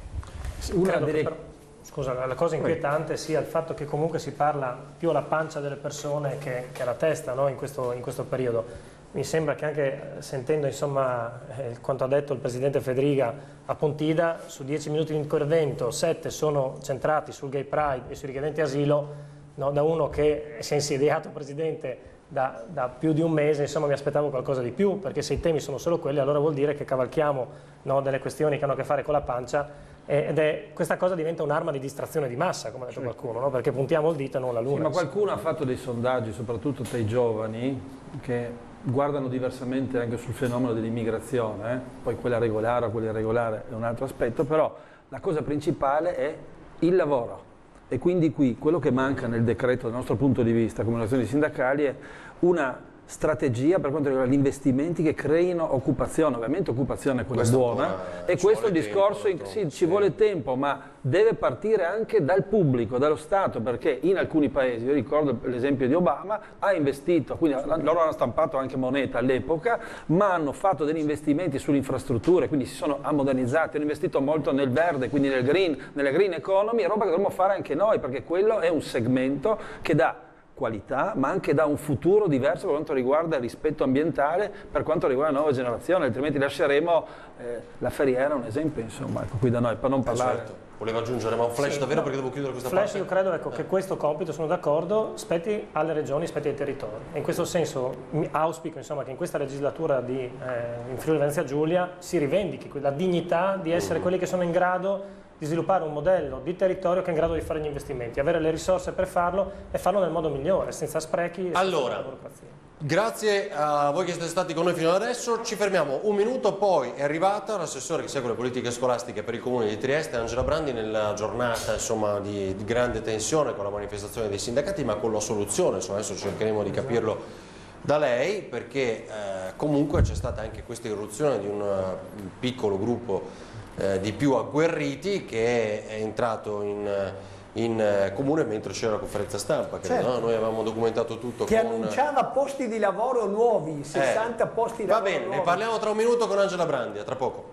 Una delle... però, scusa, la cosa inquietante sia il fatto che comunque si parla più alla pancia delle persone che, che alla testa, no? in, questo, in questo periodo. Mi sembra che anche sentendo insomma, eh, quanto ha detto il Presidente Fedriga a Pontida, su dieci minuti di intervento, sette sono centrati sul Gay Pride e sui richiedenti asilo, no? Da uno che si è insediato Presidente da, da più di un mese, insomma mi aspettavo qualcosa di più, perché se i temi sono solo quelli allora vuol dire che cavalchiamo, no? delle questioni che hanno a che fare con la pancia ed è, questa cosa diventa un'arma di distrazione di massa, come ha detto qualcuno, no? Perché puntiamo il dito e non la luna. Sì, ma qualcuno ha fatto dei sondaggi, soprattutto tra i giovani, che guardano diversamente anche sul fenomeno dell'immigrazione, eh? Poi quella regolare o quella irregolare è un altro aspetto, però la cosa principale è il lavoro. E quindi qui quello che manca nel decreto dal nostro punto di vista come organizzazioni sindacali è una strategia per quanto riguarda gli investimenti che creino occupazione, ovviamente occupazione è quella questo buona e questo discorso tempo, in, sì, ci vuole tempo, ma deve partire anche dal pubblico, dallo Stato, perché in alcuni paesi, io ricordo l'esempio di Obama, ha investito, quindi loro hanno stampato anche moneta all'epoca, ma hanno fatto degli investimenti sulle infrastrutture, quindi si sono ammodernizzati, hanno investito molto nel verde, quindi nel green, nella green economy, è roba che dovremmo fare anche noi, perché quello è un segmento che dà qualità, ma anche da un futuro diverso per quanto riguarda il rispetto ambientale, per quanto riguarda la nuova generazione, altrimenti lasceremo eh, la Ferriera, un esempio, insomma, ecco, qui da noi, per non parlare. Eh certo. Volevo aggiungere, ma un flash sì, davvero no, perché devo chiudere questa flash parte? Io credo ecco, che questo compito, sono d'accordo, spetti alle regioni, spetti ai territori. E in questo senso mi auspico insomma, che in questa legislatura di, eh, in Friuli Venezia Giulia si rivendichi la dignità di essere mm. quelli che sono in grado di sviluppare un modello di territorio che è in grado di fare gli investimenti, avere le risorse per farlo e farlo nel modo migliore, senza sprechi e allora, senza burocrazia. Grazie a voi che siete stati con noi fino ad adesso, ci fermiamo un minuto, poi è arrivata l'assessore che segue le politiche scolastiche per il comune di Trieste, Angela Brandi, nella giornata insomma, di, di grande tensione con la manifestazione dei sindacati, ma con la soluzione, insomma, adesso cercheremo di capirlo da lei, perché eh, comunque c'è stata anche questa irruzione di un, un piccolo gruppo Eh, di più agguerriti che è entrato in, in comune mentre c'era la conferenza stampa, credo, certo. no? Noi avevamo documentato tutto che con... annunciava posti di lavoro nuovi, sessanta eh, posti di va lavoro bene, nuovi. ne parliamo tra un minuto con Angela Brandi, a tra poco.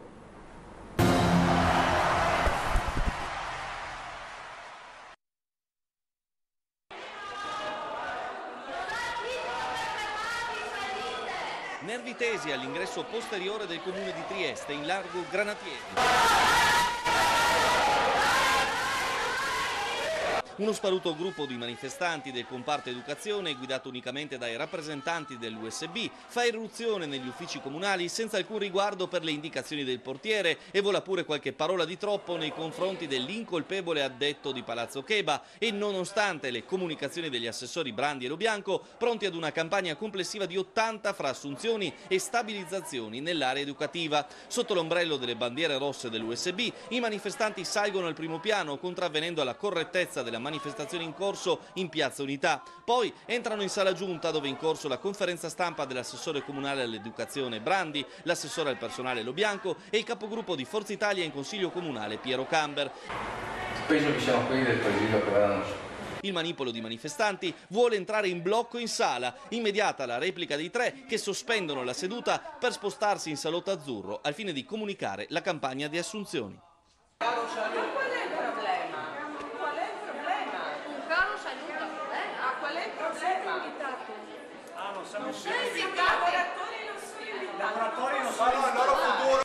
Nervi tesi all'ingresso posteriore del comune di Trieste, in largo Granatieri. Uno sparuto gruppo di manifestanti del comparto educazione, guidato unicamente dai rappresentanti dell'U S B, fa irruzione negli uffici comunali senza alcun riguardo per le indicazioni del portiere e vola pure qualche parola di troppo nei confronti dell'incolpevole addetto di Palazzo Cheba, e nonostante le comunicazioni degli assessori Brandi e Lo Bianco, pronti ad una campagna complessiva di ottanta fra assunzioni e stabilizzazioni nell'area educativa. Sotto l'ombrello delle bandiere rosse dell'U S B, i manifestanti salgono al primo piano, contravvenendo alla correttezza della manifestazione in corso in Piazza Unità. Poi entrano in sala giunta, dove è in corso la conferenza stampa dell'assessore comunale all'educazione Brandi, l'assessore al personale Lo Bianco e il capogruppo di Forza Italia in consiglio comunale Piero Camber. Penso che siano quelli del presidio che verranno. Il manipolo di manifestanti vuole entrare in blocco in sala, immediata la replica dei tre che sospendono la seduta per spostarsi in salotto azzurro al fine di comunicare la campagna di assunzioni. Ma qual è il problema? Qual è il problema? Un caro saluta, eh? Ma qual è il problema? Ah, non siamo invitati. I lavoratori non sono I lavoratori non sono il loro futuro.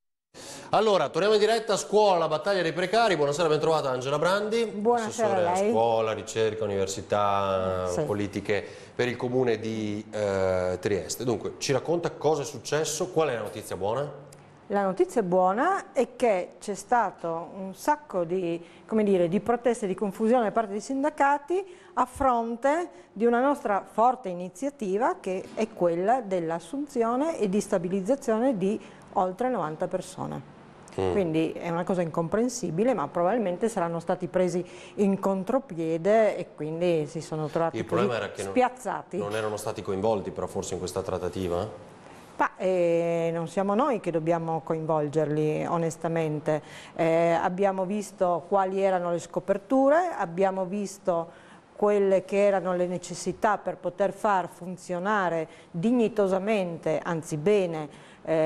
Allora, torniamo in diretta, scuola, la battaglia dei precari. Buonasera, ben trovata Angela Brandi. Buonasera a lei. Scuola, ricerca, università, sì. politiche per il comune di eh, Trieste. Dunque, ci racconta cosa è successo, qual è la notizia buona? La notizia buona è che c'è stato un sacco di, come dire, di proteste e di confusione da parte dei sindacati a fronte di una nostra forte iniziativa, che è quella dell'assunzione e di stabilizzazione di oltre novanta persone. Mm. Quindi è una cosa incomprensibile, ma probabilmente saranno stati presi in contropiede e quindi si sono trovati Il così problema era che spiazzati. Non, non erano stati coinvolti però forse in questa trattativa? Ma eh, non siamo noi che dobbiamo coinvolgerli, onestamente. Eh, abbiamo visto quali erano le scoperture, abbiamo visto quelle che erano le necessità per poter far funzionare dignitosamente, anzi bene,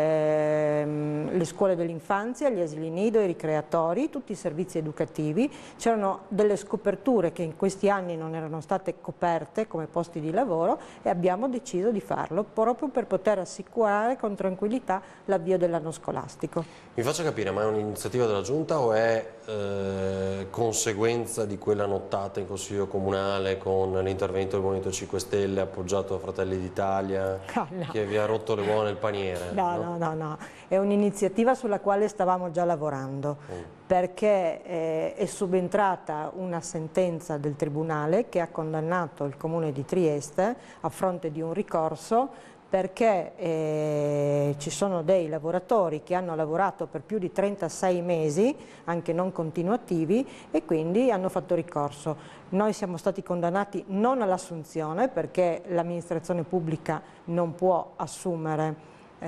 ehm, le scuole dell'infanzia, gli asili nido, i ricreatori, tutti i servizi educativi. C'erano delle scoperture che in questi anni non erano state coperte come posti di lavoro e abbiamo deciso di farlo proprio per poter assicurare con tranquillità l'avvio dell'anno scolastico. Mi faccia capire, ma è un'iniziativa della Giunta o è eh, conseguenza di quella nottata in Consiglio Comunale con l'intervento del Movimento cinque Stelle appoggiato da Fratelli d'Italia, no, no. che vi ha rotto le buone il paniere? No, no, no, no, no. È un'iniziativa sulla quale stavamo già lavorando, mm. perché eh, è subentrata una sentenza del Tribunale che ha condannato il Comune di Trieste a fronte di un ricorso, perché eh, ci sono dei lavoratori che hanno lavorato per più di trentasei mesi, anche non continuativi, e quindi hanno fatto ricorso. Noi siamo stati condannati non all'assunzione, perché l'amministrazione pubblica non può assumere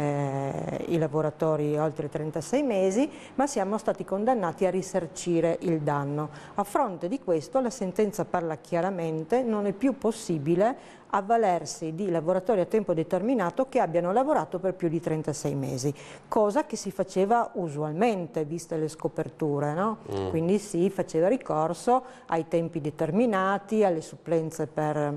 Eh, i lavoratori oltre trentasei mesi, ma siamo stati condannati a risarcire il danno. A fronte di questo la sentenza parla chiaramente: non è più possibile avvalersi di lavoratori a tempo determinato che abbiano lavorato per più di trentasei mesi, cosa che si faceva usualmente viste le scoperture, no? Mm. Quindi si faceva ricorso ai tempi determinati, alle supplenze per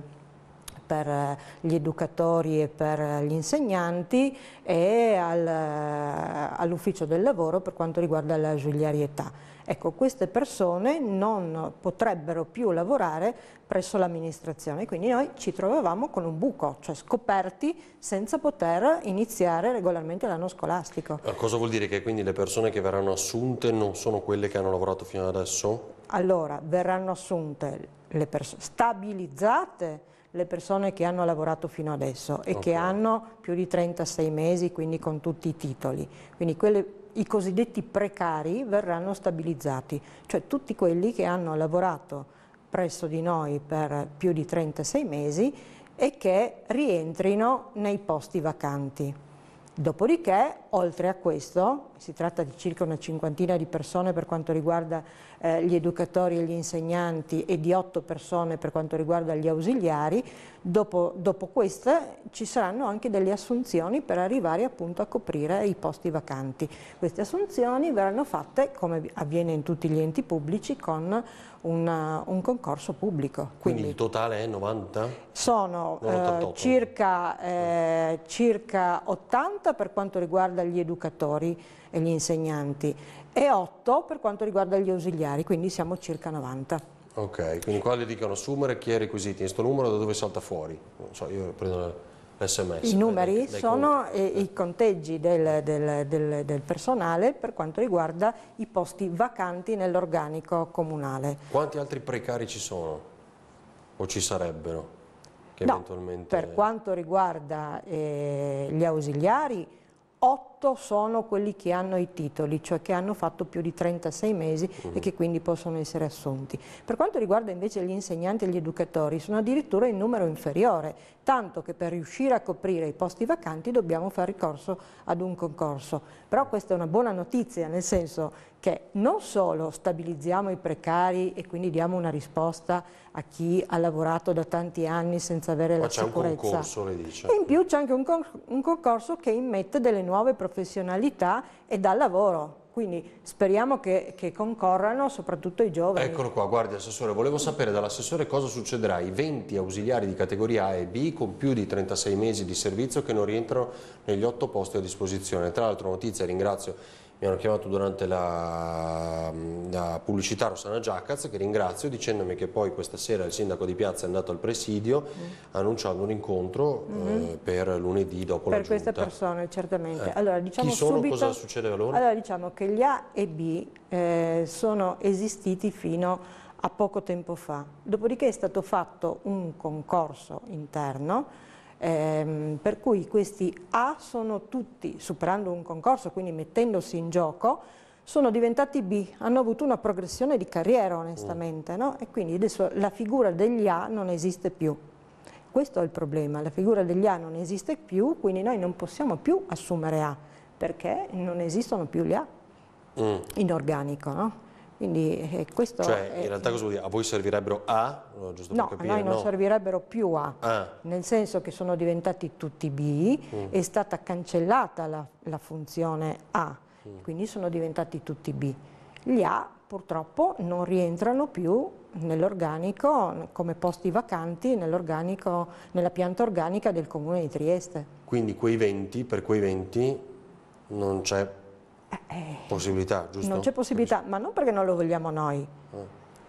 per gli educatori e per gli insegnanti e al, all'ufficio del lavoro per quanto riguarda la ausiliarietà. Ecco, queste persone non potrebbero più lavorare presso l'amministrazione, quindi noi ci trovavamo con un buco, cioè scoperti senza poter iniziare regolarmente l'anno scolastico. Cosa vuol dire? Che quindi le persone che verranno assunte non sono quelle che hanno lavorato fino adesso? Allora, verranno assunte le persone stabilizzate, le persone che hanno lavorato fino adesso e okay. che hanno più di trentasei mesi, quindi con tutti i titoli. Quindi quelle, i cosiddetti precari verranno stabilizzati, cioè tutti quelli che hanno lavorato presso di noi per più di trentasei mesi e che rientrino nei posti vacanti. Dopodiché, oltre a questo, si tratta di circa una cinquantina di persone per quanto riguarda eh, gli educatori e gli insegnanti e di otto persone per quanto riguarda gli ausiliari. Dopo, dopo queste ci saranno anche delle assunzioni per arrivare appunto a coprire i posti vacanti. Queste assunzioni verranno fatte, come avviene in tutti gli enti pubblici, con una, un concorso pubblico. Quindi, Quindi il totale è novanta? Sono eh, circa, eh, circa ottanta per quanto riguarda gli educatori e gli insegnanti e otto per quanto riguarda gli ausiliari, quindi siamo circa novanta. Ok, quindi qua le dicono assumere, chi ha i requisiti, in sto numero da dove salta fuori? Non so, io prendo l'esse emme esse. I numeri dai, dai sono eh, i conteggi del, del, del, del personale per quanto riguarda i posti vacanti nell'organico comunale. Quanti altri precari ci sono? O ci sarebbero? Che No, eventualmente... per quanto riguarda eh, gli ausiliari, otto sono quelli che hanno i titoli, cioè che hanno fatto più di trentasei mesi uh-huh. e che quindi possono essere assunti. Per quanto riguarda invece gli insegnanti e gli educatori, sono addirittura in numero inferiore, tanto che per riuscire a coprire i posti vacanti dobbiamo fare ricorso ad un concorso. Però questa è una buona notizia, nel senso che non solo stabilizziamo i precari e quindi diamo una risposta a chi ha lavorato da tanti anni senza avere Ma la c'è un sicurezza. concorso, le dice. E in più c'è anche un, con un concorso che immette delle nuove professionalità e dà lavoro. Quindi speriamo che, che concorrano soprattutto i giovani. Eccolo qua, guardi Assessore, volevo sapere dall'Assessore cosa succederà ai venti ausiliari di categoria A e B con più di trentasei mesi di servizio che non rientrano negli otto posti a disposizione. Tra l'altro notizia, ringrazio, mi hanno chiamato durante la, la pubblicità Rossana Giaccaz, che ringrazio, dicendomi che poi questa sera il sindaco di Piazza è andato al presidio mm. annunciando un incontro mm-hmm. eh, per lunedì dopo per la giunta. Per queste persone, certamente. Eh. Allora, diciamo Chi sono? subito, Cosa succede a loro? Allora diciamo che gli A e B eh, sono esistiti fino a poco tempo fa, dopodiché è stato fatto un concorso interno ehm, per cui questi A sono tutti, superando un concorso, quindi mettendosi in gioco, sono diventati B, hanno avuto una progressione di carriera onestamente, mm. no? E quindi adesso la figura degli A non esiste più. Questo è il problema, la figura degli A non esiste più, quindi noi non possiamo più assumere A, perché non esistono più gli A mm. in organico, no? Quindi eh, questo Cioè, è, in realtà cosa vuol dire? A voi servirebbero A? No, giusto no, per capire, a noi non no. servirebbero più A, ah. nel senso che sono diventati tutti B, mm. è stata cancellata la, la funzione A, mm. quindi sono diventati tutti B. Gli A purtroppo non rientrano più nell'organico come posti vacanti nell'organico, nella pianta organica del Comune di Trieste. Quindi quei venti, per quei venti non c'è eh, possibilità, giusto? Non c'è possibilità, ma non perché non lo vogliamo noi, eh.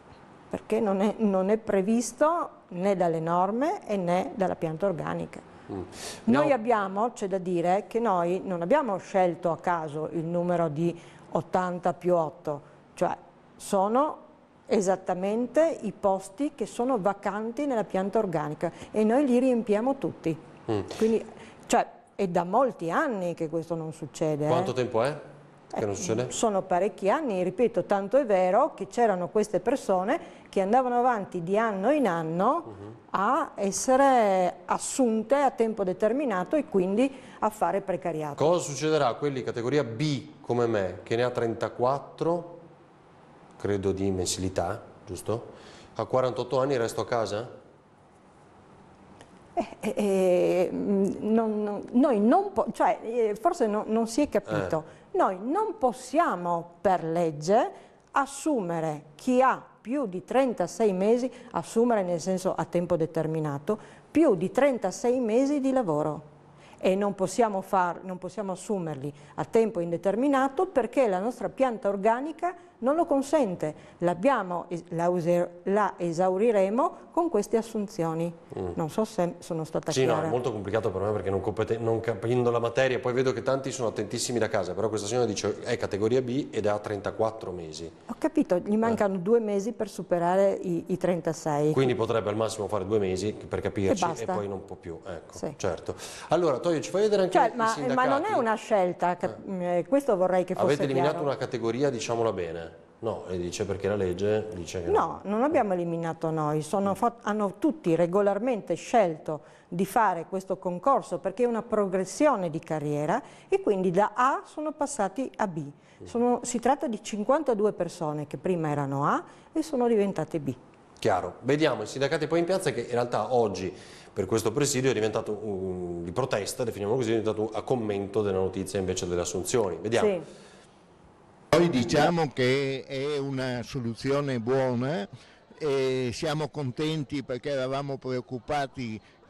perché non è, non è previsto né dalle norme e né dalla pianta organica. Mm. Noi no. abbiamo, c'è da dire, che noi non abbiamo scelto a caso il numero di ottanta più otto, cioè sono esattamente i posti che sono vacanti nella pianta organica e noi li riempiamo tutti. Mm. Quindi, cioè, è da molti anni che questo non succede. Quanto eh? tempo è che non succede? Sono parecchi anni, ripeto, tanto è vero che c'erano queste persone che andavano avanti di anno in anno uh-huh. a essere assunte a tempo determinato e quindi a fare precariato. Cosa succederà a quelli categoria B come me, che ne ha trentaquattro, credo di mensilità, giusto? A quarantotto anni resto a casa? Eh, eh, non, non, noi non po cioè, eh, forse no, non si è capito, eh. noi non possiamo per legge assumere chi ha più di trentasei mesi, assumere nel senso a tempo determinato, più di trentasei mesi di lavoro. E non possiamo, far, non possiamo assumerli a tempo indeterminato perché la nostra pianta organica non lo consente, l'abbiamo, la, la esauriremo con queste assunzioni. Mm. Non so se sono stata sì, chiara. Sì, no, è molto complicato per me perché non, non capendo la materia, poi vedo che tanti sono attentissimi da casa, però questa signora dice è categoria B ed ha trentaquattro mesi. Ho capito, gli mancano eh. due mesi per superare i, i trentasei. Quindi potrebbe al massimo fare due mesi per capirci e, e poi non può più. Ecco, sì. certo. Allora, Toio, ci fai vedere anche cioè, i ma, sindacati? Ma non è una scelta, eh. questo vorrei che fosse Avete eliminato chiaro. una categoria, diciamola bene. No, le dice perché la legge dice che no. No, non abbiamo eliminato noi, Sono hanno tutti regolarmente scelto di fare questo concorso perché è una progressione di carriera e quindi da A sono passati a B. Sono, si tratta di cinquantadue persone che prima erano A e sono diventate B. Chiaro, vediamo i sindacati poi in piazza che in realtà oggi per questo presidio è diventato un, di protesta, definiamolo così, è diventato a commento della notizia invece delle assunzioni. Vediamo. Sì. Noi diciamo che è una soluzione buona e siamo contenti perché eravamo preoccupati che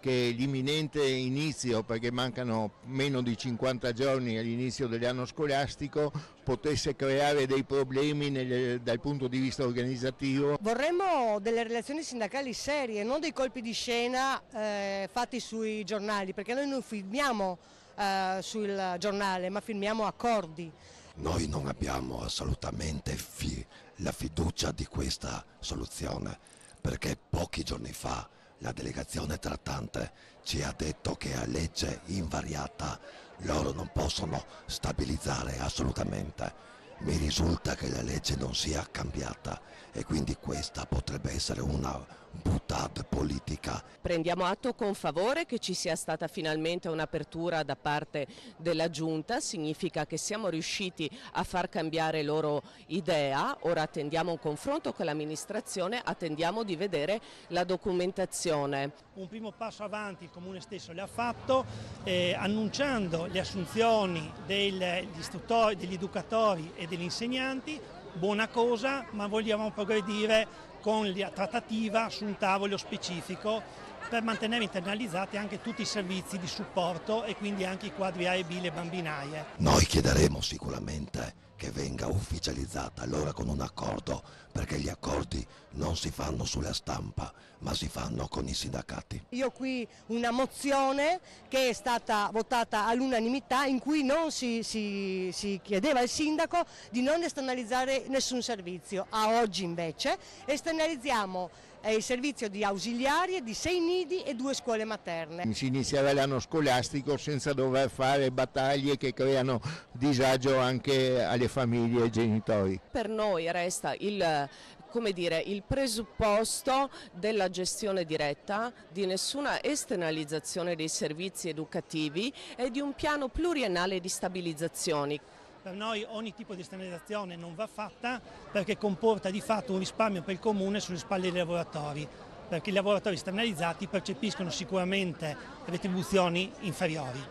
che l'imminente inizio, perché mancano meno di cinquanta giorni all'inizio dell'anno scolastico, potesse creare dei problemi nel, dal punto di vista organizzativo. Vorremmo delle relazioni sindacali serie, non dei colpi di scena eh, fatti sui giornali, perché noi non filmiamo eh, sul giornale, ma filmiamo accordi. Noi non abbiamo assolutamente fi- la fiducia di questa soluzione, perché pochi giorni fa la delegazione trattante ci ha detto che a legge invariata loro non possono stabilizzare assolutamente. Mi risulta che la legge non sia cambiata e quindi questa potrebbe essere una boutade politica. Prendiamo atto con favore che ci sia stata finalmente un'apertura da parte della Giunta, significa che siamo riusciti a far cambiare loro idea. Ora attendiamo un confronto con l'amministrazione, attendiamo di vedere la documentazione. Un primo passo avanti il Comune stesso l'ha fatto, eh, annunciando le assunzioni degli istruttori, degli educatori e degli insegnanti, buona cosa, ma vogliamo progredire con la trattativa su un tavolo specifico per mantenere internalizzati anche tutti i servizi di supporto e quindi anche i quadri A e B, le bambinaie. Noi chiederemo sicuramente che venga ufficializzata allora con un accordo, perché gli accordi non si fanno sulla stampa, ma si fanno con i sindacati. Io ho qui una mozione che è stata votata all'unanimità in cui non si, si, si chiedeva al sindaco di non esternalizzare nessun servizio. A oggi invece esternalizziamo eh, il servizio di ausiliarie, di sei nidi e due scuole materne. Si inizierà l'anno scolastico senza dover fare battaglie che creano disagio anche alle famiglie e ai genitori. Per noi resta il come dire, il presupposto della gestione diretta, di nessuna esternalizzazione dei servizi educativi e di un piano pluriennale di stabilizzazioni. Per noi ogni tipo di esternalizzazione non va fatta perché comporta di fatto un risparmio per il Comune sulle spalle dei lavoratori, perché i lavoratori esternalizzati percepiscono sicuramente retribuzioni inferiori.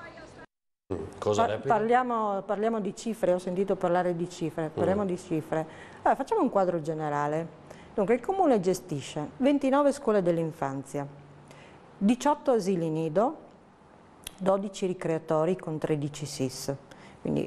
Cosa Par parliamo, parliamo di cifre, ho sentito parlare di cifre, parliamo mm. di cifre. Allora, facciamo un quadro generale. Dunque, il Comune gestisce ventinove scuole dell'infanzia, diciotto asili nido, dodici ricreatori con tredici S I S. Quindi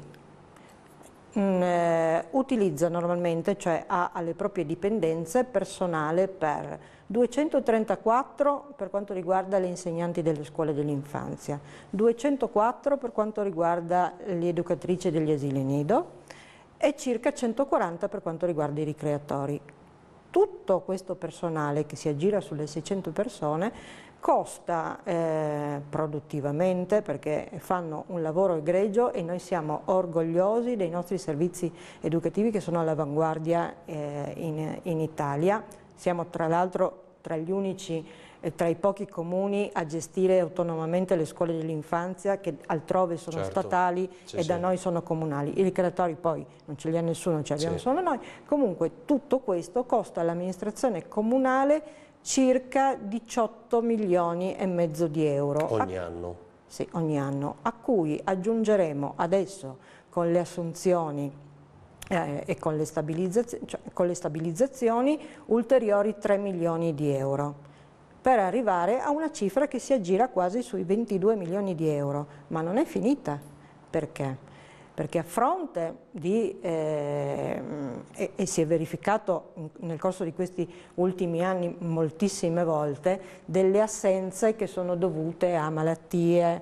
mh, eh, utilizza normalmente, cioè ha alle proprie dipendenze personale per duecentotrentaquattro per quanto riguarda le insegnanti delle scuole dell'infanzia, duecentoquattro per quanto riguarda le educatrici degli asili nido e circa centoquaranta per quanto riguarda i ricreatori. Tutto questo personale che si aggira sulle seicento persone costa eh, produttivamente perché fanno un lavoro egregio e noi siamo orgogliosi dei nostri servizi educativi che sono all'avanguardia eh, in, in Italia. Siamo tra l'altro tra gli unici, eh, tra i pochi comuni a gestire autonomamente le scuole dell'infanzia che altrove sono certo. statali sì, e sì. da noi sono comunali. I ricreatori poi non ce li ha nessuno, ce li abbiamo sì. solo noi. Comunque tutto questo costa all'amministrazione comunale circa diciotto milioni e mezzo di euro. Ogni a, anno? Sì, ogni anno, a cui aggiungeremo adesso con le assunzioni Eh, e con le, cioè, con le stabilizzazioni ulteriori tre milioni di euro per arrivare a una cifra che si aggira quasi sui ventidue milioni di euro, ma non è finita. Perché? Perché a fronte di, eh, e, e si è verificato nel corso di questi ultimi anni moltissime volte, delle assenze che sono dovute a malattie,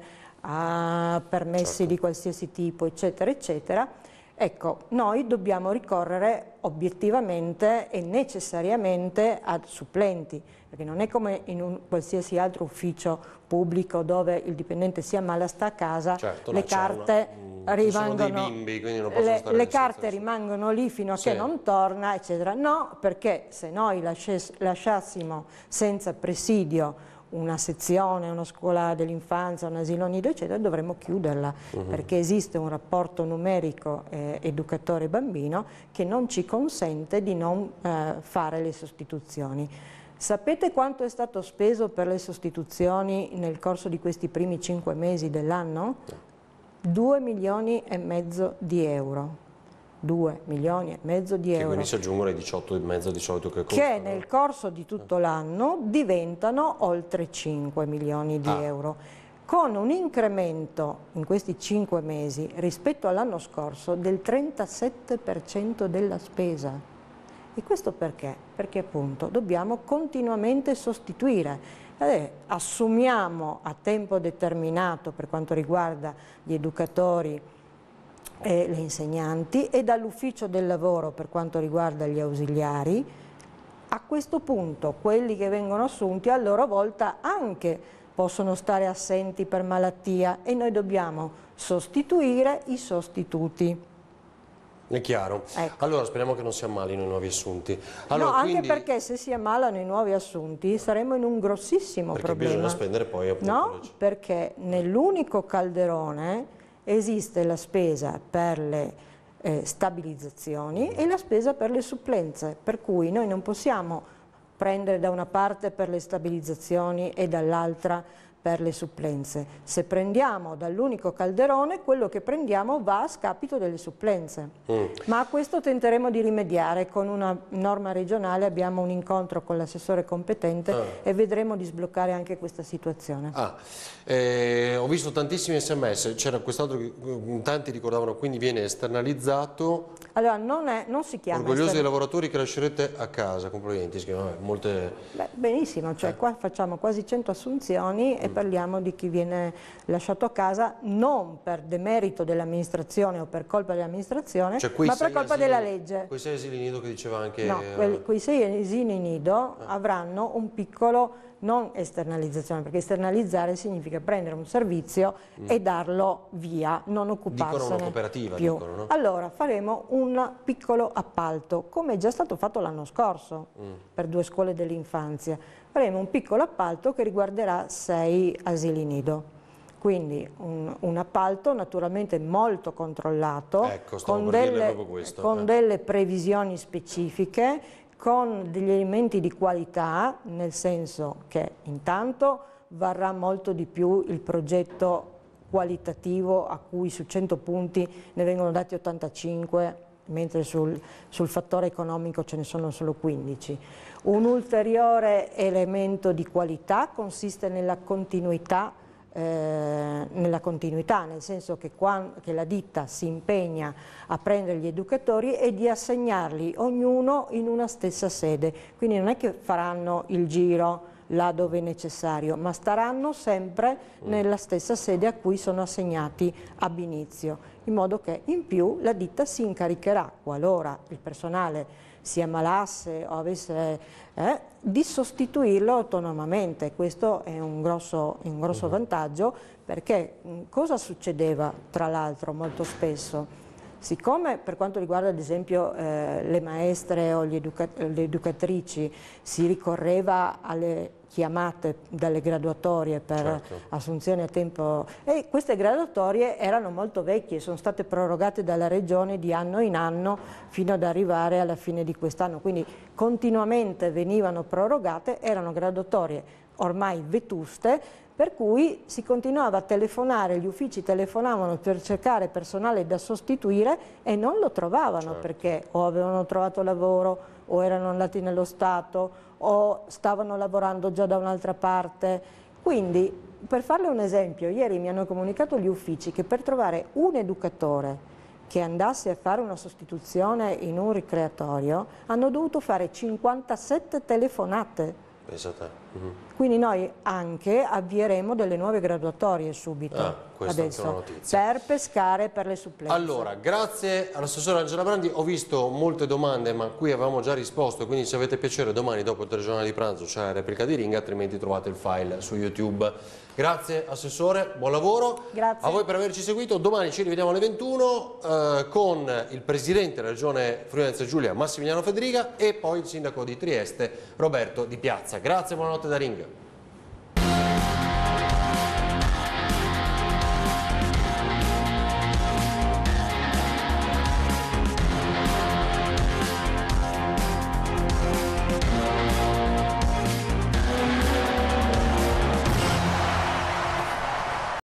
a permessi certo. di qualsiasi tipo, eccetera, eccetera. Ecco, noi dobbiamo ricorrere obiettivamente e necessariamente a supplenti, perché non è come in un qualsiasi altro ufficio pubblico dove il dipendente si ammala, sta a casa, certo, le carte una, rimangono, bimbi, non le, stare le carte rimangono lì fino a sì. che non torna, eccetera. No, perché se noi lasciass lasciassimo senza presidio una sezione, una scuola dell'infanzia, un asilo nido, eccetera, dovremmo chiuderla, uh-huh. perché esiste un rapporto numerico eh, educatore-bambino che non ci consente di non eh, fare le sostituzioni. Sapete quanto è stato speso per le sostituzioni nel corso di questi primi cinque mesi dell'anno? Due milioni e mezzo di euro. due milioni e mezzo di Che euro. quindi si aggiungono ai diciotto e mezzo di solito che costano. Che nel corso di tutto l'anno diventano oltre cinque milioni di Ah. euro, con un incremento in questi cinque mesi rispetto all'anno scorso del trentasette per cento della spesa. E questo perché? Perché appunto dobbiamo continuamente sostituire. Eh, assumiamo a tempo determinato per quanto riguarda gli educatori e le insegnanti e dall'ufficio del lavoro per quanto riguarda gli ausiliari. A questo punto quelli che vengono assunti a loro volta anche possono stare assenti per malattia e noi dobbiamo sostituire i sostituti. È chiaro. Ecco. Allora speriamo che non si ammalino i nuovi assunti. Allora, no, anche quindi... perché se si ammalano i nuovi assunti saremo in un grossissimo perché problema. bisogna spendere poi appunto. No, perché nell'unico calderone esiste la spesa per le eh, stabilizzazioni e la spesa per le supplenze, per cui noi non possiamo prendere da una parte per le stabilizzazioni e dall'altra per le supplenze. Se prendiamo dall'unico calderone, quello che prendiamo va a scapito delle supplenze. Mm. Ma a questo tenteremo di rimediare con una norma regionale, abbiamo un incontro con l'assessore competente ah. e vedremo di sbloccare anche questa situazione. Ah, eh, ho visto tantissimi sms, c'era quest'altro che tanti ricordavano, quindi viene esternalizzato. Allora, non, è, non si chiama... Orgogliosi dei lavoratori che lascerete a casa, complimenti, vabbè, molte... Beh, benissimo, cioè eh. qua facciamo quasi cento assunzioni e parliamo di chi viene lasciato a casa non per demerito dell'amministrazione o per colpa dell'amministrazione, cioè, ma per colpa asili, della legge. Quei sei asili nido che diceva anche... No, quelli, quei sei asili nido eh. avranno un piccolo, non esternalizzazione, perché esternalizzare significa prendere un servizio mm. e darlo via, non occuparsene dicono una cooperativa, più. Dicono, no? Allora faremo un piccolo appalto, come è già stato fatto l'anno scorso mm. per due scuole dell'infanzia. Faremo un piccolo appalto che riguarderà sei asili nido, quindi un, un appalto naturalmente molto controllato, ecco, con, delle, questo, con eh. delle previsioni specifiche, con degli elementi di qualità, nel senso che intanto varrà molto di più il progetto qualitativo a cui su cento punti ne vengono dati ottantacinque, mentre sul, sul fattore economico ce ne sono solo quindici. Un ulteriore elemento di qualità consiste nella continuità, eh, nella continuità, nel senso che, quando, che la ditta si impegna a prendere gli educatori e di assegnarli ognuno in una stessa sede, quindi non è che faranno il giro là dove è necessario, ma staranno sempre nella stessa sede a cui sono assegnati ab inizio, in modo che in più la ditta si incaricherà, qualora il personale si ammalasse o avesse, eh, di sostituirlo autonomamente. Questo è un grosso, un grosso vantaggio, perché mh, cosa succedeva tra l'altro molto spesso? Siccome per quanto riguarda ad esempio eh, le maestre o gli educa le educatrici si ricorreva alle chiamate dalle graduatorie per certo. assunzioni a tempo, e queste graduatorie erano molto vecchie, sono state prorogate dalla Regione di anno in anno fino ad arrivare alla fine di quest'anno, quindi continuamente venivano prorogate, erano graduatorie ormai vetuste, per cui si continuava a telefonare, gli uffici telefonavano per cercare personale da sostituire e non lo trovavano, certo. perché o avevano trovato lavoro o erano andati nello Stato o stavano lavorando già da un'altra parte. Quindi, per farle un esempio, ieri mi hanno comunicato gli uffici che per trovare un educatore che andasse a fare una sostituzione in un ricreatorio hanno dovuto fare cinquantasette telefonate. Pensate. Mm-hmm. Quindi noi anche avvieremo delle nuove graduatorie subito, ah, questa adesso, è una notizia. per pescare per le supplenze. Allora, grazie all'assessore Angela Brandi, ho visto molte domande ma qui avevamo già risposto, quindi se avete piacere domani dopo il telegiornale di pranzo c'è la replica di Ring, altrimenti trovate il file su YouTube. Grazie Assessore, buon lavoro. Grazie. A voi per averci seguito, domani ci rivediamo alle ventuno eh, con il Presidente della Regione Friuli Venezia Giulia Massimiliano Federica e poi il Sindaco di Trieste Roberto Di Piazza. Grazie e buonanotte da Ring.